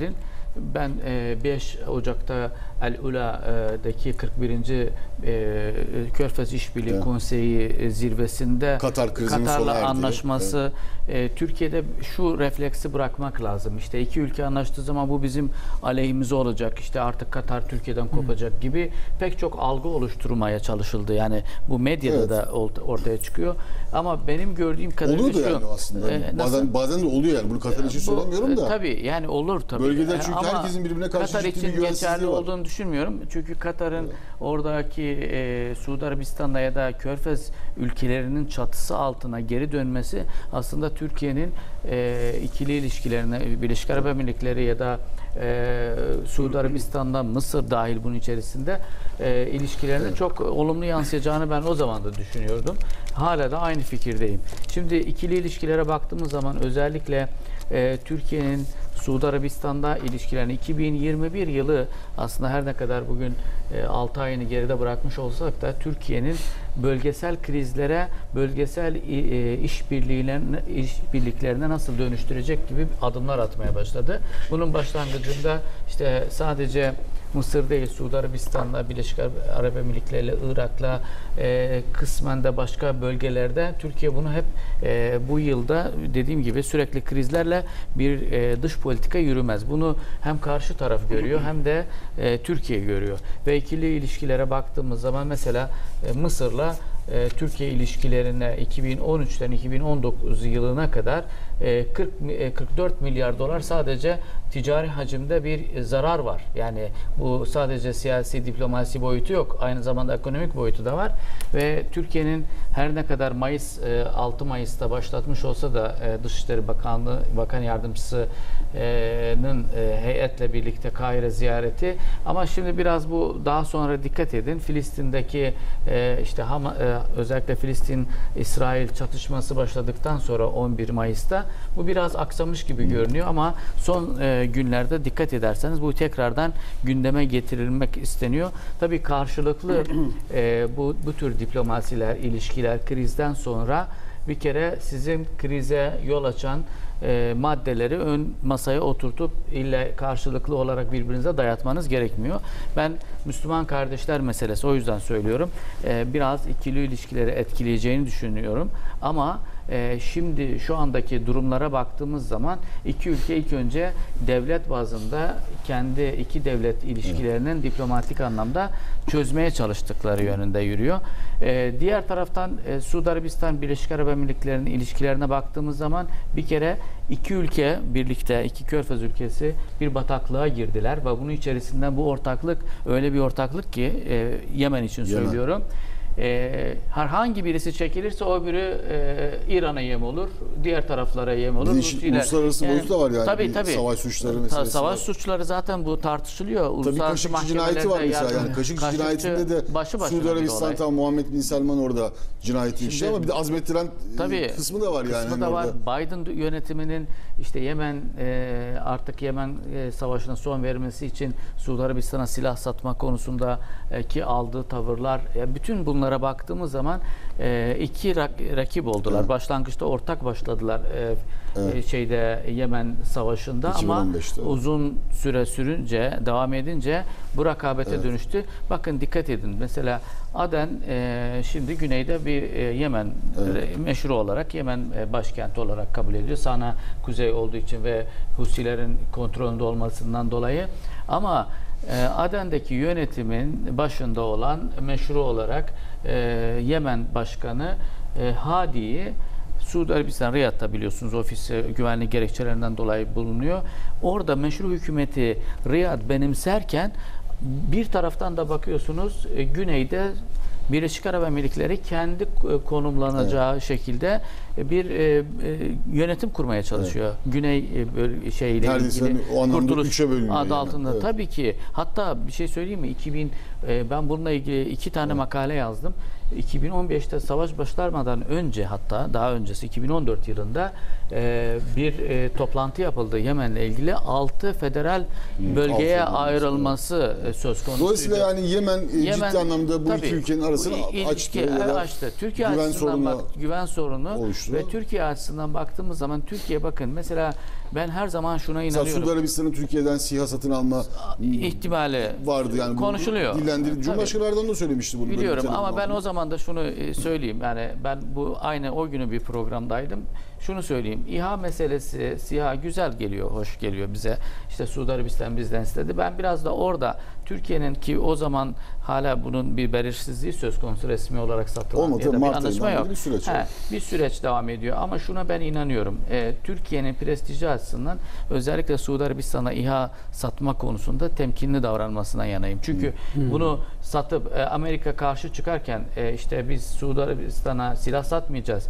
ben 5 Ocak'ta El Ula'daki 41. Körfez İşbirliği Evet. Konseyi zirvesinde Katar krizinin sona Katar'la erdiği. anlaşması, Türkiye'de şu refleksi bırakmak lazım. İşte iki ülke anlaştığı zaman bu bizim aleyhimize olacak. İşte artık Katar Türkiye'den kopacak gibi pek çok algı oluşturmaya çalışıldı. Yani bu medyada Evet. da ortaya çıkıyor. Ama benim gördüğüm kadarıyla Oluyor da şu. yani aslında. Nasıl? Bazen de oluyor yani. Bunu Katar için söylemiyorum da. Tabii yani olur tabii. Bölgede çünkü Ama herkesin birbirine karşı Katar ciddi bir için güvensizliği geçerli var. olduğunu düşünmüyorum. Çünkü Katar'ın oradaki Suudi Arabistan'da ya da Körfez ülkelerinin çatısı altına geri dönmesi aslında Türkiye'nin ikili ilişkilerine, Birleşik Arap Emirlikleri ya da Suudi Arabistan'da Mısır dahil bunun içerisinde ilişkilerine çok olumlu yansıyacağını ben o zaman da düşünüyordum. Hala da aynı fikirdeyim. Şimdi ikili ilişkilere baktığımız zaman özellikle Türkiye'nin Suudi Arabistan'da ilişkilerini 2021 yılı aslında her ne kadar bugün 6 ayını geride bırakmış olsak da Türkiye'nin bölgesel krizlere, bölgesel işbirliklerine nasıl dönüştürecek gibi adımlar atmaya başladı. Bunun başlangıcında işte sadece Mısır değil, Suudi Arabistan'la, Birleşik Arap Emirlikleri'yle, Irak'la, kısmen de başka bölgelerde Türkiye bunu hep bu yılda dediğim gibi sürekli krizlerle bir dış politika yürümez. Bunu hem karşı taraf görüyor hem de Türkiye görüyor. Ve ikili ilişkilere baktığımız zaman mesela Mısır'la Türkiye ilişkilerine 2013'ten 2019 yılına kadar 44 milyar dolar sadece ticari hacimde bir zarar var. Yani bu sadece siyasi diplomasi boyutu yok. Aynı zamanda ekonomik boyutu da var. Ve Türkiye'nin her ne kadar 6 Mayıs'ta başlatmış olsa da Dışişleri Bakanlığı Bakan Yardımcısı'nın heyetle birlikte Kahire ziyareti, ama şimdi biraz bu daha sonra dikkat edin. Filistin'deki işte özellikle Filistin-İsrail çatışması başladıktan sonra 11 Mayıs'ta bu biraz aksamış gibi görünüyor ama son günlerde dikkat ederseniz bu tekrardan gündeme getirilmek isteniyor. Tabii karşılıklı bu tür diplomasiler, ilişkiler krizden sonra bir kere sizin krize yol açan maddeleri ön masaya oturtup ille karşılıklı olarak birbirinize dayatmanız gerekmiyor. Ben Müslüman kardeşler meselesi, o yüzden söylüyorum. Biraz ikili ilişkileri etkileyeceğini düşünüyorum. Ama şimdi şu andaki durumlara baktığımız zaman iki ülke ilk önce devlet bazında kendi iki devlet ilişkilerinin diplomatik anlamda çözmeye çalıştıkları yönünde yürüyor. Diğer taraftan Suudi Arabistan, Birleşik Arap Emirlikleri'nin ilişkilerine baktığımız zaman bir kere iki ülke birlikte, iki Körfez ülkesi bir bataklığa girdiler ve bunun içerisinden bu ortaklık öyle bir ortaklık ki Yemen için söylüyorum. Herhangi birisi çekilirse o biri İran'a yem olur, diğer taraflara yem olur. Uluslararası boyutu da var yani. Tabii. Savaş suçları meselesi. Savaş suçları zaten bu tartışılıyor. Tabii Uluslararası Kaşıkçı cinayeti var mesela. Yani Kaşıkçı cinayetinde de Suudi Arabistan, tam Muhammed Bin Selman orada cinayeti işliyor ama bir de azmettiren kısmı da var yani. Kısmı da var. Biden yönetiminin işte artık Yemen savaşına son vermesi için Suudi Arabistan'a silah satma konusunda ki aldığı tavırlar, bütün bunlara baktığımız zaman iki rakip oldular. Evet. Başlangıçta ortak başladılar Yemen savaşında 2015'te. ama uzun süre sürünce, devam edince bu rakabete dönüştü. Bakın dikkat edin. Mesela Aden şimdi güneyde bir Yemen meşru olarak Yemen başkenti olarak kabul ediliyor. Sana kuzey olduğu için ve Husilerin kontrolünde olmasından dolayı. Ama Aden'deki yönetimin başında olan meşru olarak Yemen Başkanı Hadi'yi Suudi Arabistan Riyad'da biliyorsunuz ofisi güvenlik gerekçelerinden dolayı bulunuyor. Orada meşru hükümeti Riyad benimserken bir taraftan da bakıyorsunuz güneyde Birleşik Arap Emirlikleri kendi konumlanacağı şekilde bir yönetim kurmaya çalışıyor. Güney şeyle ilgili Kurtuluş adı altında. Evet. Tabii ki. Hatta bir şey söyleyeyim mi? Ben bununla ilgili 2 tane makale yazdım. 2015'te savaş başlamadan önce, hatta daha öncesi 2014 yılında bir toplantı yapıldı Yemen'le ilgili. 6 federal bölgeye ayrılması söz konusuydu. Dolayısıyla yani Yemen ciddi anlamda bu iki ülkenin arasını açtı. Türkiye açısından güven sorunu oluştu. Ve Türkiye açısından baktığımız zaman Türkiye bakın mesela ben her zaman şuna Mesela inanıyorum. Suudi Arabistan'ın Türkiye'den SİHA satın alma ihtimali vardı yani. Bu konuşuluyor. dillendirildi. Cumhurbaşkanı Erdoğan da söylemişti bunu. Biliyorum böyle ama ben telefonla. o zaman da şunu söyleyeyim. Yani ben bu aynı o günü bir programdaydım. Şunu söyleyeyim. İHA meselesi, SİHA güzel geliyor, hoş geliyor bize. İşte Suudi Arabistan bizden istedi. Ben biraz da orada Türkiye'nin ki o zaman hala bunun bir belirsizliği söz konusu resmi olarak satılan Olmadı, ya da bir Mart anlaşma ayından yok. beri bir süreç var. Bir süreç devam ediyor ama şuna ben inanıyorum. Türkiye'nin prestiji açısından özellikle Suudi Arabistan'a İHA satma konusunda temkinli davranmasına yanayım. Çünkü bunu satıp Amerika karşı çıkarken işte biz Suudi Arabistan'a silah satmayacağız.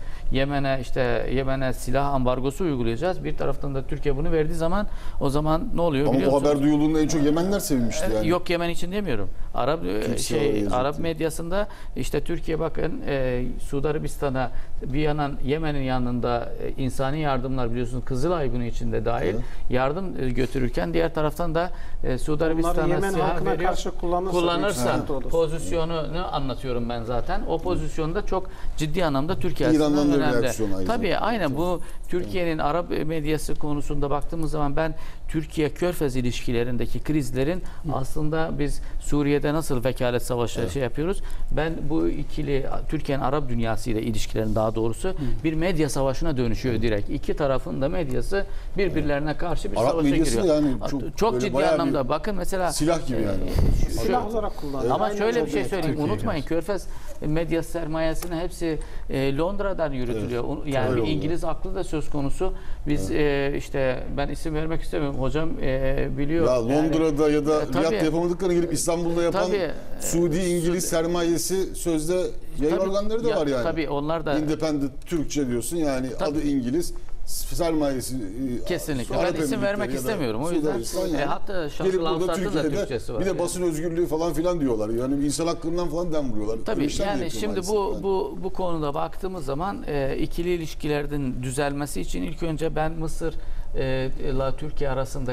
Yemen'e silah ambargosu uygulayacağız. Bir taraftan da Türkiye bunu verdiği zaman o zaman ne oluyor Ama biliyor bu musunuz? haber duyulduğunda en çok Yemenler sevinmişti yani. Yok Yemen için demiyorum. yazacaktı. Arap medyasında işte Türkiye bakın Suudi Arabistan'a bir yandan Yemen'in yanında insani yardımlar biliyorsunuz Kızılay bunun içinde dahil yardım götürürken diğer taraftan da Suudi Arabistan'a Yemen silah halkına veriyor. karşı kullanırsa Kullanırsa olur. pozisyonunu anlatıyorum ben zaten. O pozisyonda çok ciddi anlamda Türkiye İran'dan açısından da bir önemli. reaksiyon ayrıca. Tabii aynen bu Türkiye'nin Arap medyası konusunda baktığımız zaman ben Türkiye-Körfez ilişkilerindeki krizlerin aslında biz Suriye'de nasıl vekalet savaşı şey yapıyoruz. Ben bu ikili Türkiye'nin Arap dünyası ile ilişkilerin daha doğrusu bir medya savaşına dönüşüyor direkt. İki tarafın da medyası birbirlerine karşı bir Arap savaşa medyası giriyor. yani Çok böyle ciddi bayağı bir anlamda bakın mesela silah gibi yani. Silah olarak kullanıyor. ama Aynen şöyle bir öyle. şey söyleyeyim. Türkiye'ye Unutmayın Körfez medya sermayesinin hepsi Londra'dan yürütülüyor. Yani Öyle bir oluyor. İngiliz aklı da söz konusu. Biz işte ben isim vermek istemiyorum. Hocam biliyor. Ya Londra'da ya da tabii. Riyad'da yapamadıklarını gelip İstanbul'da yapan Tabii. Suudi İngiliz sermayesi sözde yayın Tabii. organları da var yani. Tabii onlar da Independent Türkçe diyorsun yani Tabii. adı İngiliz sermayesi kesinlikle. Arap Ben isim Emirlikleri vermek ya da istemiyorum. O Suudi yüzden Arabistan yani. hatta Gelip Şarkı burada Lavsat'ın da Türkiye'de Türkçesi var. bir de basın özgürlüğü falan filan diyorlar. Yani insan haklarından falan dem vuruyorlar. Öyle Tabii işler de yani yapıyor şimdi maalesef. bu konuda baktığımız zaman ikili ilişkilerin düzelmesi için ilk önce ben Mısır ile Türkiye arasında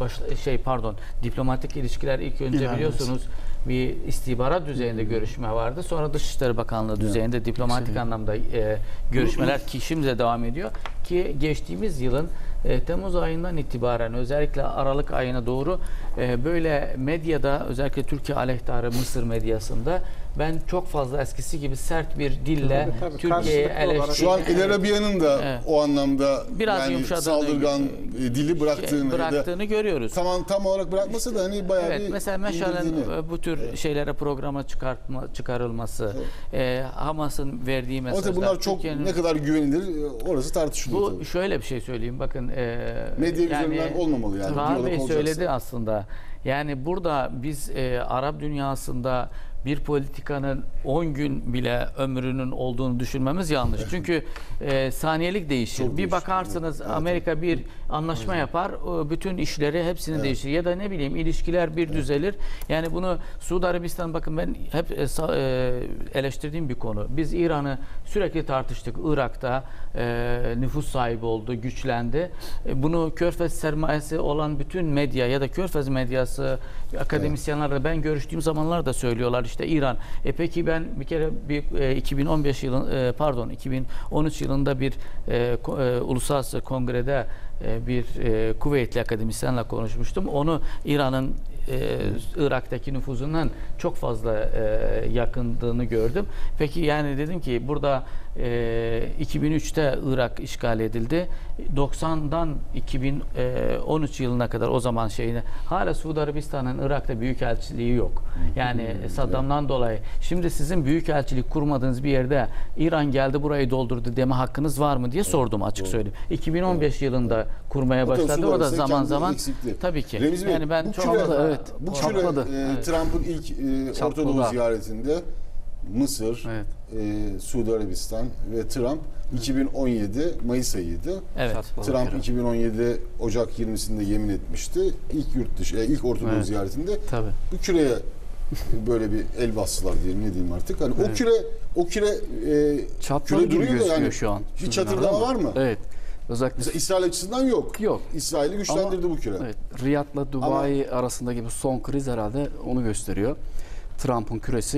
diplomatik ilişkiler ilk önce İlerlesin. biliyorsunuz bir istihbarat düzeyinde görüşme vardı. Sonra Dışişleri Bakanlığı düzeyinde diplomatik anlamda görüşmeler ki şimdi de devam ediyor ki geçtiğimiz yılın Temmuz ayından itibaren özellikle Aralık ayına doğru böyle medyada özellikle Türkiye aleyhtarı Mısır medyasında ben çok fazla eskisi gibi sert bir dille Tabii, Türkiye'yi karşılıklı olarak. Şu an eleştirdiğini El Arabia'nın da Evet. o anlamda Biraz yani yumuşadığını, saldırgan dili bıraktığını görüyoruz. tam olarak bırakmasa da hani bayağı Evet, bir mesela Meşal'in indirdiğini. bu tür şeylere programa çıkarılması, Hamas'ın verdiği Ama mesajlar. tabii bunlar çok Türkiye'nin- ne kadar güvenilir orası tartışılıyor bu tabii. şöyle bir şey söyleyeyim bakın. Medya üzerinden olmamalı yani. Taha Diyalog Bey olacaksa. söyledi aslında. Yani burada biz Arap dünyasında bir politikanın 10 gün bile ömrünün olduğunu düşünmemiz yanlış. Çünkü saniyelik değişir. Çok Bir değişir. bakarsınız Evet. Amerika bir anlaşma yapar, bütün işleri hepsini değiştirir. Ya da ne bileyim ilişkiler bir düzelir. Yani bunu Suudi Arabistan bakın ben hep eleştirdiğim bir konu. Biz İran'ı sürekli tartıştık. Irak'ta nüfus sahibi oldu, güçlendi. Bunu Körfez sermayesi olan bütün medya ya da Körfez medyası, akademisyenler de ben görüştüğüm zamanlar da söylüyorlar işte İran. Peki ben bir kere 2013 yılında bir uluslararası kongrede bir Kuveytli akademisyenle konuşmuştum. Onu İran'ın Irak'taki nüfuzundan çok fazla yakındığını gördüm. Peki yani dedim ki burada 2003'te Irak işgal edildi. 90'dan 2013 yılına kadar o zaman hala Suudi Arabistan'ın Irak'ta büyükelçiliği yok. Yani Saddam'dan dolayı. Şimdi sizin büyükelçilik kurmadığınız bir yerde İran geldi burayı doldurdu deme hakkınız var mı diye sordum açık söyleyeyim. 2015 yılında kurmaya Tabii başladı. Suudi O da Arabistan zaman kendi zaman eksikliği. tabii ki. Remzi Bey, Yani ben bu çok küre- fazla evet, Bu çatladı. Trump'ın ilk Orta Doğu Çatladı. ziyaretinde Mısır, Evet. Suudi Arabistan ve Trump 2017 Mayıs ayıydı. evet. Trump 2017 Ocak 20'sinde yemin etmişti. İlk Orta Doğu Evet. ziyaretinde Tabii. bu küreye böyle bir el bastılar diyelim ne diyeyim artık. Hani o küre Çatladı küre gibi duruyor da gözüküyor yani şu an. bir çatırdama var mı? Evet. Özellikle Mesela İsrail açısından yok. yok. İsrail'i güçlendirdi bu küre. Evet, Riyad'la Dubai arasındaki bu son kriz herhalde onu gösteriyor. Trump'ın küresi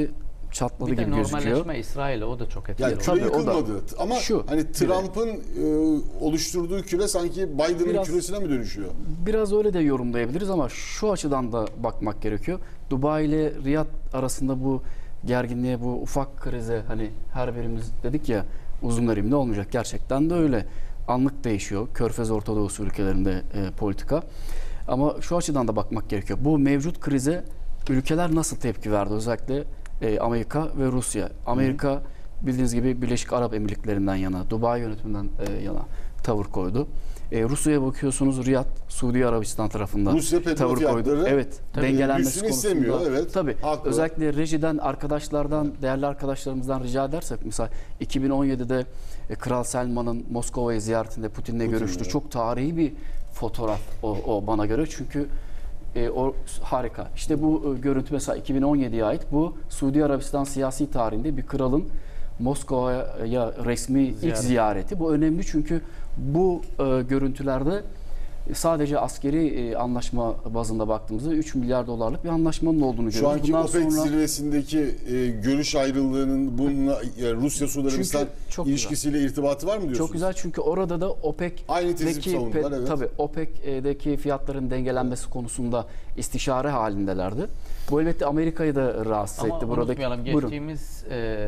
çatladı Bir de gibi gözüküyor. normalleşme İsrail'e o da çok etkili Yani oldu. küre Tabii, o da. yıkılmadı. Ama Şu, hani Trump'ın oluşturduğu küre sanki Biden'ın Biraz- küresine mi dönüşüyor? Biraz öyle de yorumlayabiliriz ama şu açıdan da bakmak gerekiyor. Dubai ile Riyad arasında bu gerginliğe, bu ufak krize, hani her birimiz dedik ya uzun erimli olmayacak. Gerçekten de öyle. Anlık değişiyor. Körfez, Orta Doğu ülkelerinde politika. Ama şu açıdan da bakmak gerekiyor. Bu mevcut krize ülkeler nasıl tepki verdi? Özellikle Amerika ve Rusya. Amerika bildiğiniz gibi Birleşik Arap Emirlikleri'nden yana, Dubai yönetiminden yana tavır koydu. Rusya'ya bakıyorsunuz, Riyad, Suudi Arabistan tarafından Rusya petrol tavır koydu. fiyatları Evet, dengelenmesi düşsün istemiyor, konusunda. evet, Tabii. haklı. Özellikle rejiden arkadaşlardan, değerli arkadaşlarımızdan rica edersek, mesela 2017'de Kral Selman'ın Moskova'yı ziyaretinde Putin'le görüştü. evet. Çok tarihi bir fotoğraf o bana göre. Çünkü o harika. İşte bu görüntü mesela 2017'ye ait. Bu Suudi Arabistan siyasi tarihinde bir kralın Moskova'ya resmi ilk ziyareti. Bu önemli çünkü bu görüntülerde sadece askeri anlaşma bazında baktığımızda 3 milyar dolarlık bir anlaşmanın olduğunu Şu görüyoruz. anki Bundan OPEC sonra zirvesindeki görüş ayrılığının bununla Rusya-Suudi Arabistan çok ilişkisiyle irtibatı var mı diyorsunuz? çok güzel çünkü orada da Aynı tezi OPEC'deki savundular, evet. tabii OPEC'deki fiyatların dengelenmesi konusunda istişare halindelerdi. Bu elbette Amerika'yı da rahatsız Ama etti. unutmayalım, Buyurun. geçtiğimiz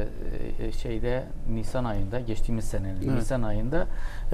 şeyde Nisan ayında, geçtiğimiz senenin Evet. Nisan ayında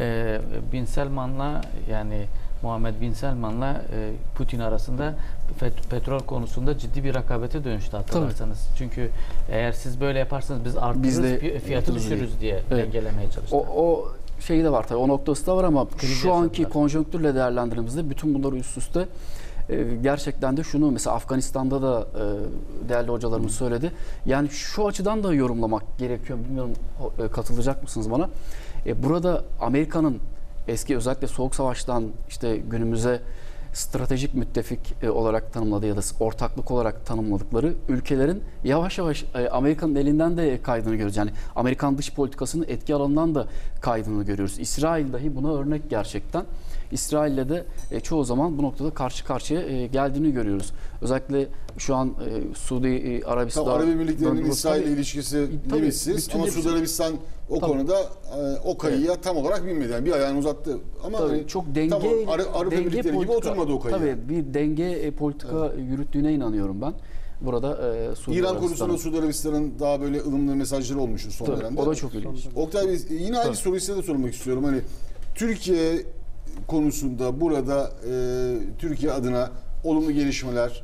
Bin Selman'la, yani Muhammed Bin Selman'la Putin arasında petrol konusunda ciddi bir rekabete dönüştü hatırlarsanız. Çünkü eğer siz böyle yaparsanız biz artırırız, de fiyatı hızlı düşürürüz diye Evet. dengelemeye çalıştılar. O şeyi de var tabii. O noktası da var ama Kriz şu anki yaşadılar. konjonktürle değerlendirdiğimizde bütün bunları üst üste gerçekten de şunu mesela Afganistan'da da değerli hocalarımız söyledi. Yani şu açıdan da yorumlamak gerekiyor. Bilmiyorum katılacak mısınız bana? Burada Amerika'nın eski özellikle Soğuk Savaş'tan işte günümüze stratejik müttefik olarak tanımladığı ya da ortaklık olarak tanımladıkları ülkelerin yavaş yavaş Amerika'nın elinden de kaydığını görüyoruz. Yani Amerikan dış politikasının etki alanından da kaydığını görüyoruz. İsrail dahi buna örnek gerçekten. İsrail'le de çoğu zaman bu noktada karşı karşıya geldiğini görüyoruz. Özellikle şu an Suudi Arabistan... Tabii Arap Emirlikleri'nin Tabii, İsrail'le ilişkisi tabii, limitsiz bütün ama hepsi- Suudi Arabistan o Tabii. konuda o kayıya tam olarak binmedi. Yani bir ayağını uzattı ama Tabii, hani çok denge, tam Arap denge Emirlikleri gibi politika- oturmadı o kayıya. Tabii bir denge politika yürüttüğüne inanıyorum ben. Burada Suudi İran Arabistan'ın- konusunda Suudi Arabistan'ın daha böyle ılımlı mesajları olmuştu son Tabii, dönemde. o da çok ilginç. Oktay Bey, yine aynı Tabii. soruyu size de sormak istiyorum. Hani Türkiye konusunda burada Türkiye adına olumlu gelişmeler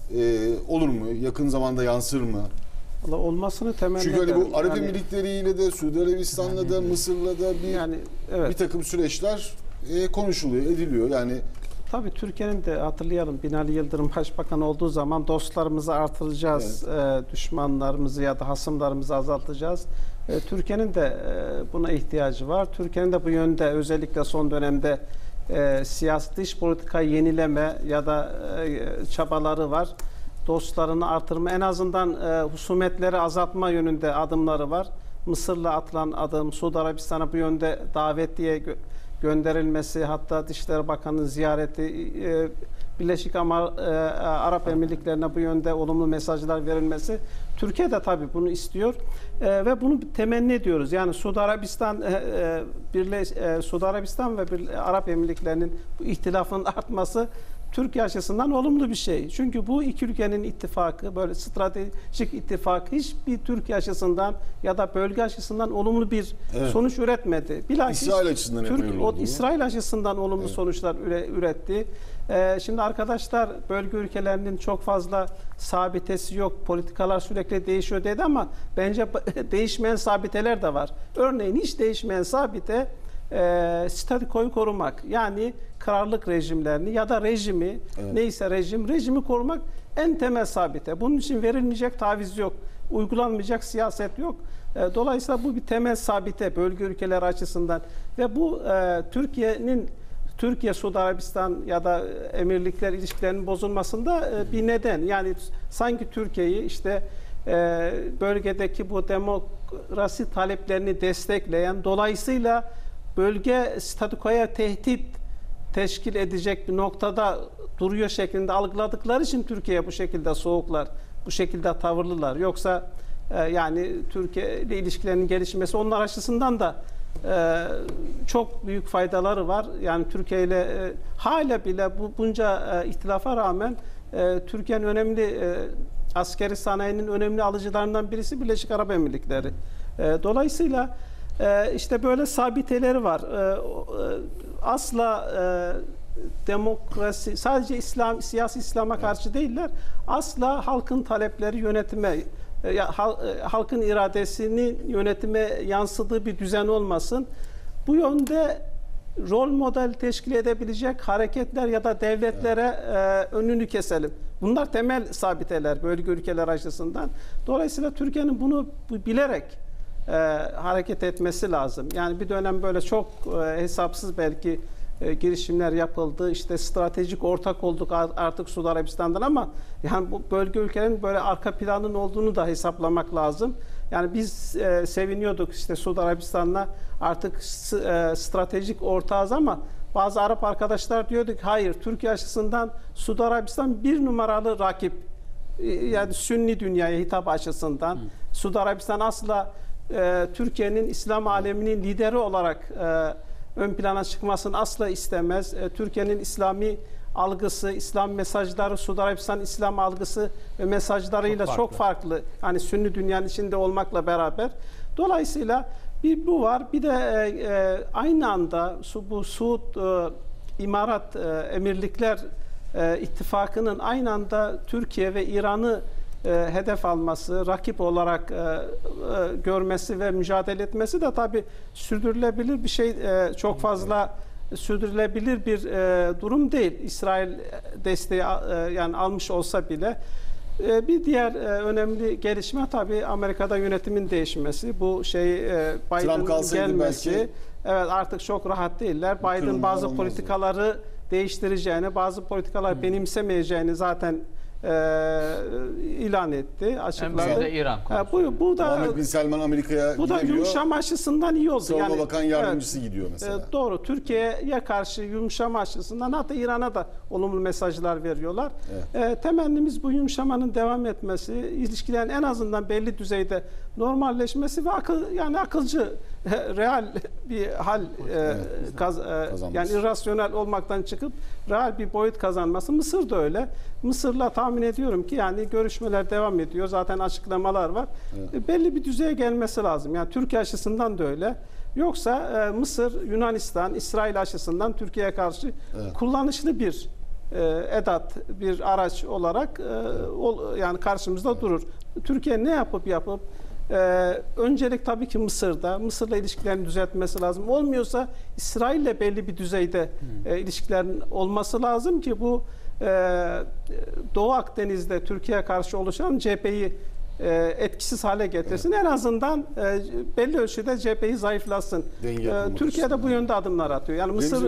olur mu? Yakın zamanda yansır mı? Valla olmasını temenni Çünkü hani ederim. bu Arap Yani- Emirlikleri'yle de Suudi Arabistan'la da Mısır'la da yani evet. bir takım süreçler konuşuluyor, ediliyor. Yani Tabii Türkiye'nin de hatırlayalım Binali Yıldırım Başbakan olduğu zaman dostlarımızı artıracağız, düşmanlarımızı ya da hasımlarımızı azaltacağız. Türkiye'nin de buna ihtiyacı var. Türkiye'nin de bu yönde özellikle son dönemde siyasi dış politikayı yenileme ya da çabaları var. Dostlarını artırma, en azından husumetleri azaltma yönünde adımları var. Mısır'la atılan adım, Suudi Arabistan'a bu yönde davetliye gönderilmesi, hatta Dışişleri Bakanı'nın ziyareti, Birleşik Arap Emirlikleri'ne bu yönde olumlu mesajlar verilmesi. Türkiye de tabii bunu istiyor ve bunu temenni ediyoruz. Yani Suudi Arabistan ve Arap Emirlikleri'nin bu ihtilafının artması Türkiye açısından olumlu bir şey. Çünkü bu iki ülkenin ittifakı, böyle stratejik ittifak hiçbir Türkiye açısından ya da bölge açısından olumlu bir sonuç üretmedi. Bilakis İsrail açısından hep oldu. İsrail açısından olumlu sonuçlar üretti. Şimdi arkadaşlar bölge ülkelerinin çok fazla sabitesi yok. Politikalar sürekli değişiyor dedi ama bence değişmeyen sabiteler de var. Örneğin hiç değişmeyen sabite statükoyu korumak. Yani krallık rejimlerini ya da rejimi, neyse rejimi korumak en temel sabite. Bunun için verilmeyecek taviz yok. Uygulanmayacak siyaset yok. Dolayısıyla bu bir temel sabite bölge ülkeleri açısından ve bu Türkiye, Suudi Arabistan ya da emirlikler ilişkilerinin bozulmasında bir neden. Yani sanki Türkiye'yi işte bölgedeki bu demokrasi taleplerini destekleyen, dolayısıyla bölge statükoya tehdit teşkil edecek bir noktada duruyor şeklinde algıladıkları için Türkiye'ye bu şekilde soğuklar, bu şekilde tavırlılar. Yoksa Yani Türkiye ile ilişkilerinin gelişmesi onlar açısından da çok büyük faydaları var. Yani Türkiye ile hala bile bunca ihtilafa rağmen Türkiye'nin önemli askeri sanayinin önemli alıcılarından birisi Birleşik Arap Emirlikleri. Dolayısıyla işte böyle sabiteleri var. Asla demokrasi, sadece siyasi İslam'a karşı değiller. Asla halkın talepleri yönetime, halkın iradesinin yönetime yansıdığı bir düzen olmasın. Bu yönde rol model teşkil edebilecek hareketler ya da devletlere önünü keselim. Bunlar temel sabiteler bölge ülkeler açısından. Dolayısıyla Türkiye'nin bunu bilerek hareket etmesi lazım. Yani bir dönem böyle çok hesapsız belki girişimler yapıldı. İşte stratejik ortak olduk artık Suudi Arabistan'dan ama yani bu bölge ülkelerin böyle arka planının olduğunu da hesaplamak lazım. Yani biz seviniyorduk işte Suudi Arabistan'la artık stratejik ortağız ama bazı Arap arkadaşlar diyordu ki hayır, Türkiye açısından Suudi Arabistan bir numaralı rakip. Yani Sünni dünyaya hitap açısından. Suudi Arabistan asla Türkiye'nin İslam aleminin lideri olarak ön plana çıkmasını asla istemez. Türkiye'nin İslami algısı, İslam mesajları, Suudi Arabistan İslam algısı ve mesajlarıyla çok farklı. Hani Sünni dünyanın içinde olmakla beraber. Dolayısıyla bu var. Bir de aynı anda bu Suud İmarat Emirlikler İttifakı'nın aynı anda Türkiye ve İran'ı hedef alması, rakip olarak görmesi ve mücadele etmesi de tabii sürdürülebilir bir şey, çok fazla sürdürülebilir bir durum değil. İsrail desteği yani almış olsa bile. Bir diğer önemli gelişme tabii Amerika'da yönetimin değişmesi. Bu Biden'ın gelmesi. Belki... Evet, artık çok rahat değiller. Biden bazı politikaları değiştireceğini, bazı politikalar benimsemeyeceğini zaten ilan etti, açıkladı. İran bu da Muhammed Bin Selman Amerika'ya gidiyor. Bu da yumuşama açısından iyi oldu. Savunma Bakan Yardımcısı gidiyor mesela. Doğru. Türkiye'ye karşı yumuşama açısından hatta İran'a da olumlu mesajlar veriyorlar. Evet. Temennimiz bu yumuşamanın devam etmesi, ilişkilerin en azından belli düzeyde normalleşmesi ve akılcı, real bir hal yani irrasyonel olmaktan çıkıp real bir boyut kazanması. Mısır da öyle. Mısır'la tahmin ediyorum ki yani görüşmeler devam ediyor. Zaten açıklamalar var. Evet. Belli bir düzeye gelmesi lazım. Yani Türkiye açısından da öyle. Yoksa Mısır, Yunanistan, İsrail açısından Türkiye'ye karşı kullanışlı bir edat, bir araç olarak yani karşımızda durur. Türkiye ne yapıp öncelik tabii ki Mısır'la ilişkilerini düzeltmesi lazım. Olmuyorsa İsrail'le belli bir düzeyde ilişkilerin olması lazım ki bu Doğu Akdeniz'de Türkiye'ye karşı oluşan cepheyi etkisiz hale getirsin. En azından belli ölçüde cepheyi zayıflasın. Türkiye de bu yönde adımlar atıyor. Yani Mısır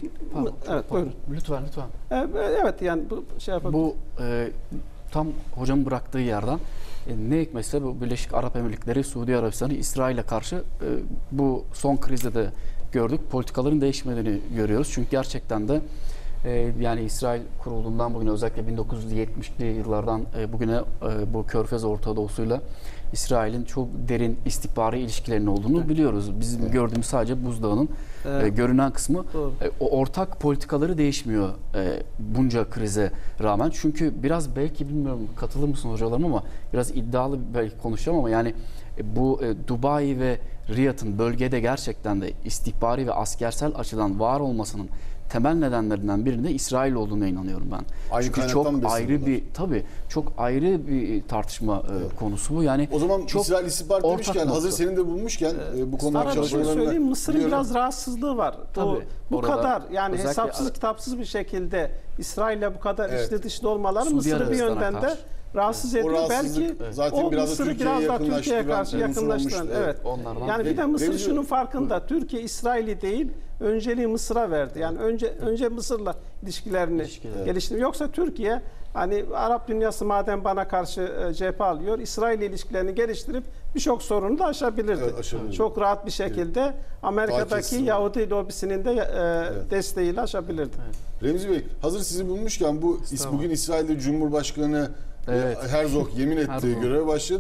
Lütfen. Evet, yani bu Bu tam hocam bıraktığı yerden ne hikmetse bu Birleşik Arap Emirlikleri, Suudi Arabistan'ı İsrail'e karşı bu son krizde de gördük. Politikaların değişmediğini görüyoruz. Çünkü gerçekten de yani İsrail kurulduğundan bugüne, özellikle 1970'li yıllardan bugüne bu Körfez Orta Doğu'suyla İsrail'in çok derin istihbari ilişkilerinin olduğunu biliyoruz. Bizim gördüğümüz sadece buzdağının görünen kısmı. O ortak politikaları değişmiyor bunca krize rağmen. Çünkü biraz, belki bilmiyorum katılır mısın hocalarım, ama biraz iddialı belki konuşacağım ama yani bu Dubai ve Riyad'ın bölgede gerçekten de istihbari ve askersel açıdan var olmasının temel nedenlerinden birinde İsrail olduğuna inanıyorum ben. Çünkü çok ayrı bir, çok ayrı bir tartışma konusu bu. Yani o zaman çok İsrail istihbarat demişken, hazır senin de bulmuşken bu konuda çalışmalarında Mısır'ın biraz rahatsızlığı var. Bu kadar yani hesapsız kitapsız bir şekilde İsrail'le bu kadar içli dışlı olmaları Mısır'ı bir yönden de rahatsız ediyor. Belki zaten biraz da Türkiye'ye karşı yakınlaştıran. Evet. Yani bir de Mısır şunun farkında. Türkiye İsrail'i değil, önceliği Mısır'a verdi. Yani önce Mısır'la ilişkilerini geliştirdi. Yoksa Türkiye hani Arap dünyası madem bana karşı cephe alıyor, İsrail ilişkilerini geliştirip birçok sorunu da aşabilirdi. Çok rahat bir şekilde Amerika'daki Yahudi lobisinin de desteğiyle aşabilirdi. Remzi Bey, hazır sizi bulmuşken bugün İsrail'de Cumhurbaşkanı Herzog yemin etti, göreve başladı.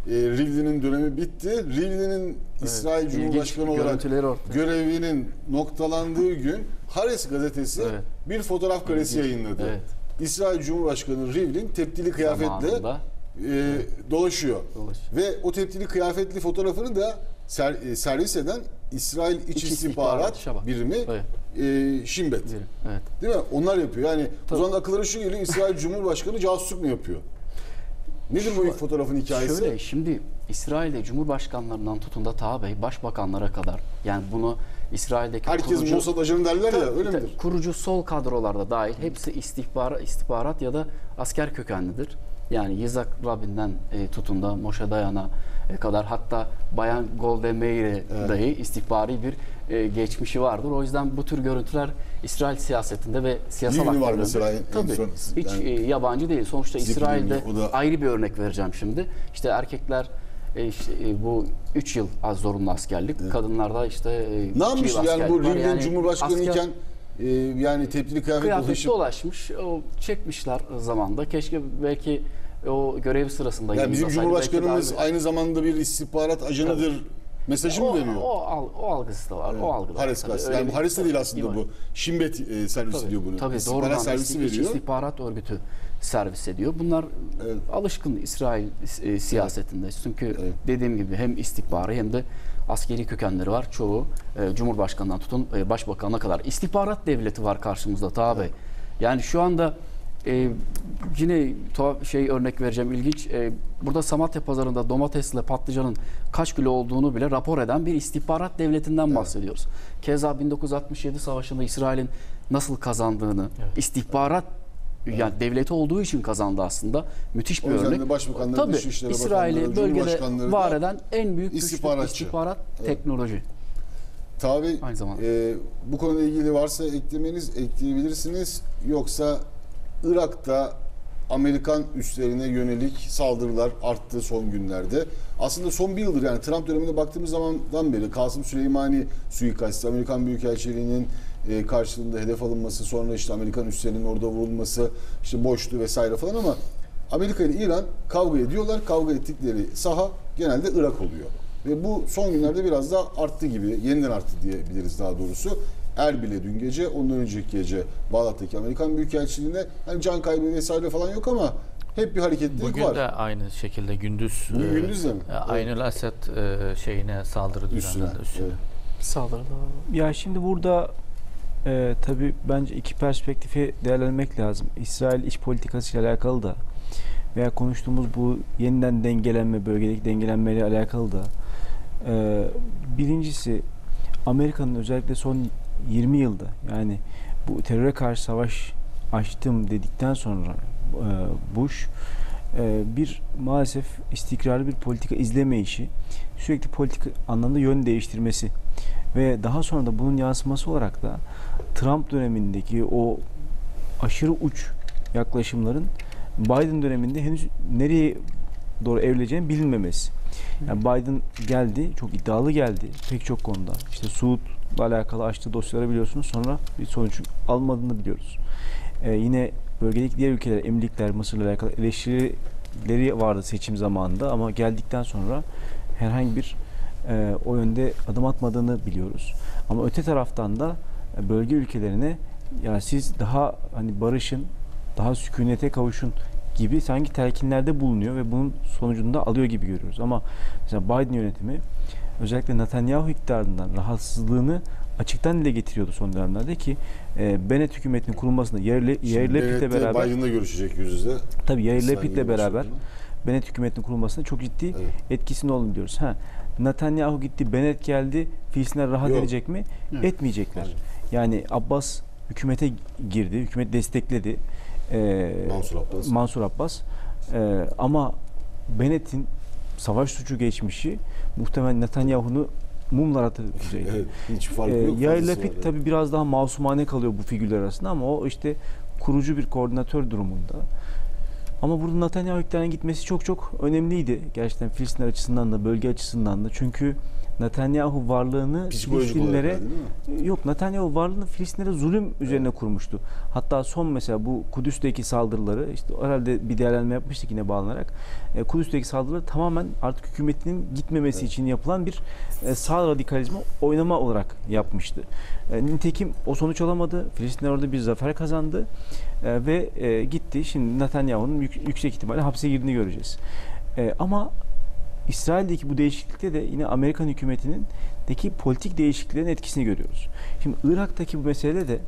Rivlin'in dönemi bitti. Rivlin'in İsrail Cumhurbaşkanı olarak görüntüleri ortaya. görevinin noktalandığı gün Haaretz gazetesi Evet. bir fotoğraf karesi yayınladı. Evet. İsrail Cumhurbaşkanı Rivlin tepdili kıyafetle Zamanında dolaşıyor. dolaşıyor. Ve o tepdili kıyafetli fotoğrafını da servis eden İsrail İç İç İstihbarat İstihbarat Şabak. birimi Shin Bet. Evet. Değil mi? Onlar yapıyor. Yani o Tabii. zaman akıllara şu geliyor, İsrail Cumhurbaşkanı casusluk mu yapıyor? Nedir bu ilk fotoğrafın hikayesi? Şöyle, şimdi İsrail'de Cumhurbaşkanlarından tutun da Taha Bey, başbakanlara kadar, yani bunu İsrail'deki Herkes Mossad ajanı derler ya, öyle midir? kurucu sol kadrolarda dahil hepsi istihbarat ya da asker kökenlidir. Yani Yitzhak Rabin'den tutun da Moshe Dayan'a kadar, hatta Bayan Golda Meir'e dahi istihbari bir geçmişi vardır. O yüzden bu tür görüntüler İsrail siyasetinde ve siyasal Rivlin var aktörlerde mesela en tabii son, hiç yani yabancı değil. Sonuçta Zipli İsrail'de Rivlin, o da- ayrı bir örnek vereceğim şimdi. İşte erkekler bu 3 yıl az zorunlu askerlik, kadınlarda işte 2 ne yapmış yıl yani bu askerlik var. Rivlin Cumhurbaşkanı asker- iken yani tepdili kıyafet kıyafet dolaşıp dolaşmış, o çekmişler zamanda. Keşke belki o görev sırasında yani bizim yayınlasaydı, belki Cumhurbaşkanımız daha- aynı zamanda bir istihbarat ajanıdır mesajı mı veriyor? O algısı da var. O algı da var. Haaretz Tabii, gazetesi. öyle Yani bir- bu Haaretz de değil aslında var. bu. Shin Bet servisi Tabii, diyor bunu. tabii, İstihbarat doğrudan servisi İç veriyor. istihbarat örgütü servis ediyor. Bunlar Evet. alışkın İsrail siyasetinde. Çünkü Evet. dediğim gibi hem istihbari hem de askeri kökenleri var. Çoğu Cumhurbaşkanından tutun Başbakanına kadar. İstihbarat devleti var karşımızda Taha Bey. Yani şu anda yine örnek vereceğim, ilginç. Burada Samatya pazarında domatesle patlıcanın kaç kilo olduğunu bile rapor eden bir istihbarat devletinden bahsediyoruz. Keza 1967 savaşında İsrail'in nasıl kazandığını, istihbarat yani devleti olduğu için kazandı aslında. Müthiş bir O yüzden örnek. de başbakanları, Tabii Dışişleri İsrail'i Bakanları, bölgede Cumhurbaşkanları var da eden en büyük güçlü istihbaratçı. istihbarat teknoloji. Tabii Aynı zamanda. bu konuyla ilgili varsa ekleyebilirsiniz. Yoksa Irak'ta Amerikan üslerine yönelik saldırılar arttı son günlerde. Aslında son bir yıldır, yani Trump dönemine baktığımız zamandan beri Kasım Süleymani suikastı, Amerikan Büyükelçiliği'nin karşılığında hedef alınması, sonra işte Amerikan üslerinin orada vurulması, işte boştu vesaire falan, ama Amerika ile İran kavga ediyorlar. Kavga ettikleri saha genelde Irak oluyor. Ve bu son günlerde biraz daha arttı gibi, yeniden arttı diyebiliriz daha doğrusu. Erbil'e dün gece, ondan önceki gece Bağdat'taki Amerikan Büyükelçiliğine hani can kaybı vesaire falan yok ama hep bir hareketlilik Bugün var. de aynı şekilde gündüz Bugün gündüz de mi? Aynül Asad şeyine saldırı Üstüne. düzenlendi. Üstüne. Evet. Saldırıda Ya şimdi burada tabii bence iki perspektifi değerlendirmek lazım. İsrail iç politikasıyla alakalı da veya konuştuğumuz bu yeniden dengelenme, bölgedeki dengelenmeyle alakalı da birincisi Amerika'nın özellikle son 20 yılda, yani bu teröre karşı savaş açtım dedikten sonra Bush bir maalesef istikrarlı bir politika izlemeyişi, sürekli politik anlamda yön değiştirmesi ve daha sonra da bunun yansıması olarak da Trump dönemindeki o aşırı uç yaklaşımların Biden döneminde henüz nereye doğru evrileceğini bilinmemesi. Yani Biden geldi, çok iddialı geldi pek çok konuda. İşte Suud'la alakalı açtığı dosyaları biliyorsunuz, sonra bir sonuç almadığını biliyoruz. Yine bölgedeki diğer ülkeler, Emirlikler, Mısır'la alakalı eleştirileri vardı seçim zamanında ama geldikten sonra herhangi bir o yönde adım atmadığını biliyoruz. Ama öte taraftan da bölge ülkelerine ya siz daha hani barışın, daha sükunete kavuşun gibi sanki telkinlerde bulunuyor ve bunun sonucunda alıyor gibi görüyoruz. Ama mesela Biden yönetimi özellikle Netanyahu iktidarından rahatsızlığını açıktan dile getiriyordu son dönemlerde ki Bennett hükümetinin kurulmasında Yair Lapid'le beraber Biden'la görüşecek yüz yüze. tabii Yair İsrail Lapid'le beraber Cumhurbaşkanı. Bennett hükümetinin kurulmasında çok ciddi Evet. etkisinin olduğunu diyoruz. Netanyahu gitti, Bennett geldi. Filistinler rahat Yok. edecek mi? Evet. Etmeyecekler. Hayır. Yani Abbas hükümete girdi, hükümet destekledi. Mansur Abbas. Ama Bennett'in savaş suçu geçmişi muhtemelen Netanyahu'nu mumlar atı düzeyde. Evet, hiç farkı yok. Yair fazlası Lapid var. tabii biraz daha masumane kalıyor bu figürler arasında ama o işte kurucu bir koordinatör durumunda. Ama burada Netanyahu iktidarına gitmesi çok çok önemliydi. Gerçekten Filistinler açısından da, bölge açısından da. Çünkü Netanyahu varlığını Psikolojik olarak Filistinlere değil mi? yok, Netanyahu varlığını Filistinlere zulüm üzerine kurmuştu. Hatta son mesela bu Kudüs'teki saldırıları, işte herhalde bir değerlendirme yapmıştık yine bağlanarak. Kudüs'teki saldırıları tamamen artık hükümetinin gitmemesi için yapılan bir sağ radikalizme oynama olarak yapmıştı. Nitekim o sonuç alamadı. Filistinler orada bir zafer kazandı ve gitti. Şimdi Netanyahu'nun yüksek ihtimalle hapse girdiğini göreceğiz. Ama İsrail'deki bu değişiklikte de yine Amerikan hükümetinin politik değişikliklerin etkisini görüyoruz. Şimdi Irak'taki bu meselede de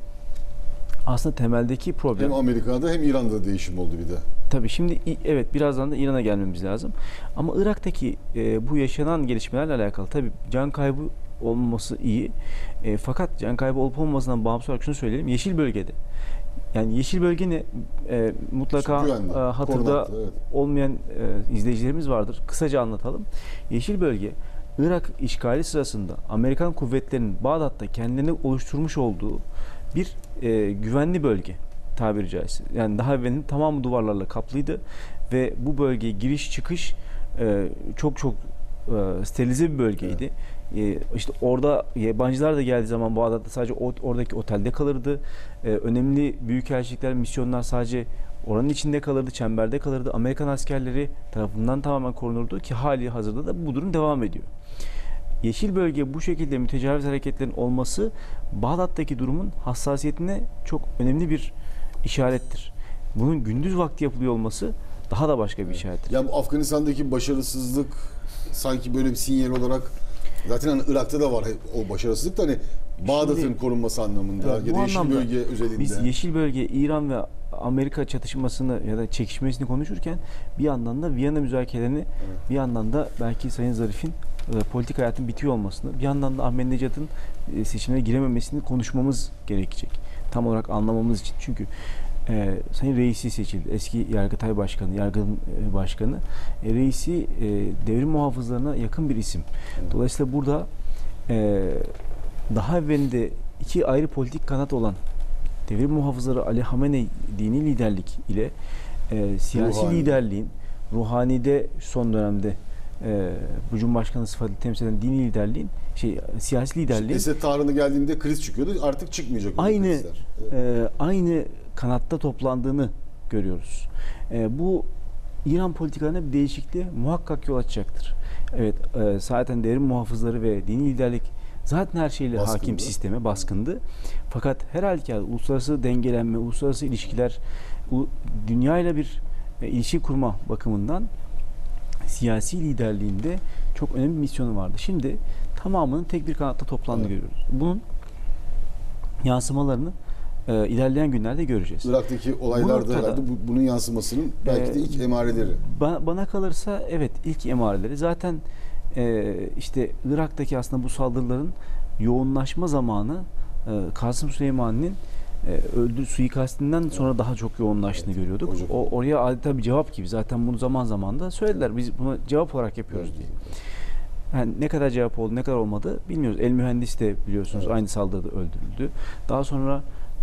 aslında temeldeki problem. Hem Amerika'da hem İran'da değişim oldu bir de. Tabii şimdi evet, birazdan da İran'a gelmemiz lazım. Ama Irak'taki bu yaşanan gelişmelerle alakalı tabii can kaybı olmaması iyi. Fakat can kaybı olup olmamasından bağımsız olarak şunu söyleyelim. Yeşil bölgede. Yani yeşil bölge ne? Mutlaka hatırda korunaklı, evet. olmayan izleyicilerimiz vardır. Kısaca anlatalım. Yeşil bölge, Irak işgali sırasında Amerikan kuvvetlerinin Bağdat'ta kendilerini oluşturmuş olduğu bir güvenli bölge tabiri caizse. Yani daha evvelinin tamamı duvarlarla kaplıydı ve bu bölgeye giriş çıkış çok sterilize bir bölgeydi. İşte orada yabancılar da geldiği zaman Bağdat'ta sadece oradaki otelde kalırdı. Önemli büyükelçilikler, misyonlar sadece oranın içinde kalırdı, çemberde kalırdı. Amerikan askerleri tarafından tamamen korunurdu ki hali hazırda da bu durum devam ediyor. Yeşil bölge bu şekilde mütecaviz hareketlerin olması Bağdat'taki durumun hassasiyetine çok önemli bir işarettir. Bunun gündüz vakti yapılıyor olması daha da başka bir işarettir. Yani bu Afganistan'daki başarısızlık sanki böyle bir sinyal olarak, zaten hani Irak'ta da var o başarısızlık da, hani Bağdat'ın korunması anlamında ya da yeşil bölge özelinde. Biz yeşil bölge, İran ve Amerika çatışmasını ya da çekişmesini konuşurken bir yandan da Viyana müzakerelerini, bir yandan da belki Sayın Zarif'in politik hayatın bitiyor olmasını, bir yandan da Ahmadinejad'ın seçimlere girememesini konuşmamız gerekecek. Tam olarak anlamamız için. Çünkü Sayın Reisi seçildi. Eski Yargıtay Başkanı, Yargı'nın başkanı. Reisi devrim muhafızlarına yakın bir isim. Dolayısıyla burada daha evvelinde iki ayrı politik kanat olan devrim muhafızları Ali Hamenei dini liderlik ile siyasi liderliğin, Ruhani'de son dönemde bu Cumhurbaşkanı sıfatıyla temsil eden dini liderliğin, siyasi liderliğin Esed Tarhan'a geldiğinde kriz çıkıyordu. Artık çıkmayacak. Aynı kanatta toplandığını görüyoruz. Bu İran politikalarına bir değişikliğe muhakkak yol açacaktır. Evet, zaten devrim muhafızları ve dini liderlik zaten her şeyle hakim sisteme baskındı. Fakat her halükarda uluslararası dengelenme, uluslararası ilişkiler, dünyayla bir ilişki kurma bakımından siyasi liderliğinde çok önemli bir misyonu vardı. Şimdi tamamının tek bir kanatta toplandığını görüyoruz. Bunun yansımalarını ilerleyen günlerde göreceğiz. Irak'taki olaylarda herhalde bunun yansımasının belki de ilk emareleri. Bana kalırsa evet, ilk emareleri. Zaten işte Irak'taki aslında bu saldırıların yoğunlaşma zamanı Kasım Süleyman'ın suikastinden sonra daha çok yoğunlaştığını görüyorduk. Oraya adeta bir cevap gibi. Zaten bunu zaman zaman da söylediler. Biz buna cevap olarak yapıyoruz diye. Yani ne kadar cevap oldu, ne kadar olmadı bilmiyoruz. El mühendis de biliyorsunuz aynı saldırıda öldürüldü. Daha sonra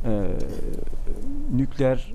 nükleer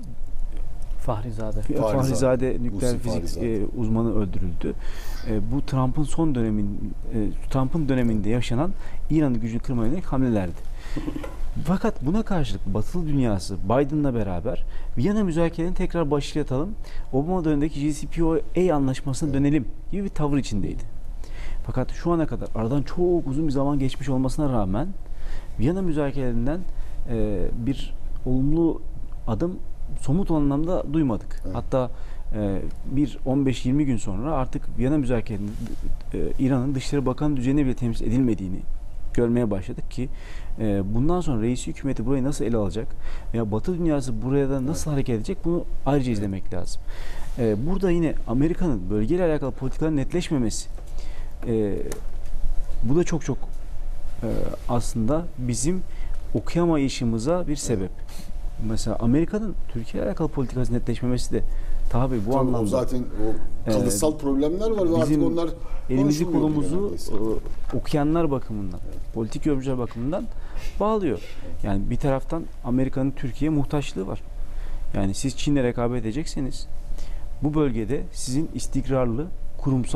Fahrizade nükleer fizik uzmanı öldürüldü. Bu Trump'ın döneminde yaşanan İran'ın gücünü kırmaya yönelik hamlelerdi. Fakat buna karşılık Batılı dünyası Biden'la beraber Viyana müzakerelerini tekrar başlatalım, Obama dönemindeki JCPOA anlaşmasına dönelim gibi bir tavır içindeydi. Fakat şu ana kadar aradan çok uzun bir zaman geçmiş olmasına rağmen Viyana müzakerelerinden bir olumlu adım somut anlamda duymadık. Evet. Hatta bir 15-20 gün sonra artık Viyana müzakerelerinin İran'ın Dışişleri Bakanı düzeyine bile temsil edilmediğini görmeye başladık ki bundan sonra reisi hükümeti burayı nasıl ele alacak veya Batı dünyası buraya da nasıl hareket edecek, bunu ayrıca izlemek lazım. Burada yine Amerika'nın bölgeyle alakalı politikaların netleşmemesi, bu da çok aslında bizim okuyamayışımıza bir sebep. Mesela Amerika'nın Türkiye ile alakalı politikası netleşmemesi de tabii bu anlamda. Zaten o kalıtsal problemler var ve artık onlar elimizi kolumuzu okuyanlar bakımından, politik yorumcular bakımından bağlıyor. Yani bir taraftan Amerika'nın Türkiye'ye muhtaçlığı var. Yani siz Çin'le rekabet edecekseniz bu bölgede sizin istikrarlı, kurumsal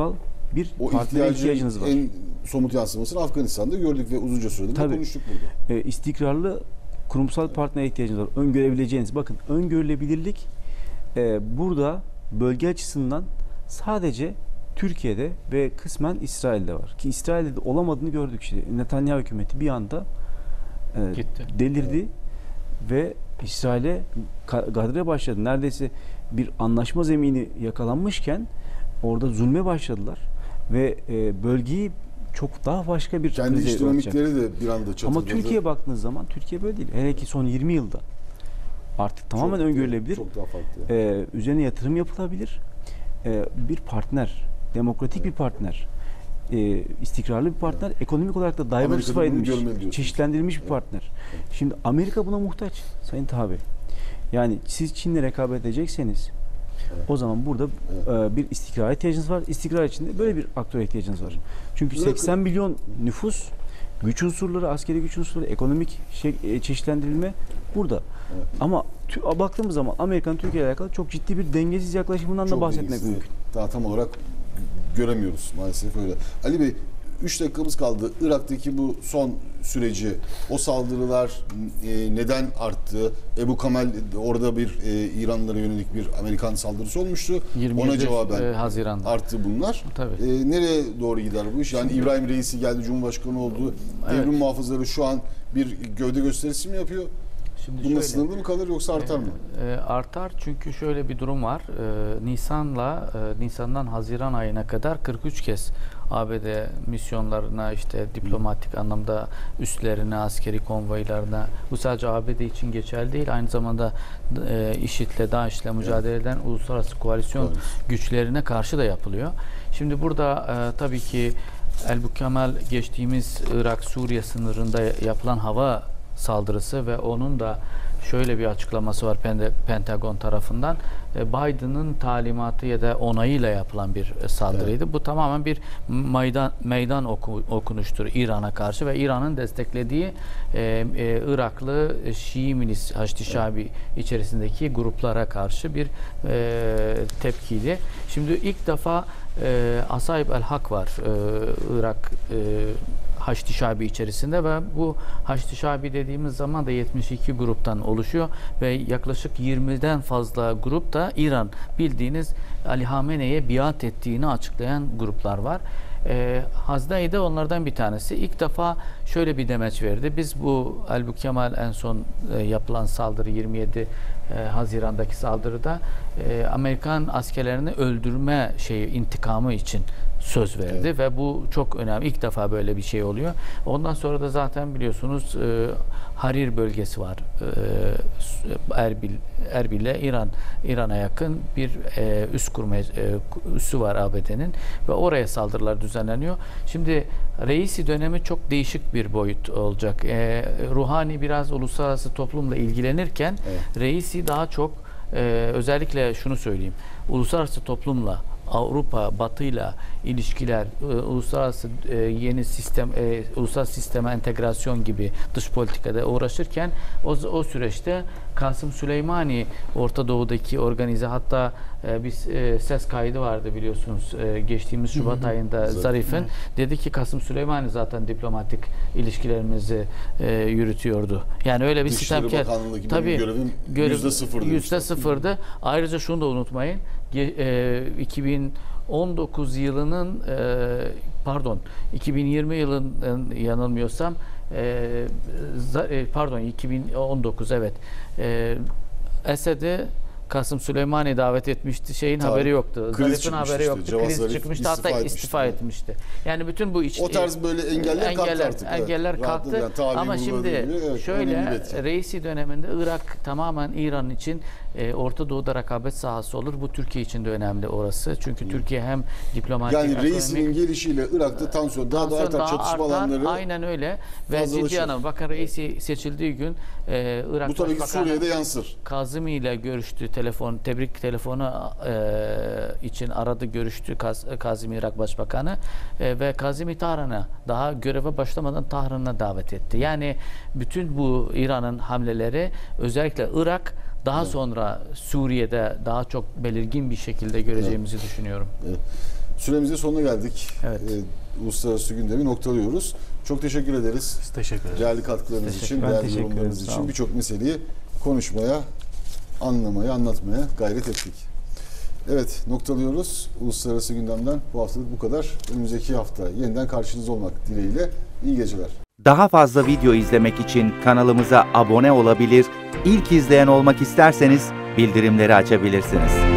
bir O partnere ihtiyacınız ihtiyacın var. en somut yansımasını Afganistan'da gördük ve uzunca süredir de Tabii. konuştuk burada. İstikrarlı kurumsal partnere ihtiyacınız var. Öngörebileceğiniz. Bakın öngörülebilirlik burada bölge açısından sadece Türkiye'de ve kısmen İsrail'de var. Ki İsrail'de de olamadığını gördük işte. Netanyahu hükümeti bir anda Gitti. delirdi ve İsrail'e gadre başladı. Neredeyse bir anlaşma zemini yakalanmışken orada zulme başladılar ve bölgeyi çok daha başka bir Kendi krize iç uğratacak. dinamikleri de bir anda çatırdadı. Ama Türkiye'ye baktığınız zaman Türkiye böyle değil. Hele ki son 20 yılda artık tamamen Çok- öngörülebilir. Çok daha farklı. Üzerine yatırım yapılabilir. Bir partner, demokratik bir partner, istikrarlı bir partner, ekonomik olarak da Amerika'da diversify bunu edilmiş, görmeli diyorsunuz. çeşitlendirilmiş bir partner. Şimdi Amerika buna muhtaç Sayın Taha Bey. Yani siz Çin'le rekabet edecekseniz o zaman burada bir istikrara ihtiyacınız var. İstikrar için de böyle bir aktöre ihtiyacınız var. Çünkü Bırakın- 80 milyon nüfus, güç unsurları, askeri güç unsurları, ekonomik çeşitlendirilme burada. Evet. Ama baktığımız zaman Amerika'nın Türkiye ile alakalı çok ciddi bir dengesiz yaklaşımından da Çok bahsetmek dengesiz. mümkün. Daha tam olarak göremiyoruz maalesef öyle. Ali Bey 3 dakikamız kaldı. Irak'taki bu son süreci, o saldırılar neden arttı? Ebu Kamel orada bir İranlılara yönelik bir Amerikan saldırısı olmuştu. 27 Ona cevaben Haziran'da. arttı bunlar. Tabii. Nereye doğru gider bu iş? Yani İbrahim Reisi geldi, Cumhurbaşkanı oldu. Evet. Devrim muhafızları şu an bir gövde gösterisi mi yapıyor? Şimdi Bununla şöyle, sınırlı mı kalır yoksa artar mı? Artar çünkü şöyle bir durum var. Nisan'dan Haziran ayına kadar 43 kez ABD misyonlarına işte diplomatik anlamda üslerine, askeri konvoylarına, bu sadece ABD için geçerli değil, aynı zamanda IŞİD'le, DAEŞ'le mücadele eden uluslararası koalisyon güçlerine karşı da yapılıyor. Şimdi burada tabii ki El-Bukamal geçtiğimiz Irak-Suriye sınırında yapılan hava saldırısı ve onun da şöyle bir açıklaması var Pentagon tarafından. Biden'ın talimatı ya da onayıyla yapılan bir saldırıydı. Evet. Bu tamamen bir meydan okunuştur İran'a karşı ve İran'ın desteklediği Iraklı Şii milis Haçlı Şabi içerisindeki gruplara karşı bir tepkiydi. Şimdi ilk defa Asayib el-Hak var Irak Haçlı Şabi içerisinde ve bu Haçlı Şabi dediğimiz zaman da 72 gruptan oluşuyor ve yaklaşık 20'den fazla grup da İran, bildiğiniz Ali Hamene'ye biat ettiğini açıklayan gruplar var. Hazdai de onlardan bir tanesi. İlk defa şöyle bir demeç verdi. Biz bu El-Bukamal en son yapılan saldırı 27 Haziran'daki saldırıda Amerikan askerlerini öldürme intikamı için söz verdi. Evet. Ve bu çok önemli. İlk defa böyle bir şey oluyor. Ondan sonra da zaten biliyorsunuz Harir bölgesi var. Erbil'le İran'a yakın bir üssü var ABD'nin ve oraya saldırılar düzenleniyor. Şimdi Reisi dönemi çok değişik bir boyut olacak. Ruhani biraz uluslararası toplumla ilgilenirken evet. Reisi daha çok özellikle şunu söyleyeyim. Uluslararası toplumla Avrupa, Batı'yla ilişkiler, uluslararası yeni sistem, uluslararası sisteme entegrasyon gibi dış politikada uğraşırken o süreçte Kasım Süleymani Orta Doğu'daki organize, hatta bir ses kaydı vardı biliyorsunuz geçtiğimiz Şubat ayında Zarif'in dedi ki Kasım Süleymani zaten diplomatik ilişkilerimizi yürütüyordu. Yani öyle bir sistem ki tabii %0'dı. Ayrıca şunu da unutmayın. 2020 yılının yanılmıyorsam 2019 evet. Esed'i Kasım Süleymani davet etmişti. Haberi yoktu. Zarif'in haberi yoktu. Kriz çıkmıştı. Hatta istifa etmişti. Yani bu o tarz böyle engeller kalktı. Yani, ama şimdi şöyle Reisi döneminde Irak tamamen İran için Orta Doğu'da rekabet sahası olur. Bu Türkiye için de önemli orası. Çünkü Türkiye hem diplomatik, yani Reisi'nin gelişiyle Irak'ta tansiyon daha da artar, çatışma alanları. Aynen öyle. Ve ciddi anlamda bakın Reisi seçildiği gün Irak bu tabii ki Suriye'de yansır. Kazimi ile görüştü. Tebrik telefonu için aradı, görüştü Kazimi Irak Başbakanı ve Kazimi Tahran'a daha göreve başlamadan Tahran'a davet etti. Yani bütün bu İran'ın hamleleri özellikle Irak, daha sonra Suriye'de daha çok belirgin bir şekilde göreceğimizi düşünüyorum. Evet. Süremizin sonuna geldik. Evet. Uluslararası gündemi noktalıyoruz. Çok teşekkür ederiz. Biz teşekkür ederiz. Değerli katkılarınız için, Ben değerli teşekkür yorumlarınız ederim. Sağ için olun. birçok meseleyi konuşmaya, anlamaya, anlatmaya gayret ettik. Evet, noktalıyoruz. Uluslararası gündemden bu haftalık bu kadar. Önümüzdeki hafta yeniden karşınızda olmak dileğiyle. İyi geceler. Daha fazla video izlemek için kanalımıza abone olabilir, ilk izleyen olmak isterseniz bildirimleri açabilirsiniz.